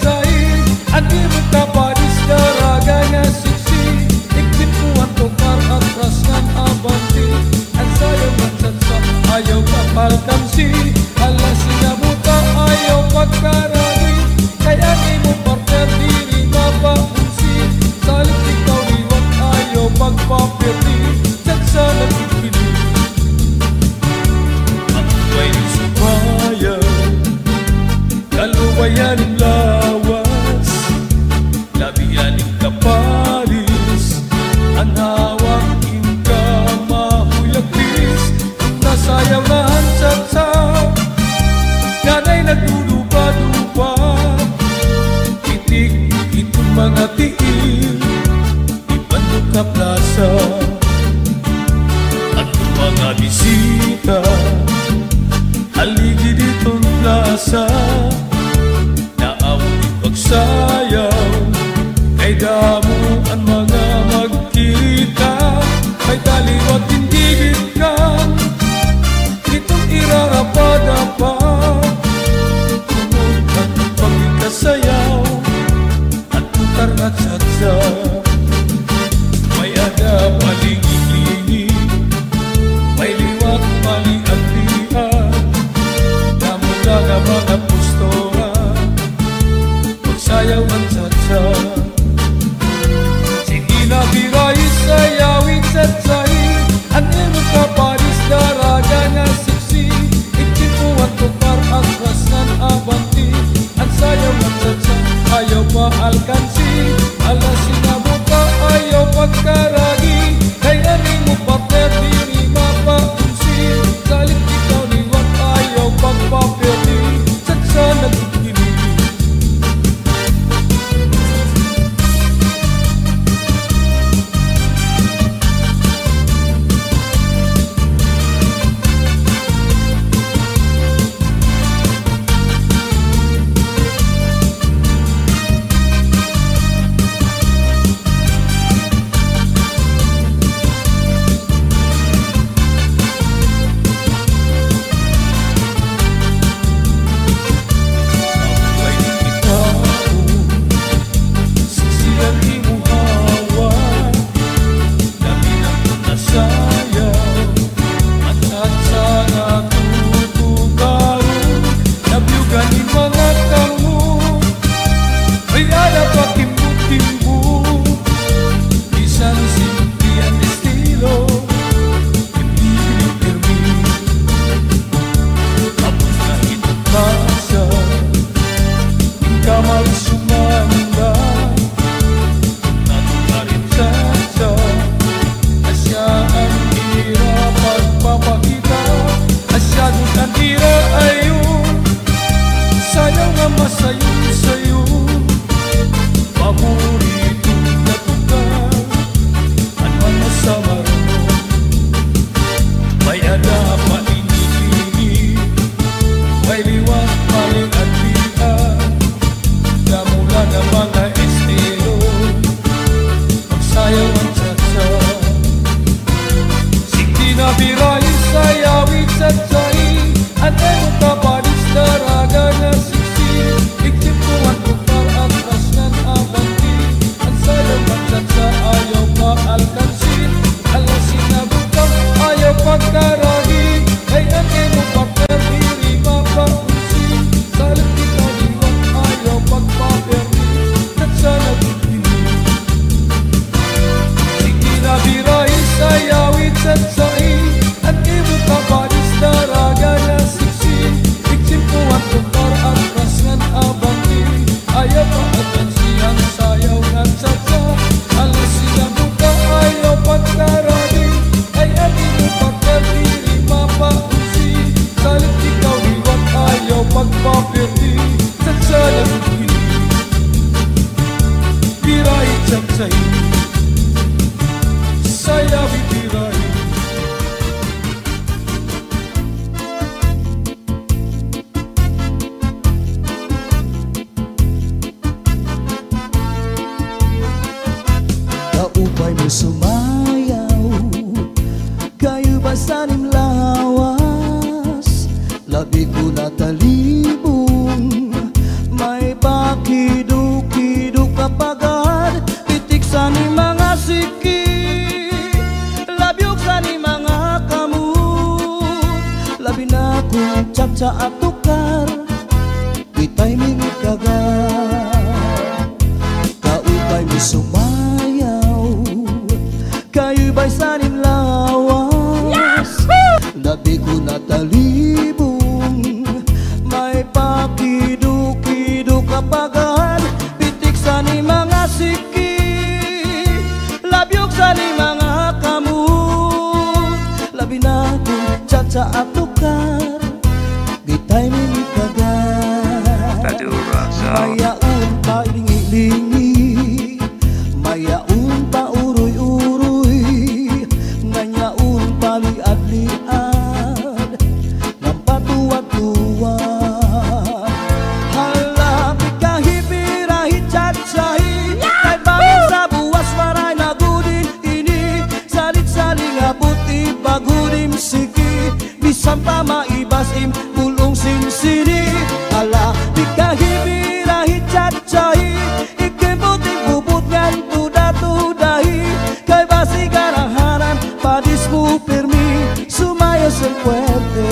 caca atukar Itay mingikagan Kaupay mi sumayaw Kayo ba'y sanim lawas Labi ko natalibong May pakidu-kidu kapagan Pitik sa ni mga siki Labyog sa ni mga kamut Labi na ko caca atukar Itay mingikagan Mayaon pa lingi-lingi Mayaon pa uroy-uroy Nganyaon pa liad-liad Ng patuwa-tuwa Halapi kahipirahi cacay Kay bangin sa buwas maray nagudin ini Salit-saling abuti bagudim siki Bisan pa maibasim pulong sinsini Halapi kahipirahi cacay Ikibuting bubut ngan tuda-tudahi Kay basi garaharan padismu permi Sumaya sen fuerte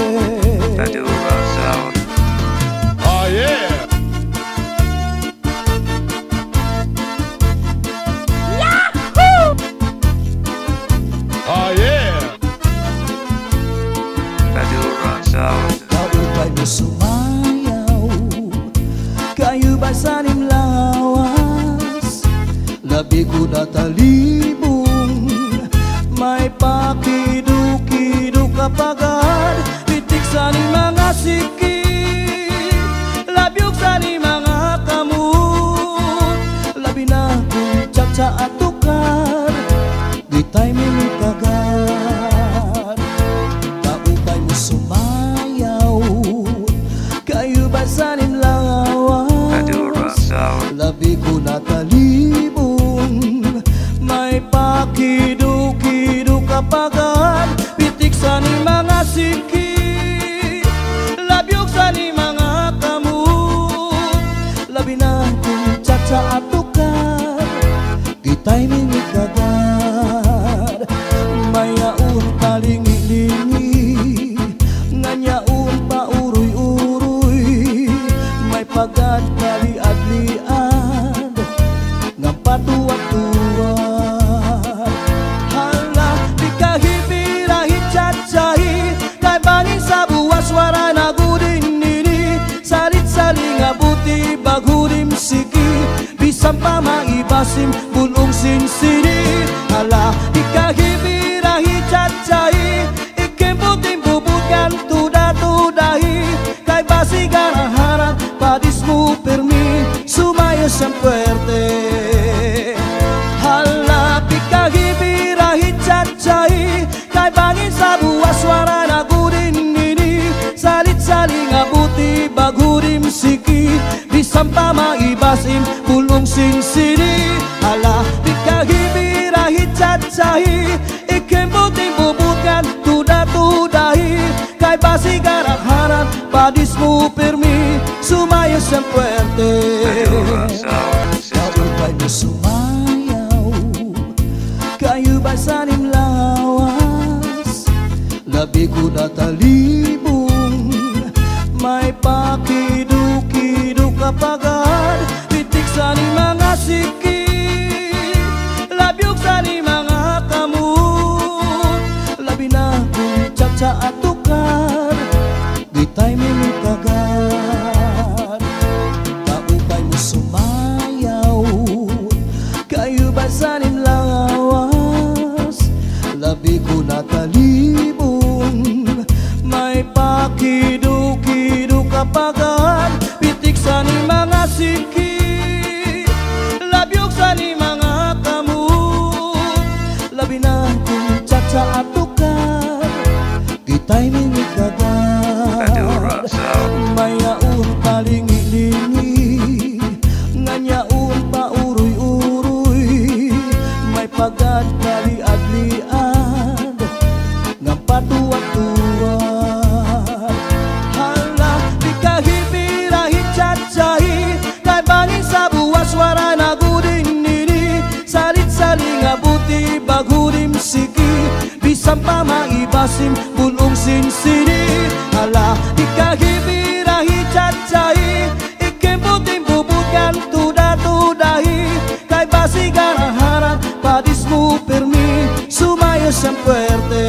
Oh yeah. Oh yeah. Kaupay mo sumayaw Kayo ba'y sanim lawas Labi ko natalibong May pakidu-kidu kapagan Pitik sa ni mga siki Labyog sa ni mga kamut Labi na kong caca atukar Ditay mingikagan Kaupay mo sumayaw Kayo ba'y sanim lawas Labi ko natalibong May pakidu-kidu kapagan Pitik sa ni mga siki Labyog sa ni mga kamut Labi na kong caca atukar Itay mingikagan Mayaon pa lingi-lingi Nganyaon pa uroy-uroy May pagad na liad-liad Ng patuwa-tuwa Hala, di kahipirahi cacay Kay bangin sa buwas wara nagudin nini Salit-saling abuti bagudim siki Bisan pa maibasim bulong sinsini Hala, di kahipirahi cacay Ikibuting bubukan tuda-tudahi Kay basi garaharan padismu permi Sumaya sen fuerte Halapi kahipirahi cacay Kay bangin sa buwas wara nagudin ini Salit-saling abuti bagudim siki Bisan pa maibasim bulong sinsini Halapi kahipirahi cacay Ikibuting bubukan tuda-tudahi Kay basi garaharan padismu permi Sumaya sen fuerte Kaupay mo sumayaw Kayo ba'y sanim lawas Labi ko natalibong May pakidu-kidu kapagan Pitik sa ni mga siki Labyog sa ni mga kamut Labi na kong caca atukar Ditay mingikagan Kaupay mo sumayaw Kayo ba'y sanim lawas Labi ko natalibong May pakidu-kidu kapagan Pitik sa ni mga siki Labyog sa ni mga kamut Labi na kong caca atukar Ditay mingikagan Mayaon pa lingi-lingi Nganyaon pa uroy-uroy May pagad na liad-liad Ng patuwa-tuwa Hala, di kahipirahi cacay Kay bangin sa buwas wara nagudin ini Salit-saling abuti bagudim siki Bisan pa maibasim bulong sinsini Hala, di kahipirahi permi, sumayos ang puwerte.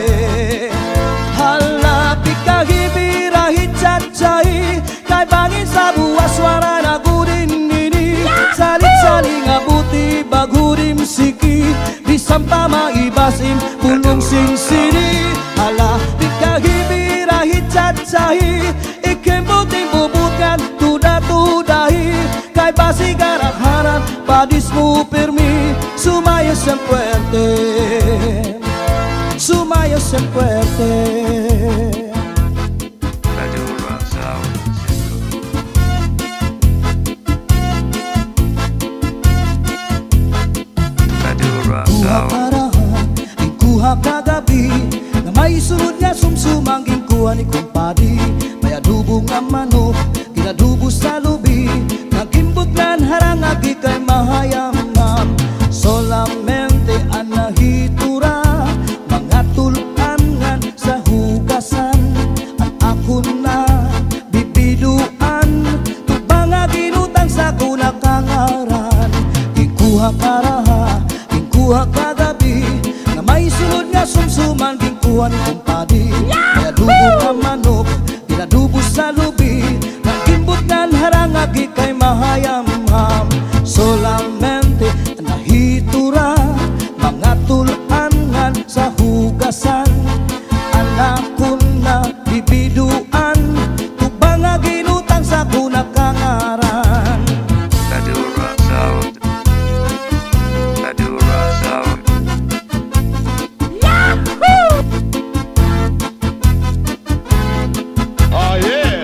Halapi kahibira hitsat-tsai, kay bangin sa buwas wara na gudin nini. Salit-saling abuti bagurim siki, bisam pa maibasim punong singsini. Halapi kahibira hitsat-tsai, ikembuting bubukan tuda-tudahi, kay basi garak-haran padismu permi, sumayos ang puwerte, sumayos ang puwerte. Kuha karahan, kuha kagabi, na may sunod nga sumsumangging kuha ni kumpadi. May adubo nga manok, kinadubo sa lubi, nagimbot nan harangagi kay mahayamam. Solamente anahitura, mga tulangan sa hugasan. Ang ako na bibiduan, tubang nga ginutang sa kunakangaran. Ikuha karaha, ikuha kagabi, na may sunod nga sumsuman, ginkuha ni kumpadi. May adubo nga manok, kinadubo sa lubi, nagimbot nan harangagi kay mahayamam. Solamente nahitura, mga tulangan sa hugasan. Anak ko na bibiduan, tubang nga ginutang sa kunakangaran. Oh yeah.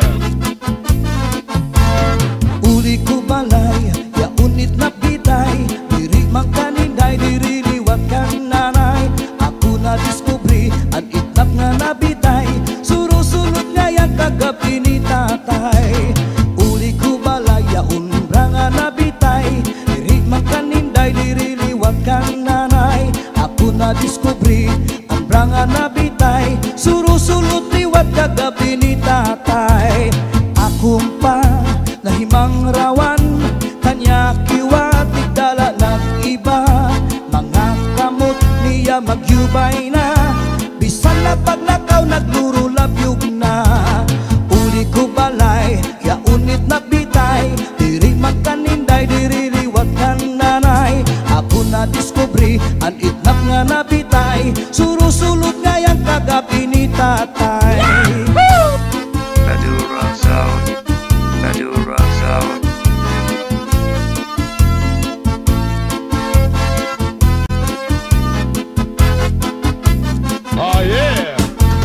Uli ko balay, ya unit na pitay, diri mang kaninday, diri liwat kan nanay. Ako na diskubri, ang itnap nga nabitay, surusunod nga yang kagabi ni tatay. Uli ko balay, ya unra nga nabitay, diri mang kaninday, diri liwat kan nanay. Ako na diskubri, ang nga nabitay, surusunod liwat kagabi ni tatay. Akong pa nahimang rawan, kanya kiwatik dala ng iba. Mga kamot niya magyubay na, bisan na pagnakaw nagluro labyog na. Uli ko balay, ya unit na bitay, diri magkaninday, diri liwat kan nanay. Ako na diskubri, ang itnap nga nabitay, surusulot nga yang kagabi ni tatay. Oh yeah.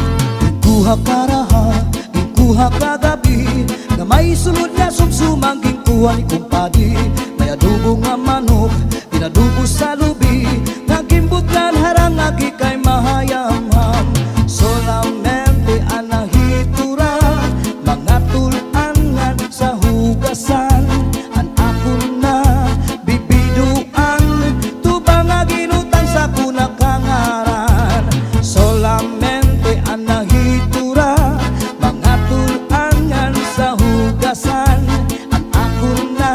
Kuha karaha, kuha kagabi, na may sunod nga sumsumangging kuha ni kumpadi. May adubo nga manok, kinadubo sa lubi, nagimbot nan harangagi kay mahayamam. Solamente anahitura, mga tulangan sa hugasan. Ang ako na bibiduan, tubang nga ginutang sa kunakangaran. Solamente anahitura, mga tulangan sa hugasan. Ang ako na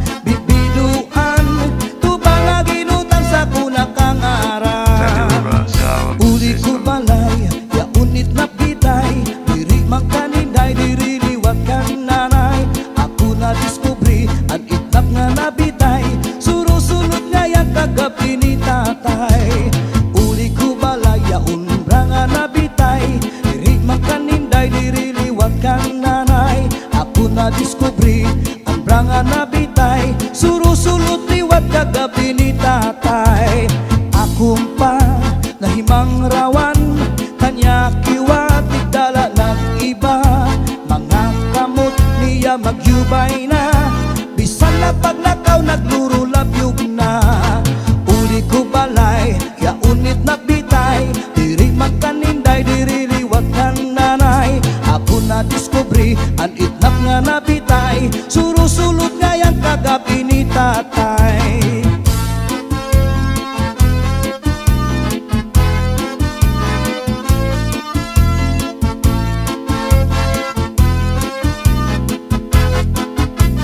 bibiduan, tubang nga ginutang sa kunakangaran. Uli ko balay, ya unit na pitay, diri magkaninday, diri liwat kan nanay. Ako na diskubri, ang itnap nga nabitay, surusunod nga yang kagabi ni tatay. Uli ko balay, ya unra nga nabitay, diri magkaninday, diri liwat kan nanay. Ako na diskubri, ang nga nabitay, surusulot liwat kagabi ni tatay. Akong pa nahimang rawan, kanya kiwatik dala ng iba. Mga kamot niya magyubay na, bisan na pagnakaw nagluro labyog na. Uli ko balay, ya unit na bitay, diri magkaninday, diri liwat kan nanay. Ako na diskubri, ang itnap nga nabitay, surusulot nga yang kagabi ni tatay.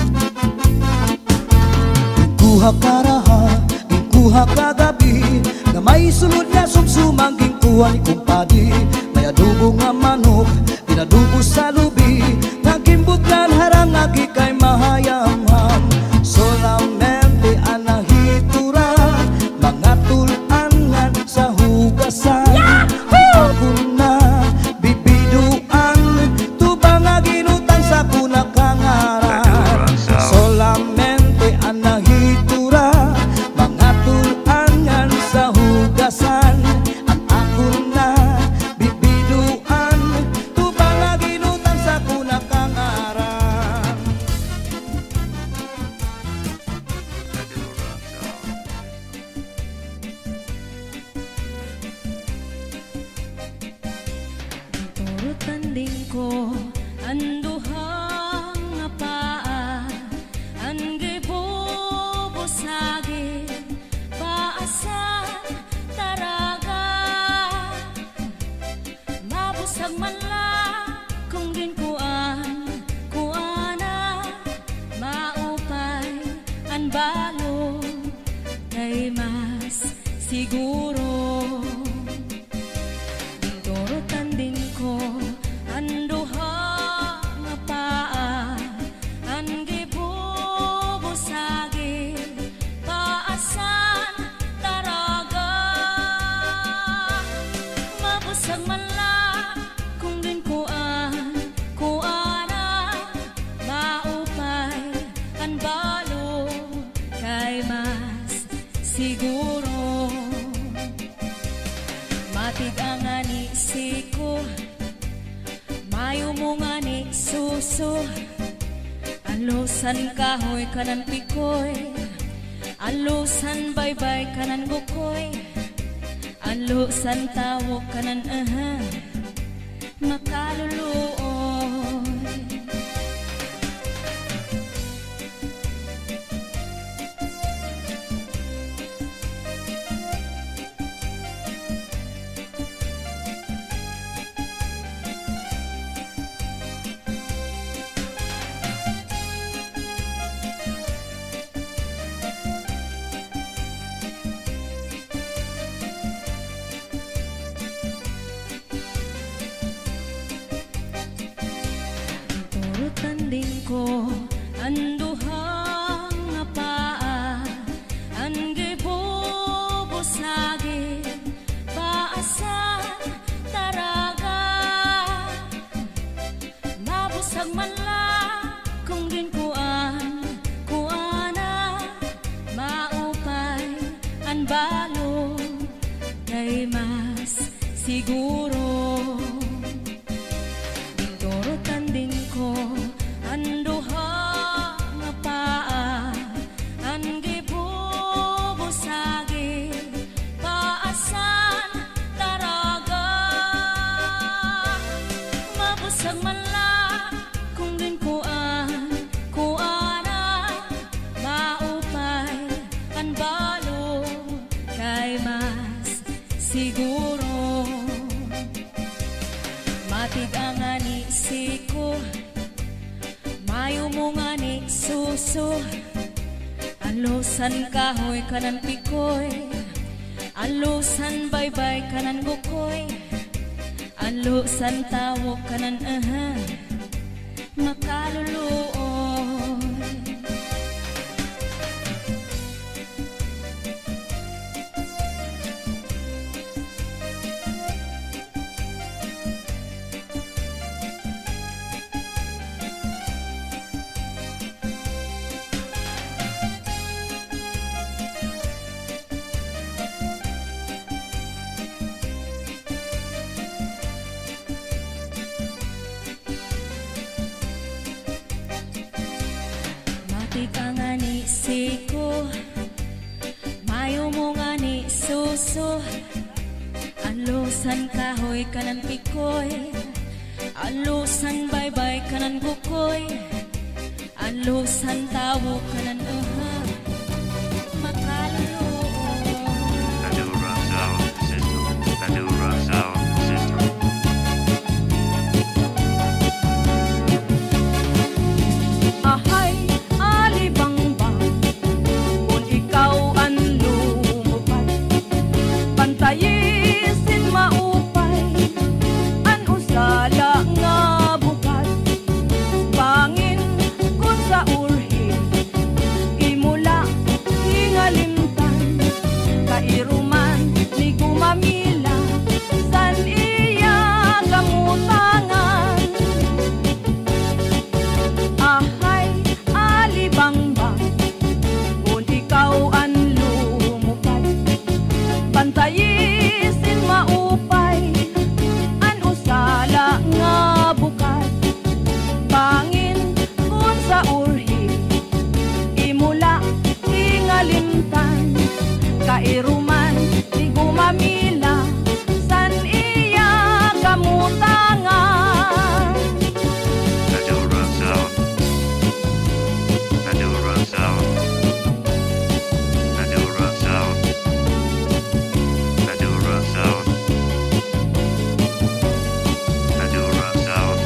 Kuha karaha, kuha kagabi, Pinaluan ni kumpadi, may adubo nga manok, pinadubo sa lubi, nagimbutlan harang agi kay mahayamham. Solamente anahitura, mga tulangan sa hugasan. Ako na bibiduan, tubang nga ginutan sa kunakangaran. Solamente anahitura, mga tulangan sa hugasan. At ako na bibiduan, tubang nga ginutan sa kunakangaran. Turutan din ko ang duhang nga paa, ang gibubusagin paasan taraga. Mabusag man lang kung ginkuan kuana, maupay ang balo kay mas siguro. Turutan din ko ang duha nga paa, ang gibubusagin paasan taraga. Mabusag man lang kung ginkuan kuana, maupay ang balo kay mas siguro. Matig ang anisi ko, mayo mo nga ni suso. Alusan kahoy kanan pikoy, alusan baybay kanan bukoy, alusan tawok kanan makaluluoy. Turutan din ko ang duhang nga paa, ang gibubusagin paasan taraga. Mabusag man lang kung ginkuan kuana, maupay ang balo kay mas siguro. Turutan din ko ang duha nga paa, ang gibubusagin paasan taraga. Mabusag man lang kung ginkuan kuana, maupay ang balo kay mas siguro. Matig ang anisi ko, mayo mo nga ni suso. Alusan kahoy kanan pikoy, alusan baybay kanan bukoy, alusan tawok kanan makaluluoy. Matig ang anisi ko, mayo mo nga ni suso. Alusan kahoy kanan pikoy, alusan baybay kanan bukoy, alusan tawok kanan makaluluoy. Ahay, alibangbang, kung ikaw ang lumupad, pantayisin maupay an usala nga bukat bangin kun sa urhi imula hingalimtan kairuman ni gumamila san iya kamutangan ahay alibangbang kun ikaw an lumupad pantayisin maupay an usala nga bukat bangin kun sa urhi imula hingalimtan kairuman ni gumamila san iya kamutangan Nadura Sound. Nadura Sound. Nadura Sound. Nadura Sound. Nadura Sound.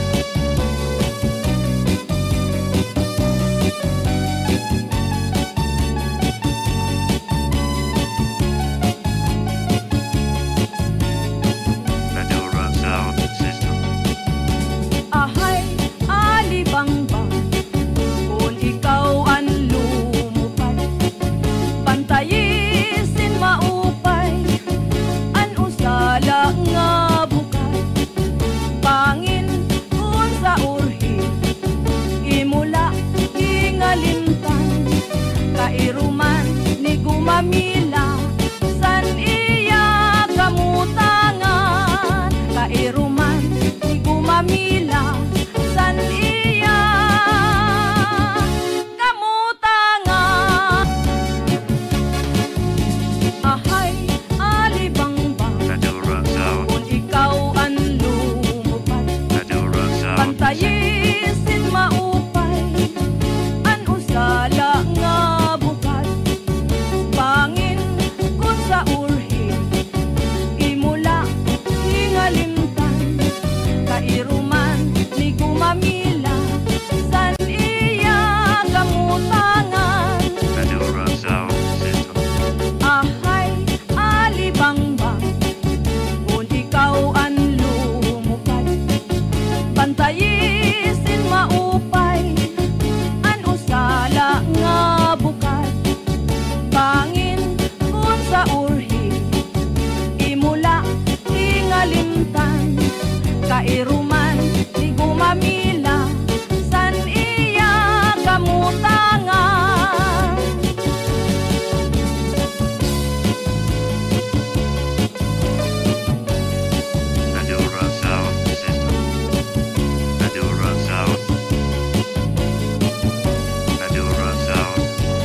Nadura Sound System. ahay alibangbang kun ikaw an lumupad pantayisin maupay an usala nga bukat bangin kun sa urhi imula hingalimtan kairuman ni gumamila san iya kamutangan kairuman ni gumamila san iya kamutangan ahay alibangbang Nadura Sound. kun ikaw an lumupad Nadura Sound. pantayisin maupay an usala nga bukat bangin kun sa urhi imula hingalimtan kairuman ni gumamila san iya kamutangan Nadura Sound System. ahay alibangbang kun ikaw an lumupad pantayisin maupay an usala nga bukat bangin kun sa urhi imula hingalimtan kairuman ni gumamila san iya kamutangan Nadura Sound System. Nadura Sound. Nadura Sound.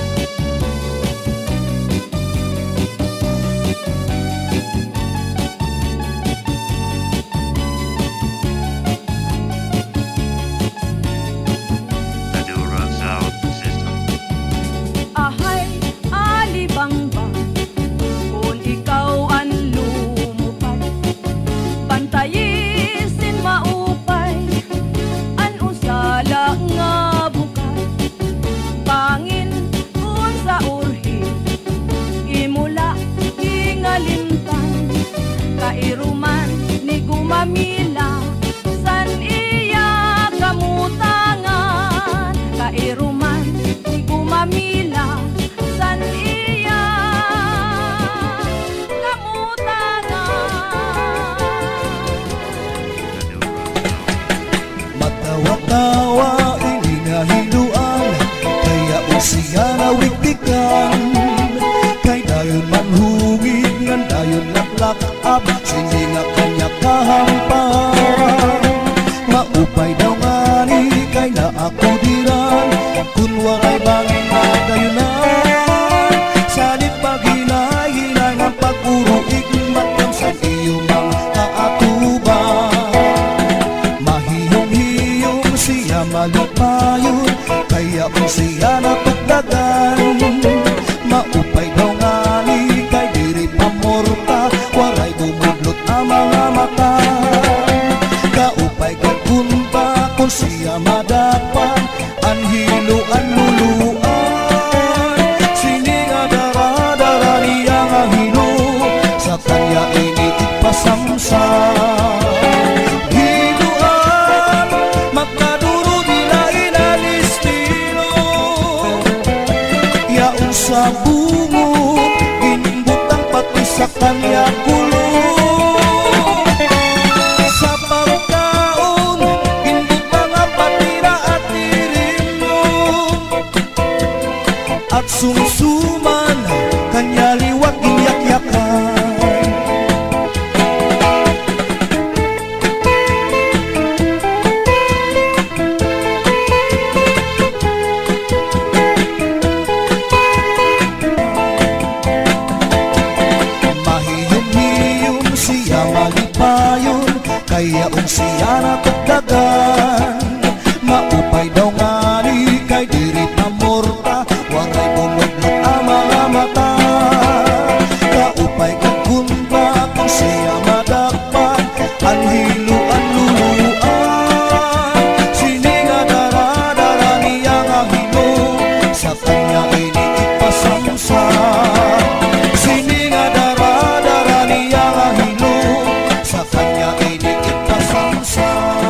Nadura Sound System. ahay alibangbang kun ikaw an lumupad pantayisin maupay an usala nga bukat bangin kun sa urhi imula hingalimtan kairuman ni gumamila san iya kamutangan kairuman ni gumamila san iya kamutangan Matawa-tawa inihahiluan kaya usiya na wiktikan kay dayon manhungid ngan dayon laklakab sindi nga kanya kahampan maupay daw ngani kay na ako diran kun waray bangin na dayunan salit paghinay-hinay nga pag-uruig matang sa iyo mga kaatuban mahiyong-hiyong siya malupayon kaya kung siya napagdagan maupay daw ngani kay diri pamorta waray bumudlot ang mga mata kaupay kagunpa kung siya madapan anhiluan luluan sininga dara-dara niya nga hilo sa kanya initig pasang pasamsa. Hiduan makaduro dilain ang destino. Yaong sa bungo ginbutang pati sa kanya kulong. Sa pagkaon ginbutang ang patira at tirino. At sumsuman kanya liwat ginyak-yakan. Mahiyom-hiyom siya malipayon, kaya siya natagdagan. Maupay daw nga ni kay diri na morta, wangay bumudlot ang mga mata. Kaupay kang kunta kung siya madakpan, anhiluan luluan. Sininga dara-dara niya nga hilong, sa kanya ini ipasamsa. Sininga dara-dara niya nga hilong, sa kanya ini ipasamsa.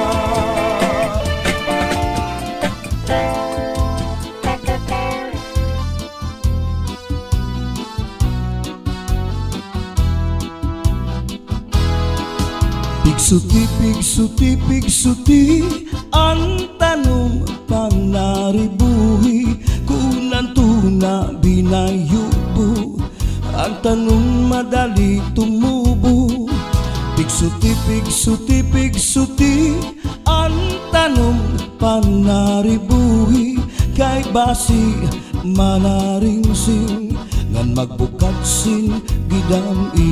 Pigsuti, ang tanong panaribuhi, kunan tuna binayubo, ang tanong madali tumubo. Pigsuti, ang tanong panaribuhi, kay basi manaringsing, ngan magbukatsin gidam-i.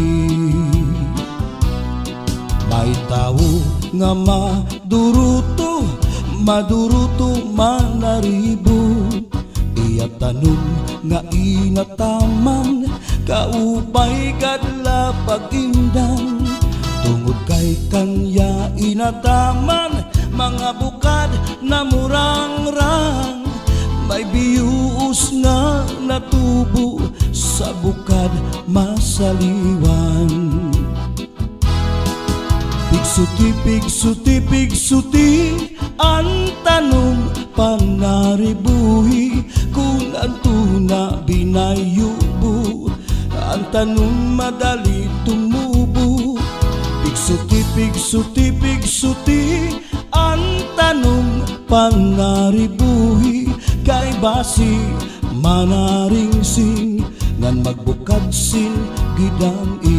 May tao nga maduruto manaribo. Iya tanong nga inataman, kaupay kadla pag-indang. Tungod kay kanya inataman, mga bukad na murang-rang. May biyuos na natubo sa bukad masaliwan. Pigsuti, ang tanong panaribuhi, kung ang tuna binayubo, ang tanong madali tumubo. Pigsuti, ang tanong panaribuhi, kay basi manaringsing, ngan magbukadsin gidam-i.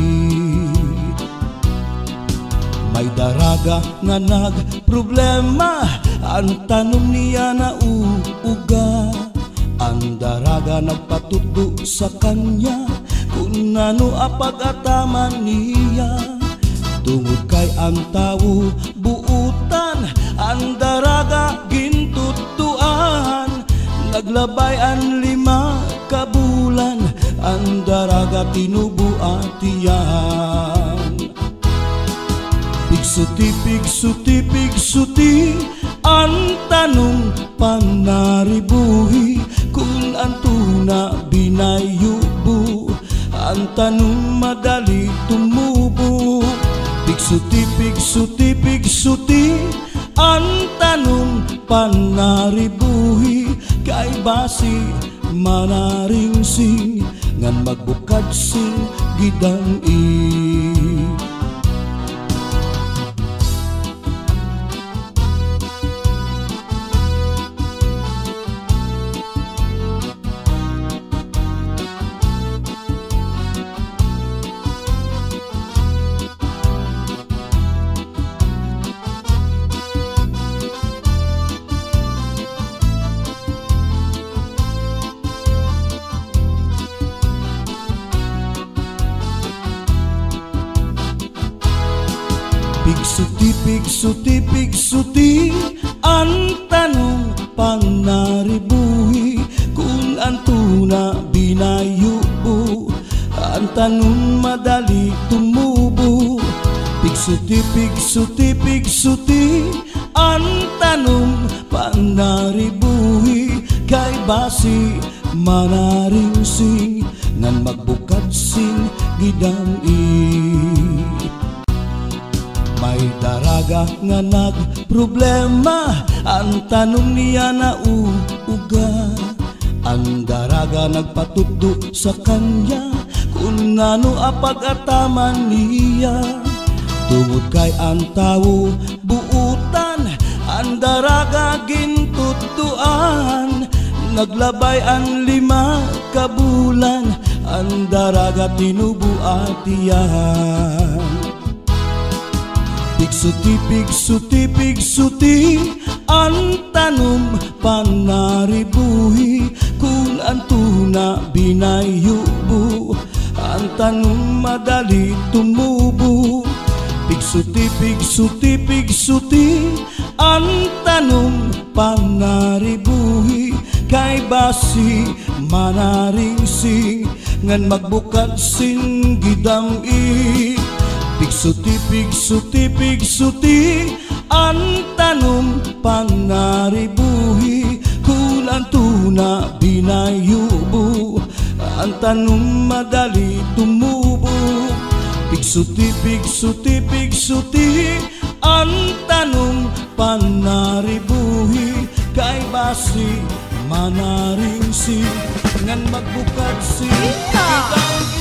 May daraga nga nagproblema, ang tanong niya na uuga. Ang daraga nagpatuto sa kanya, kung ano apag-ataman niya. Tungod kay ang tao buutan, ang daraga gintutuan. Naglabay ang 5 kabulan, ang daraga tinubuatian. Pigsuti, ang tanong panaribuhi, kung ang tuna binayubo, ang tanong madali tumubo. Pigsuti, ang tanong panaribuhi, kay basi manaringsing, ngan magbukadsin gidam-i. Pigsuti, ang tanong panaribuhi, kung ang tuna binayubo, ang tanong madali tumubo. Pigsuti, ang tanong panaribuhi, kay basi manaringsing, ngan magbukadsin gidam-i. daraga nga nagproblema, ang tanong niya na uga. Ang daraga nagpatuddo sa kanya kung ano apag-ataman niya. Tungod kay ang tao buutan, ang daraga gintutuan. Naglabay ang 5 ka bulan, ang daraga tinubuatiyan. Pigsuti, pigsuti, pigsuti, ang tanom panaribuhi. Kung ang tuna binayubo, ang tanom madali tumubo. Pigsuti, pigsuti, pigsuti, ang tanom panaribuhi. Kay basi manaringsing, ngan magbukat sin gidam-i. Pigsuti, pigsuti, pigsuti, ang tanom panaribuhi. Kung ang tuna binayubo, ang tanom madali tumubo. Pigsuti, pigsuti, pigsuti, ang tanom panaribuhi. Kay basi manaringsing, ngan magbukat sin gidam-i.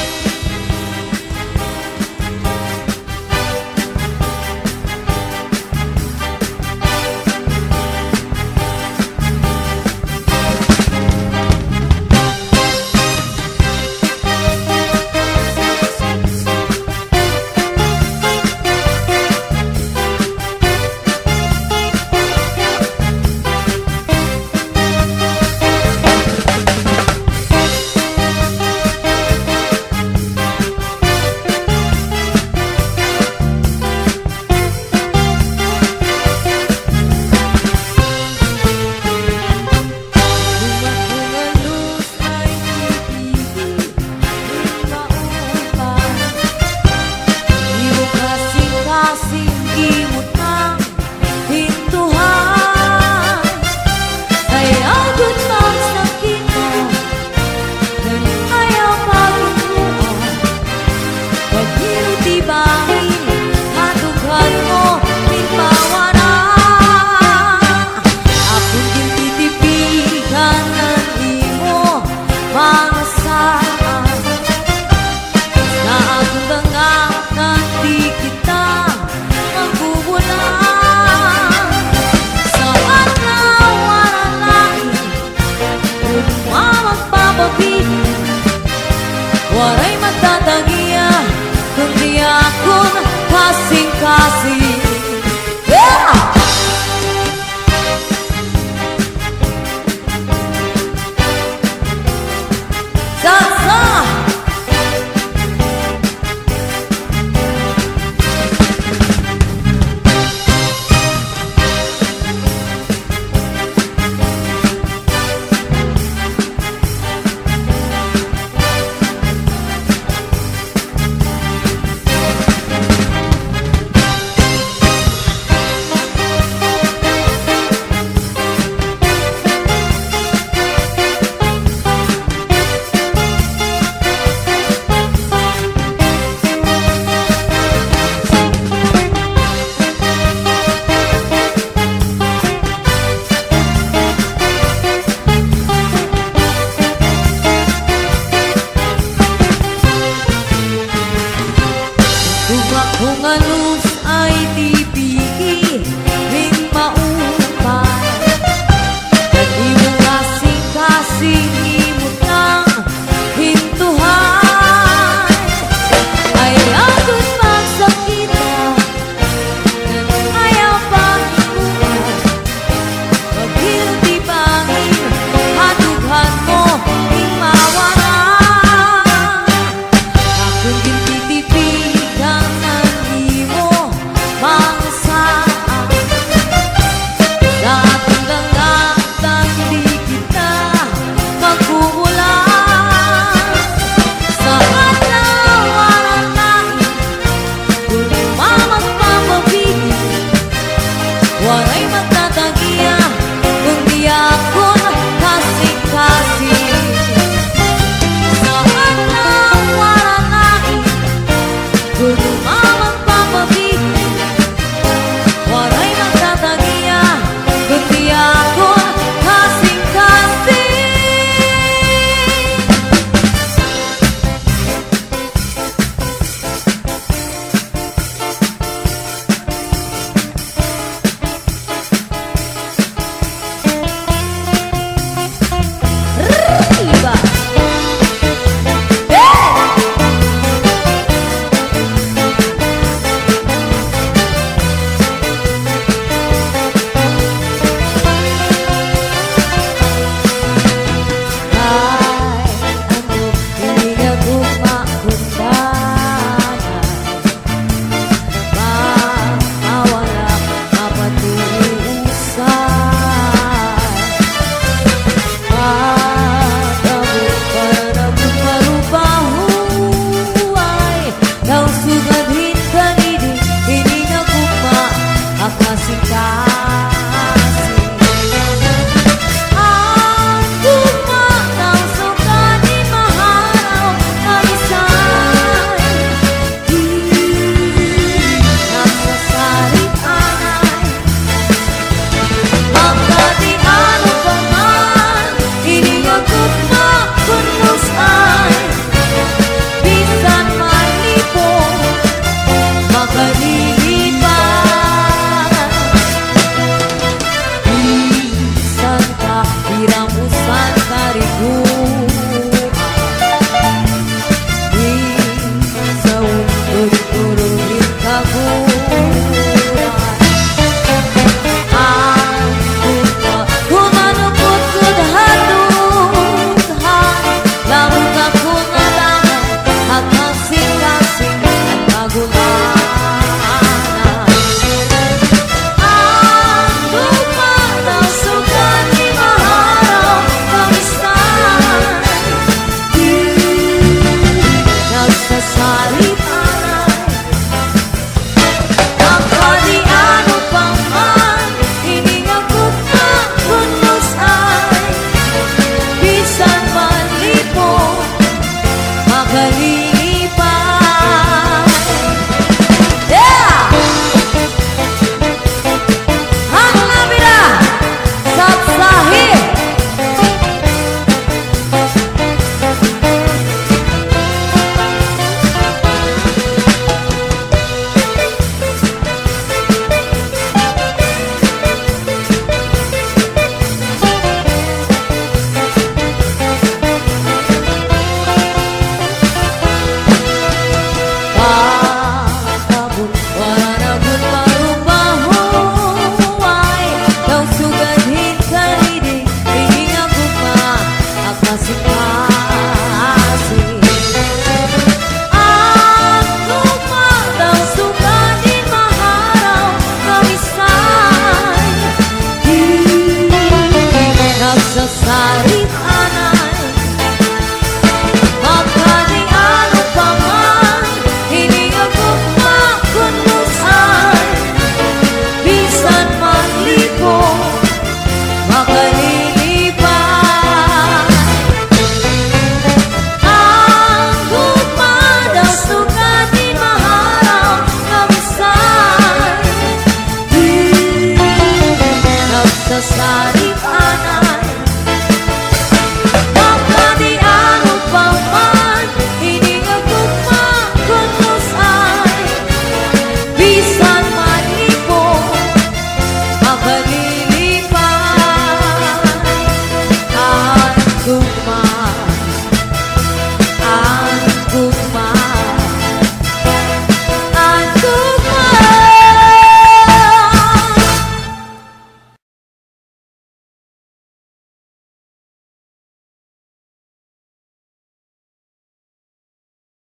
Waray magtatagiya kundi akong kasing-kasing. Yeah! Salsa! Kung anus ay tibigi, ring maupay. Nag-iwang kasing-kasing imot ng hintuhan. Ay agad magsakita, ayaw pag-ipuan. Pag-hilti-bangin, hatughan mo, ring mawala. Akong gintitipigan waray magtatagiya kundi akong kasing-kasing. Saan lang waranain kung magpapabigin. sa